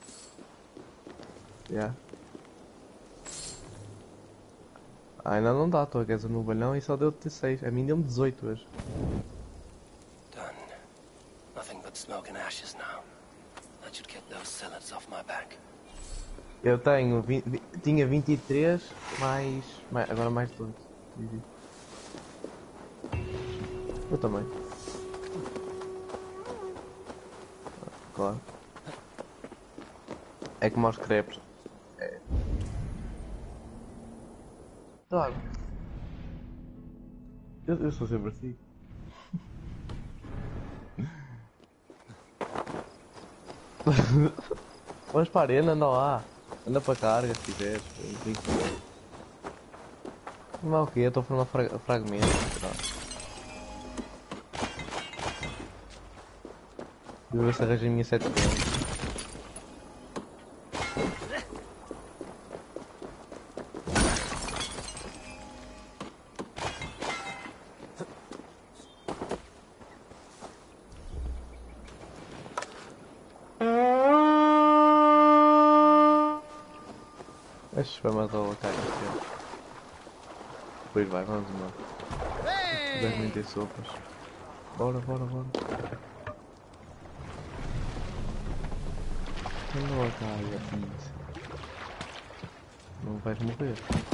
Yeah. Ainda não dá, estou a casa no balão e só deu 16. A mim deu-me 18 hoje. Done. Nothing but smoke and ashes now. That should get those Zealots off my back. Eu tenho tinha 23 agora mais 12. Eu também. Claro. É como aos crepes. É. Claro. Eu sou sempre assim. Vamos para a arena, anda lá. Anda para a carga se quiseres. Não é o quê? Eu estou a formar fragmentos. Vou ver se arranjo a minha 7 pontos. Acho que vai matar o cara aqui. Depois vai, vamos embora. Devem ter sopas. Bora. Anda lá, cara, não vais morrer.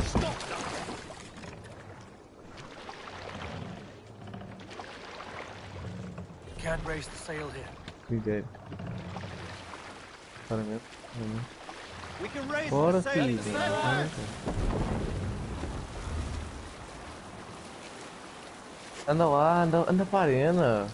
Can't raise the sail here. Cuidado. Claramente. Bora, filho. Anda lá, anda para a arena.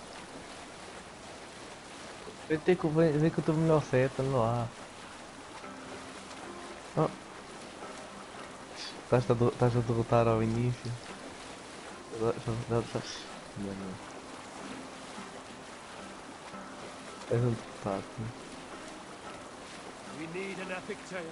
Vem que eu estou melhor certo, anda lá. Oh. Estás a derrotar ao início. Não. És um derrotado. We need an epic tale.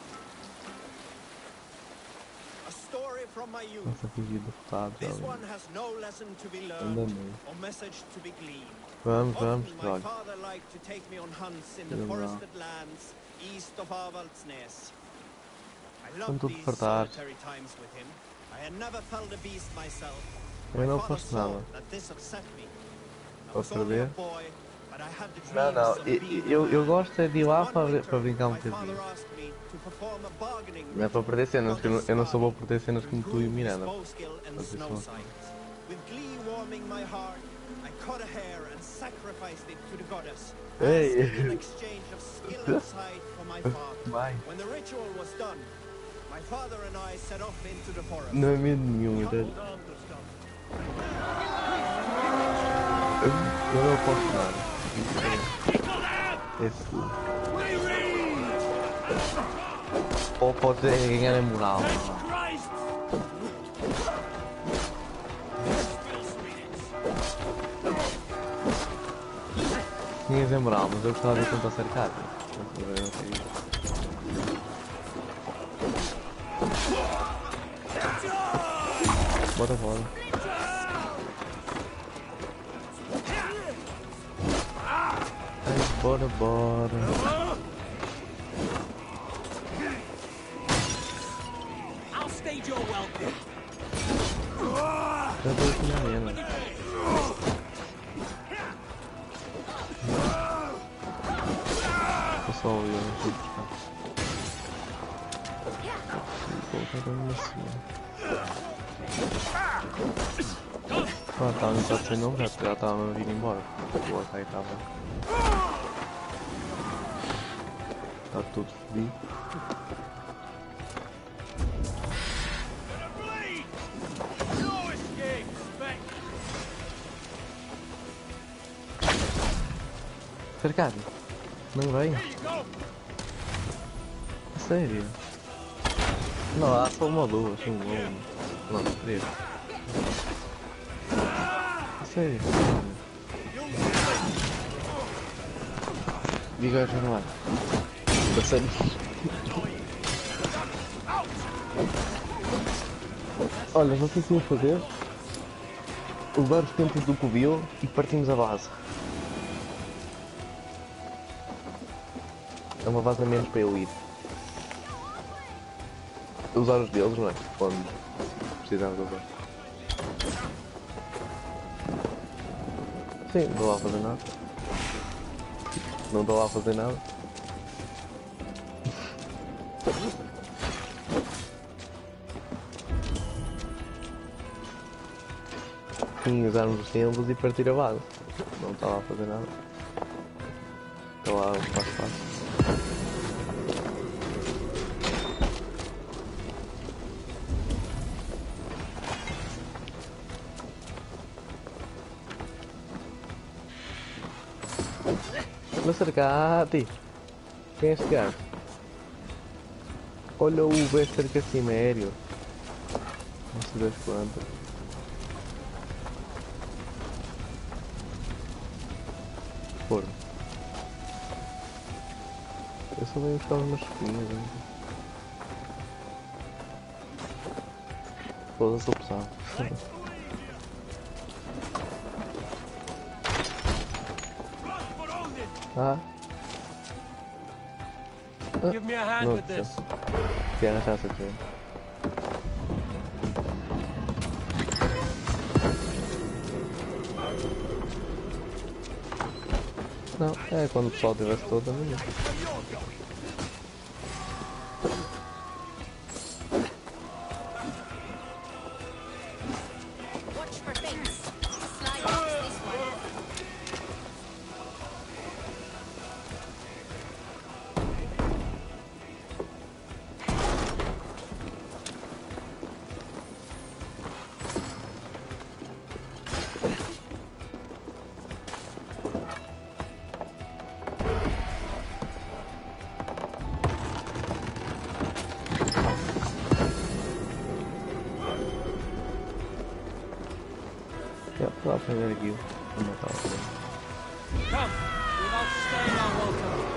A story from my youth. Nossa, fingi derrotado. This one has no lesson to be Ainda learned não. or message to be gleaned. Vamos, My droga. father liked to take me on hunts in the Vamos lá. forested lands east of Avaldsnes. I Estão loved tudo these fartados. solitary times with him. I had never felt a beast myself. Eu My não father faço saw nada. that this upset me. I Posso was only a perder? boy, but I had the Não, dreams não. of being a Eu man. gosto é de ir lá para One winter, brincar um my father bocadinho. asked me to perform a bargaining Não é para perder cenas, que eu não sou bom por ter cenas como tu e o his Miranda. bow skill and Mas isso snow não. sight. With glee warming my heart, I cut a hair and sacrificed it to the goddess. Hey. Asking in exchange of skill and sight for my father. Vai. When the ritual was done, my father and I set off into the forest. Não é medo nenhum, então. Eu não posso nada. Esse. Ou pode ganhar a moral. Tinhas a moral, mas eu gostava de tentar cercar. Bora fora. Bora. I'll stage your welcome. Já estou aqui na arena. Vou só olhar aqui. Vou colocar uma assim. Ah, tá, não está sendo não, já estava a vir embora. O Akai estava. Está tudo fodido. Cercado? Não vem? A sério? Não, há só uma lua, assim, não, três. A sério? Diga já não há. A sério? Olha, vocês iam fazer? Levar os tempos do Covil e partimos a base. É uma base a menos para eu ir. Usar os deles, não é? Quando precisar de usar. Sim, não estou lá a fazer nada. Não estou lá a fazer nada. Sim, usarmos os tempos e partir a base. Não está lá a fazer nada. Está lá o passo. Não cercate! Quem é este gajo? Olha o Bester Cassimério! Não sei das quantas. Forno. Eu só venho buscar umas espinhas ainda. Foda-se, opção. Ah. Give me a hand with this. Quer arranjar essa aqui. Não, é quando o pessoal tivesse todo a minha. Estou a aprender aqui a matar o filho. Come, without staying our welcome.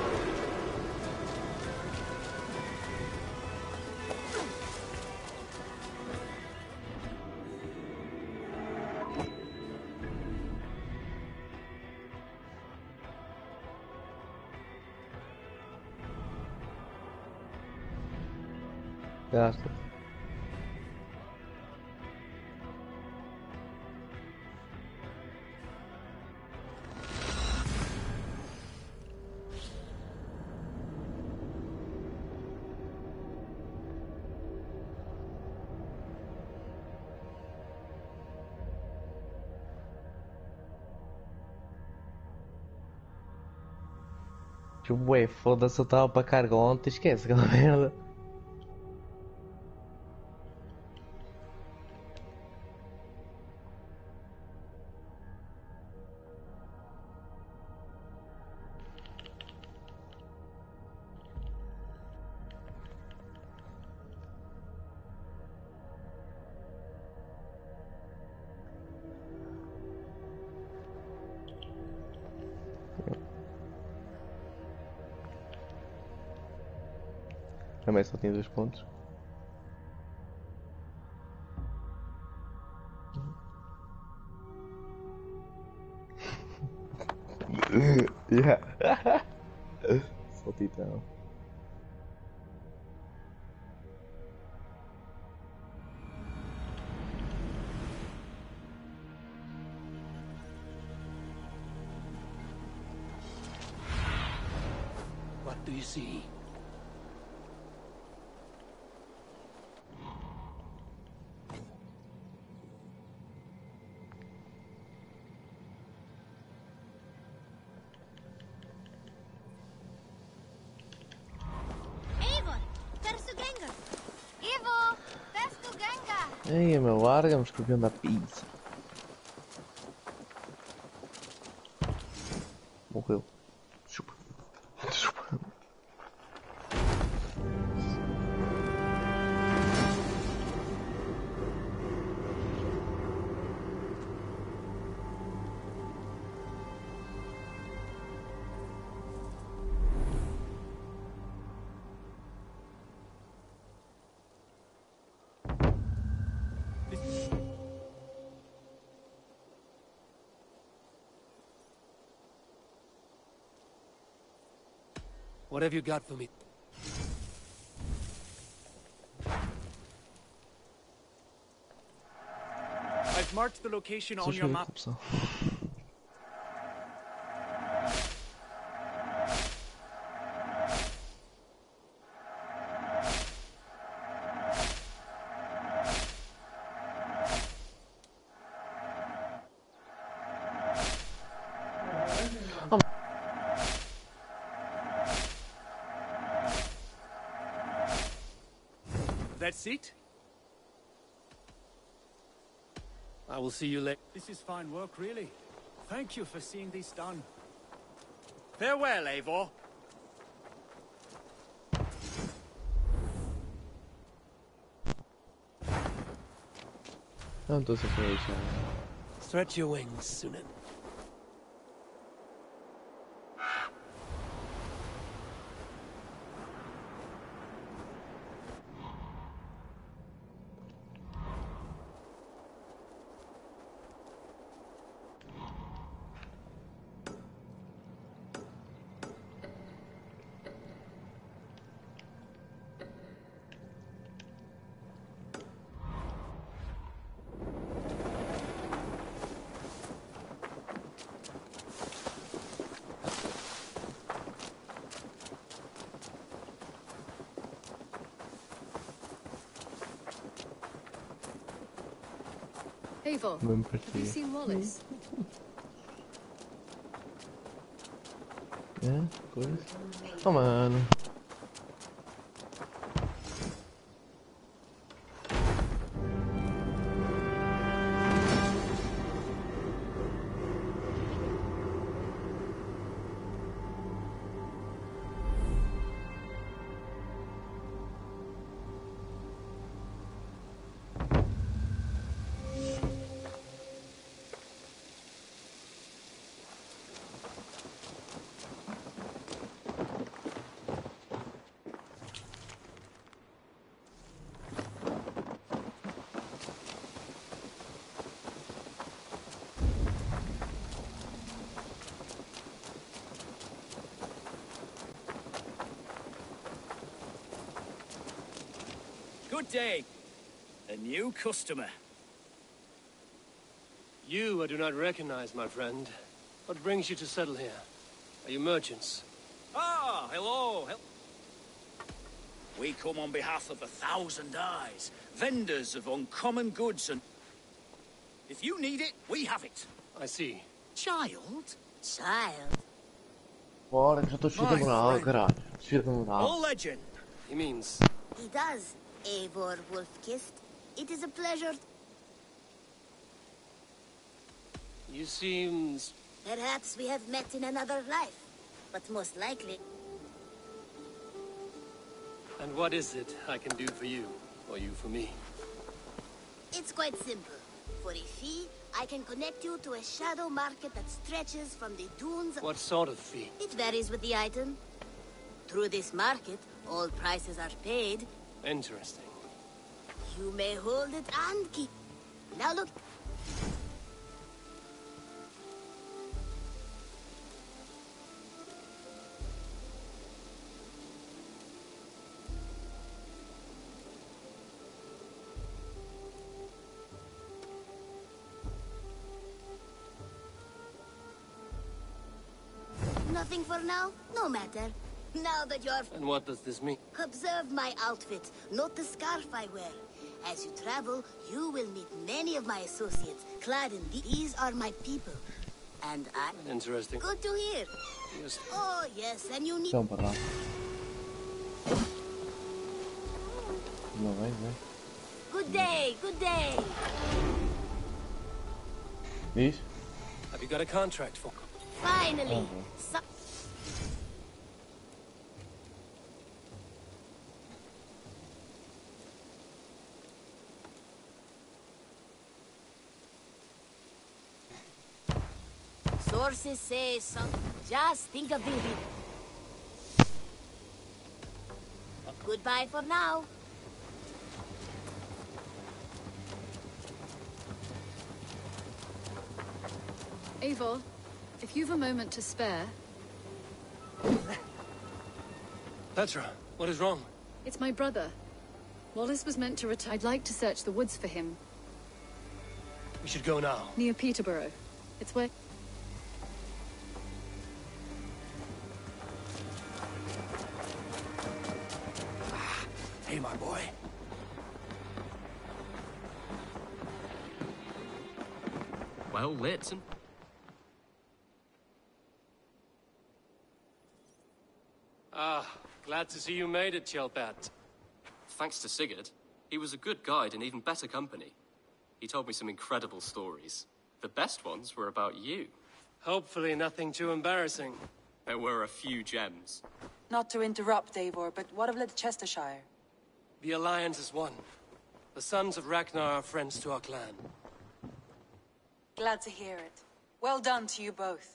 Gasta. Ué, foda-se, eu estava para carga ontem, esquece aquela merda. Também só tinha 2 pontos. Yeah. Só titão. What do you see? Ei, meu, larga-me, escorpião da pizza. Morreu. Chupa. Chupa. What have you got for me? I've marked the location on your map. That's it? I will see you later. This is fine work, really. Thank you for seeing this done. Farewell, Eivor. Não estou sem isso. Stretch your wings, Sunan. Eivor, have you seen Wallace? É, coisa. Oh, mano. Good day. A new customer. You I do not recognize, my friend. What brings you to settle here? Are you merchants? Ah, hello. We come on behalf of 1,000 Eyes, vendors of uncommon goods and... If you need it, we have it. I see. Child? Child? Bora, que já estou cheio de moral, caralho. Cheio de moral. All legend. He means... He does, Eivor Wolf-Kissed. It is a pleasure. You seems... Perhaps we have met in another life, but most likely... And what is it I can do for you, or you for me? It's quite simple. For a fee, I can connect you to a shadow market that stretches from the dunes... What sort of fee? It varies with the item. Through this market, all prices are paid. Interesting. You may hold it and keep... Now look... Nothing for now? No matter. Now that you're... And what does this mean? Observe my outfit. Note the scarf I wear. As you travel, you will meet many of my associates. Clad in these are my people. And I... Interesting. Good to hear. Yes. Oh, yes, and you need... Então, para lá. Não vem, vem. Good day, good day. Diz? Have you got a contract for... Finally. Sources say something. Just think of the... Goodbye for now. Eivor, if you've a moment to spare... Petra, what is wrong? It's my brother. Wallace was meant to return. I'd like to search the woods for him. We should go now. Near Peterborough. It's where... Hey, my boy. Well lit and... Ah, glad to see you made it, Kjellbat. Thanks to Sigurd. He was a good guide and even better company. He told me some incredible stories. The best ones were about you. Hopefully nothing too embarrassing. There were a few gems. Not to interrupt, Eivor, but what of Leicestershire? The Alliance is one. The sons of Ragnar are friends to our clan. Glad to hear it. Well done to you both.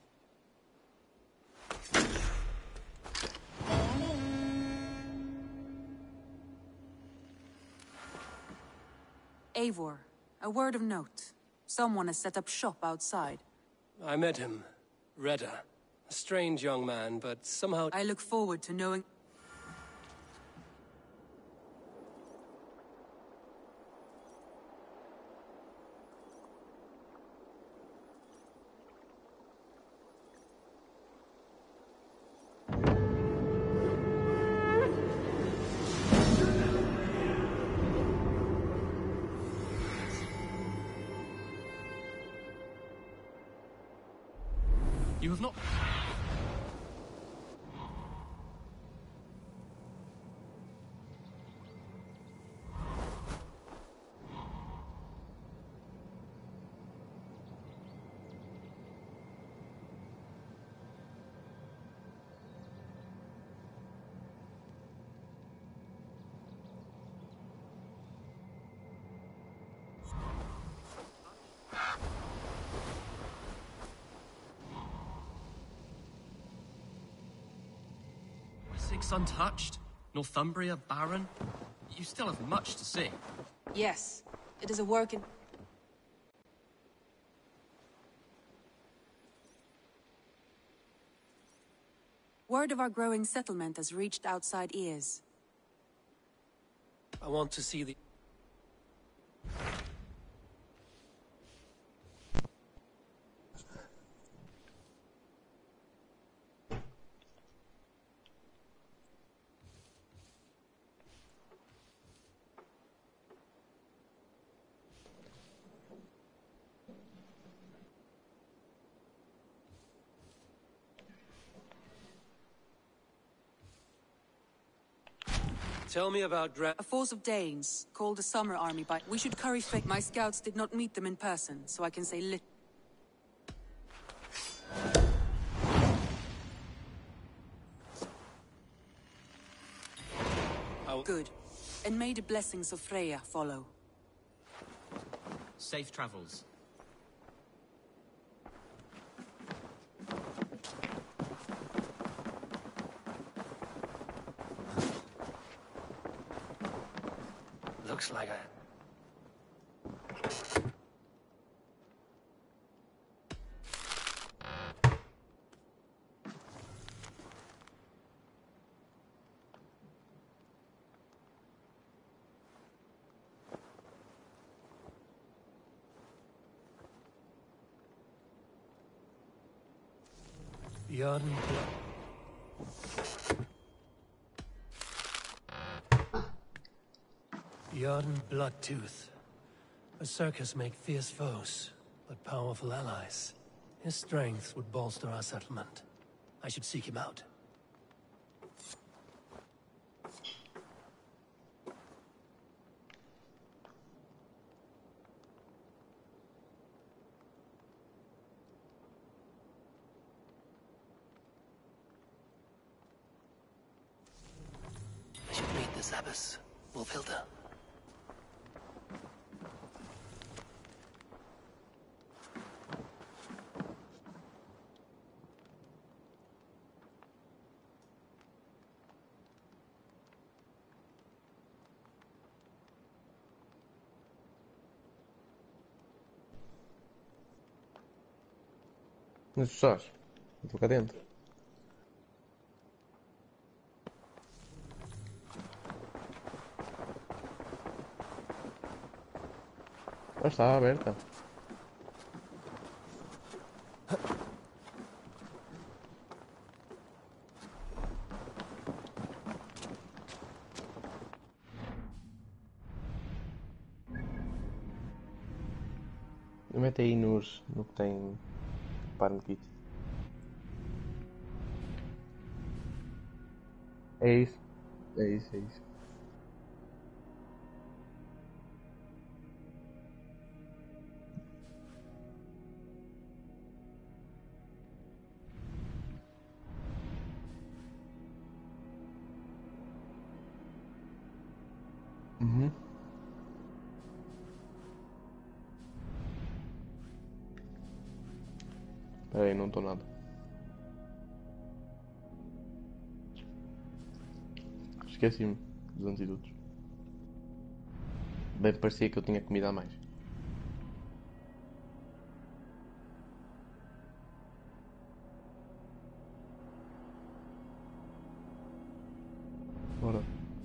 Eivor, a word of note. Someone has set up shop outside. I met him. Redda. A strange young man, but somehow... I look forward to knowing... You have not... Essex untouched? Northumbria barren? You still have much to see. Yes, it is a work in... Word of our growing settlement has reached outside ears. I want to see the... Tell me about A force of Danes, called the Summer Army by... We should curry favor. My scouts did not meet them in person, so I can say Good. And may the blessings of Freya follow. Safe travels. Looks like a... Yarden Bloodtooth. Berserkers make fierce foes, but powerful allies. His strength would bolster our settlement. I should seek him out. I should meet this abbess, Wolfhilda. Mas tu estás? Eu estou cá dentro. Ah, está aberta. Mete aí no que tem Parn Kit. É isso. É isso, é isso. Uhum. Espera aí, não estou nada. Esqueci-me dos antídotos. Bem parecia que eu tinha comida a mais. Bora.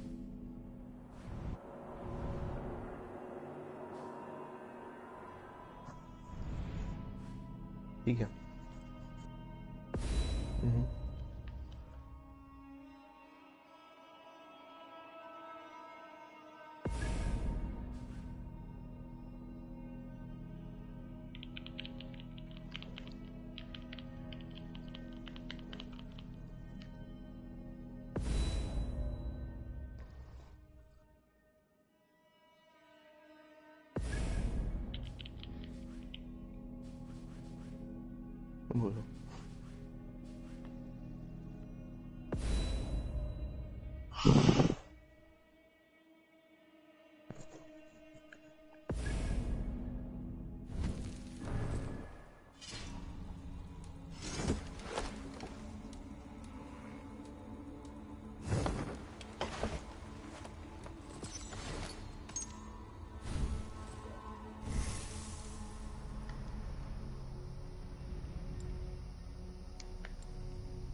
Diga. Uhum. Vamos ver.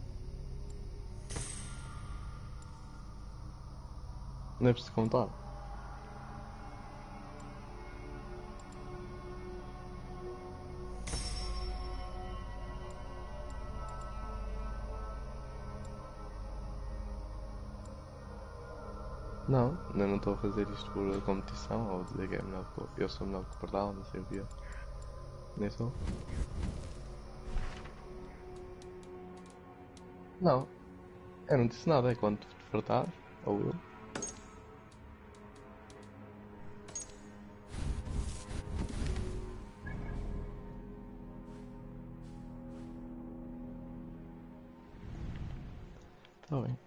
Não é preciso contar. Não, eu não estou a fazer isto por competição ou dizer que é melhor que eu sou melhor que o Pardal, não sei o que é. Nem sou. Não, eu não disse nada, é quando tu te fartares, ou eu. Tá bem.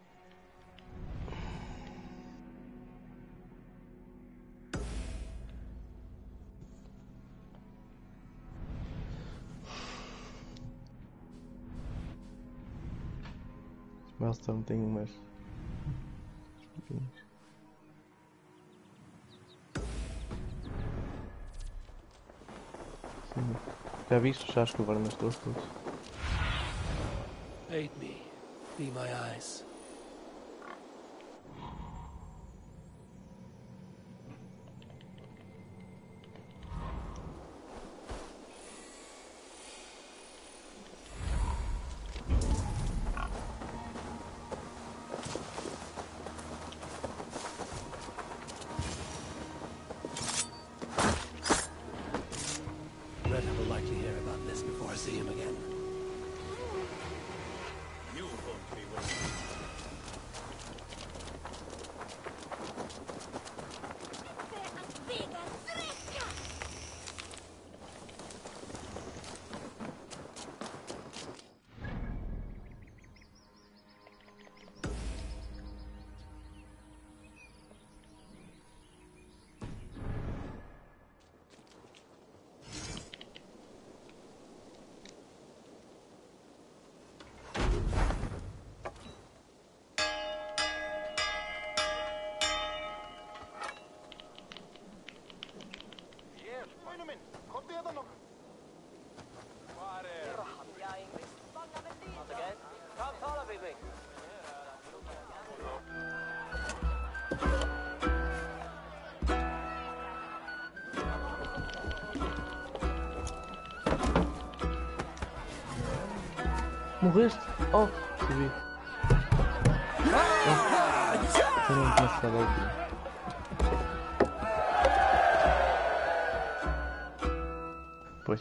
Milestone tem umas. Sim. Já viste? Já escovaram nas tuas todas. Aid me. Be my eyes. Red will likely hear about this before I see him again. You won't be welcome. Morreste? Oh, subi. Eu não tinha ficado aqui. Pois.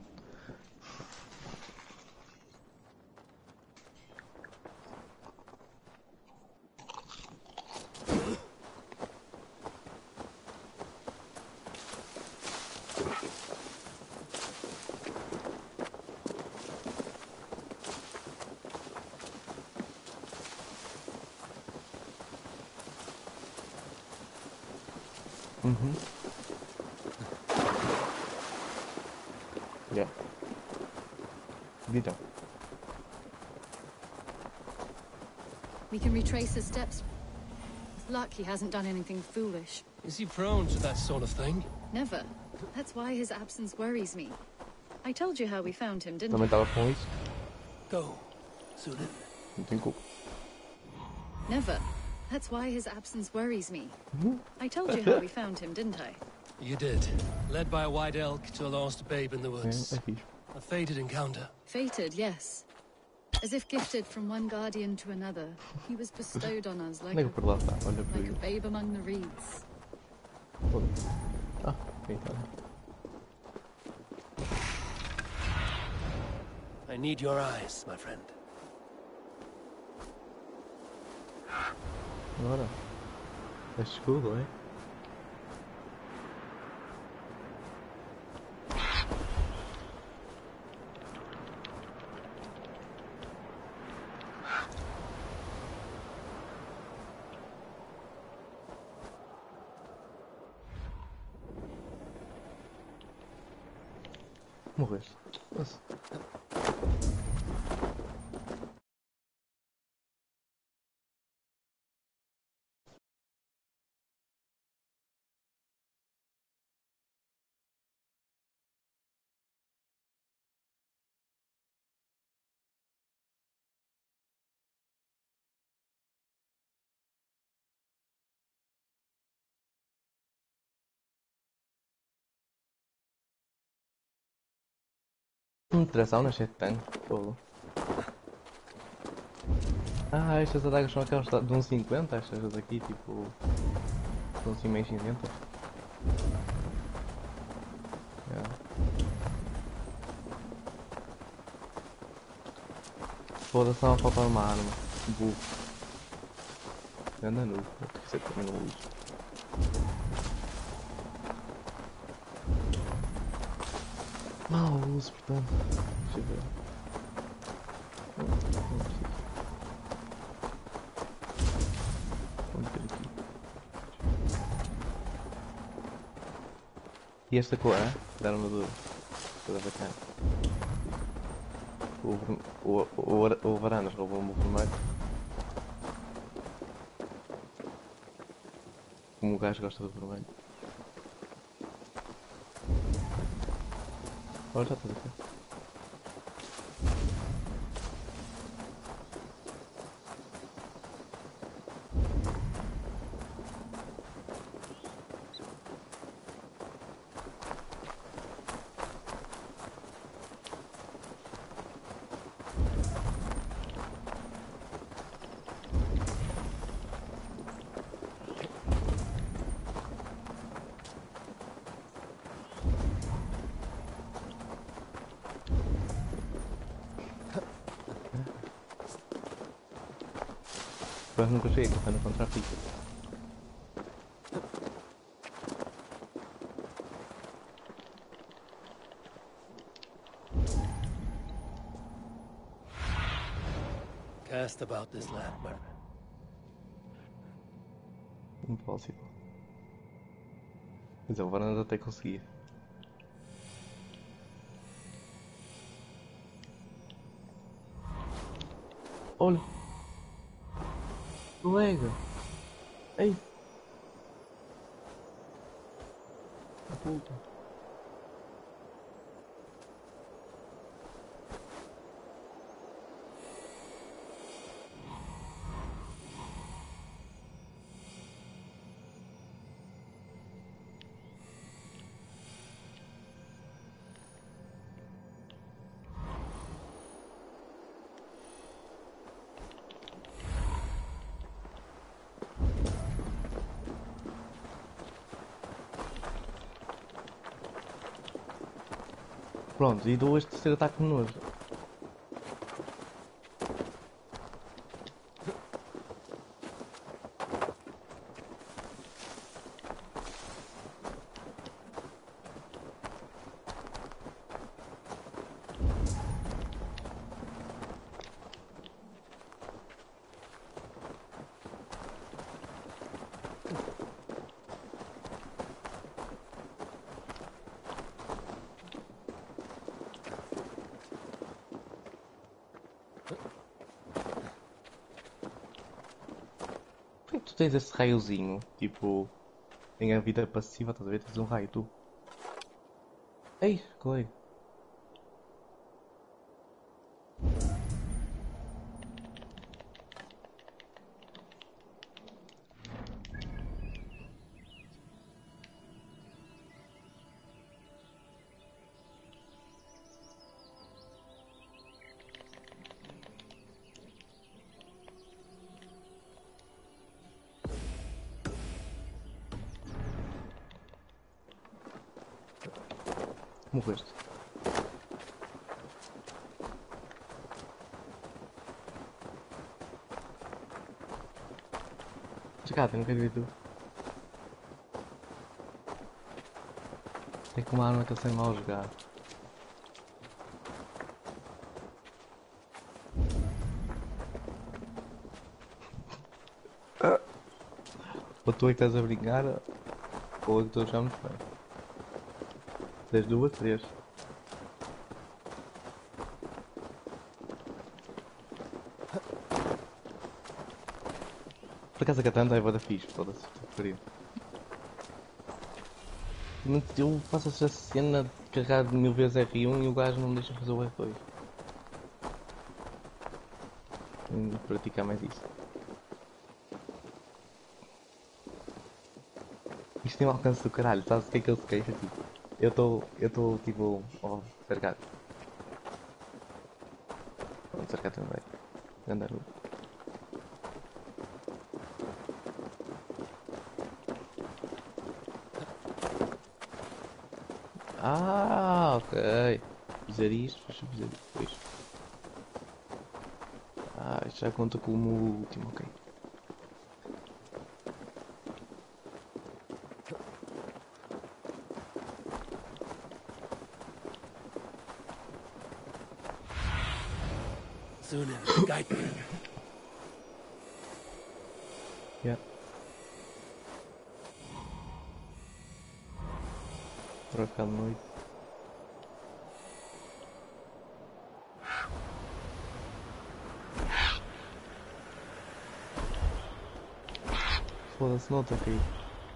Yeah. Vida. We can retrace his steps. With luck, he hasn't done anything foolish. Is he prone to that sort of thing? Never. That's why his absence worries me. I told you how we found him, didn't Também I? estava com isso. Go, Sunan. Não tem culpa. Never. That's why his absence worries me. I told you how we found him, didn't I? You did. Led by a white elk to a lost babe in the woods. A fated encounter. Fated, yes. As if gifted from one guardian to another, he was bestowed on us like Onde é que por lá está? Olha por like a aí. babe among the reeds. Ah, quem está? I need your eyes, my friend. Agora. É escuro, é? Morreste. Nossa. Não me interessa, nascer tanque, fogo. Ah, estas adagas são aquelas de 1,50, estas daqui, tipo... São assim meio cinzentas. Foda-se, estava a faltar uma arma. Burro. Anda nu, isso é também no lixo. Mal uso, portanto. Deixa eu ver. Não preciso. Vou meter aqui. E esta cor, da armadura. Toda bacana. O Varandas roubou-me o vermelho. Como o gajo gosta do vermelho. Olha, já estás aqui. Mas nunca chego, está no contrapico. Cast about this land, Mervin. Impossível. Mas o Varandas até conseguia. Olha! Colega! Ei! A puta! Pronto, e dou este terceiro ataque de novo. Por que tu tens esse raiozinho? Tipo, em a vida passiva, estás a ver? Tens um raio, tu. Ei, colega. Morreste. Chegada, não quero ver tu. Tem que uma arma que eu sei mal jogar. Ou tu é que estás a brincar, ou é que estou a achar muito bem. Das duas, três. Por acaso a katana é bué fixe, foda-se, preferido. Eu faço essa cena de carregar 1000 vezes R1 e o gajo não me deixa fazer o R2. Tenho de praticar mais isso. Isto tem um alcance do caralho, sabes o que é que ele se queixa? Tipo, eu estou tipo, ó, cercado. Vamos cercar também. Andar. Ah, ok. Fazer isto, deixa eu fazer depois. Ah, isto já conta como o último, ok. Suna, guide me. Yeah. Para cá de noite. Foda-se, não está a cair.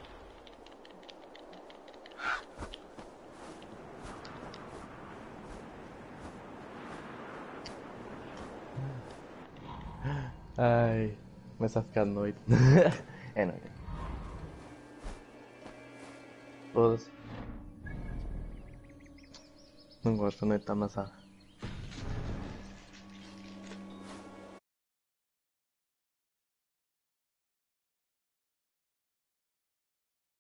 Ai, começa a ficar de noite. É noite. Foda-se. Não gosto, a noite está amassada.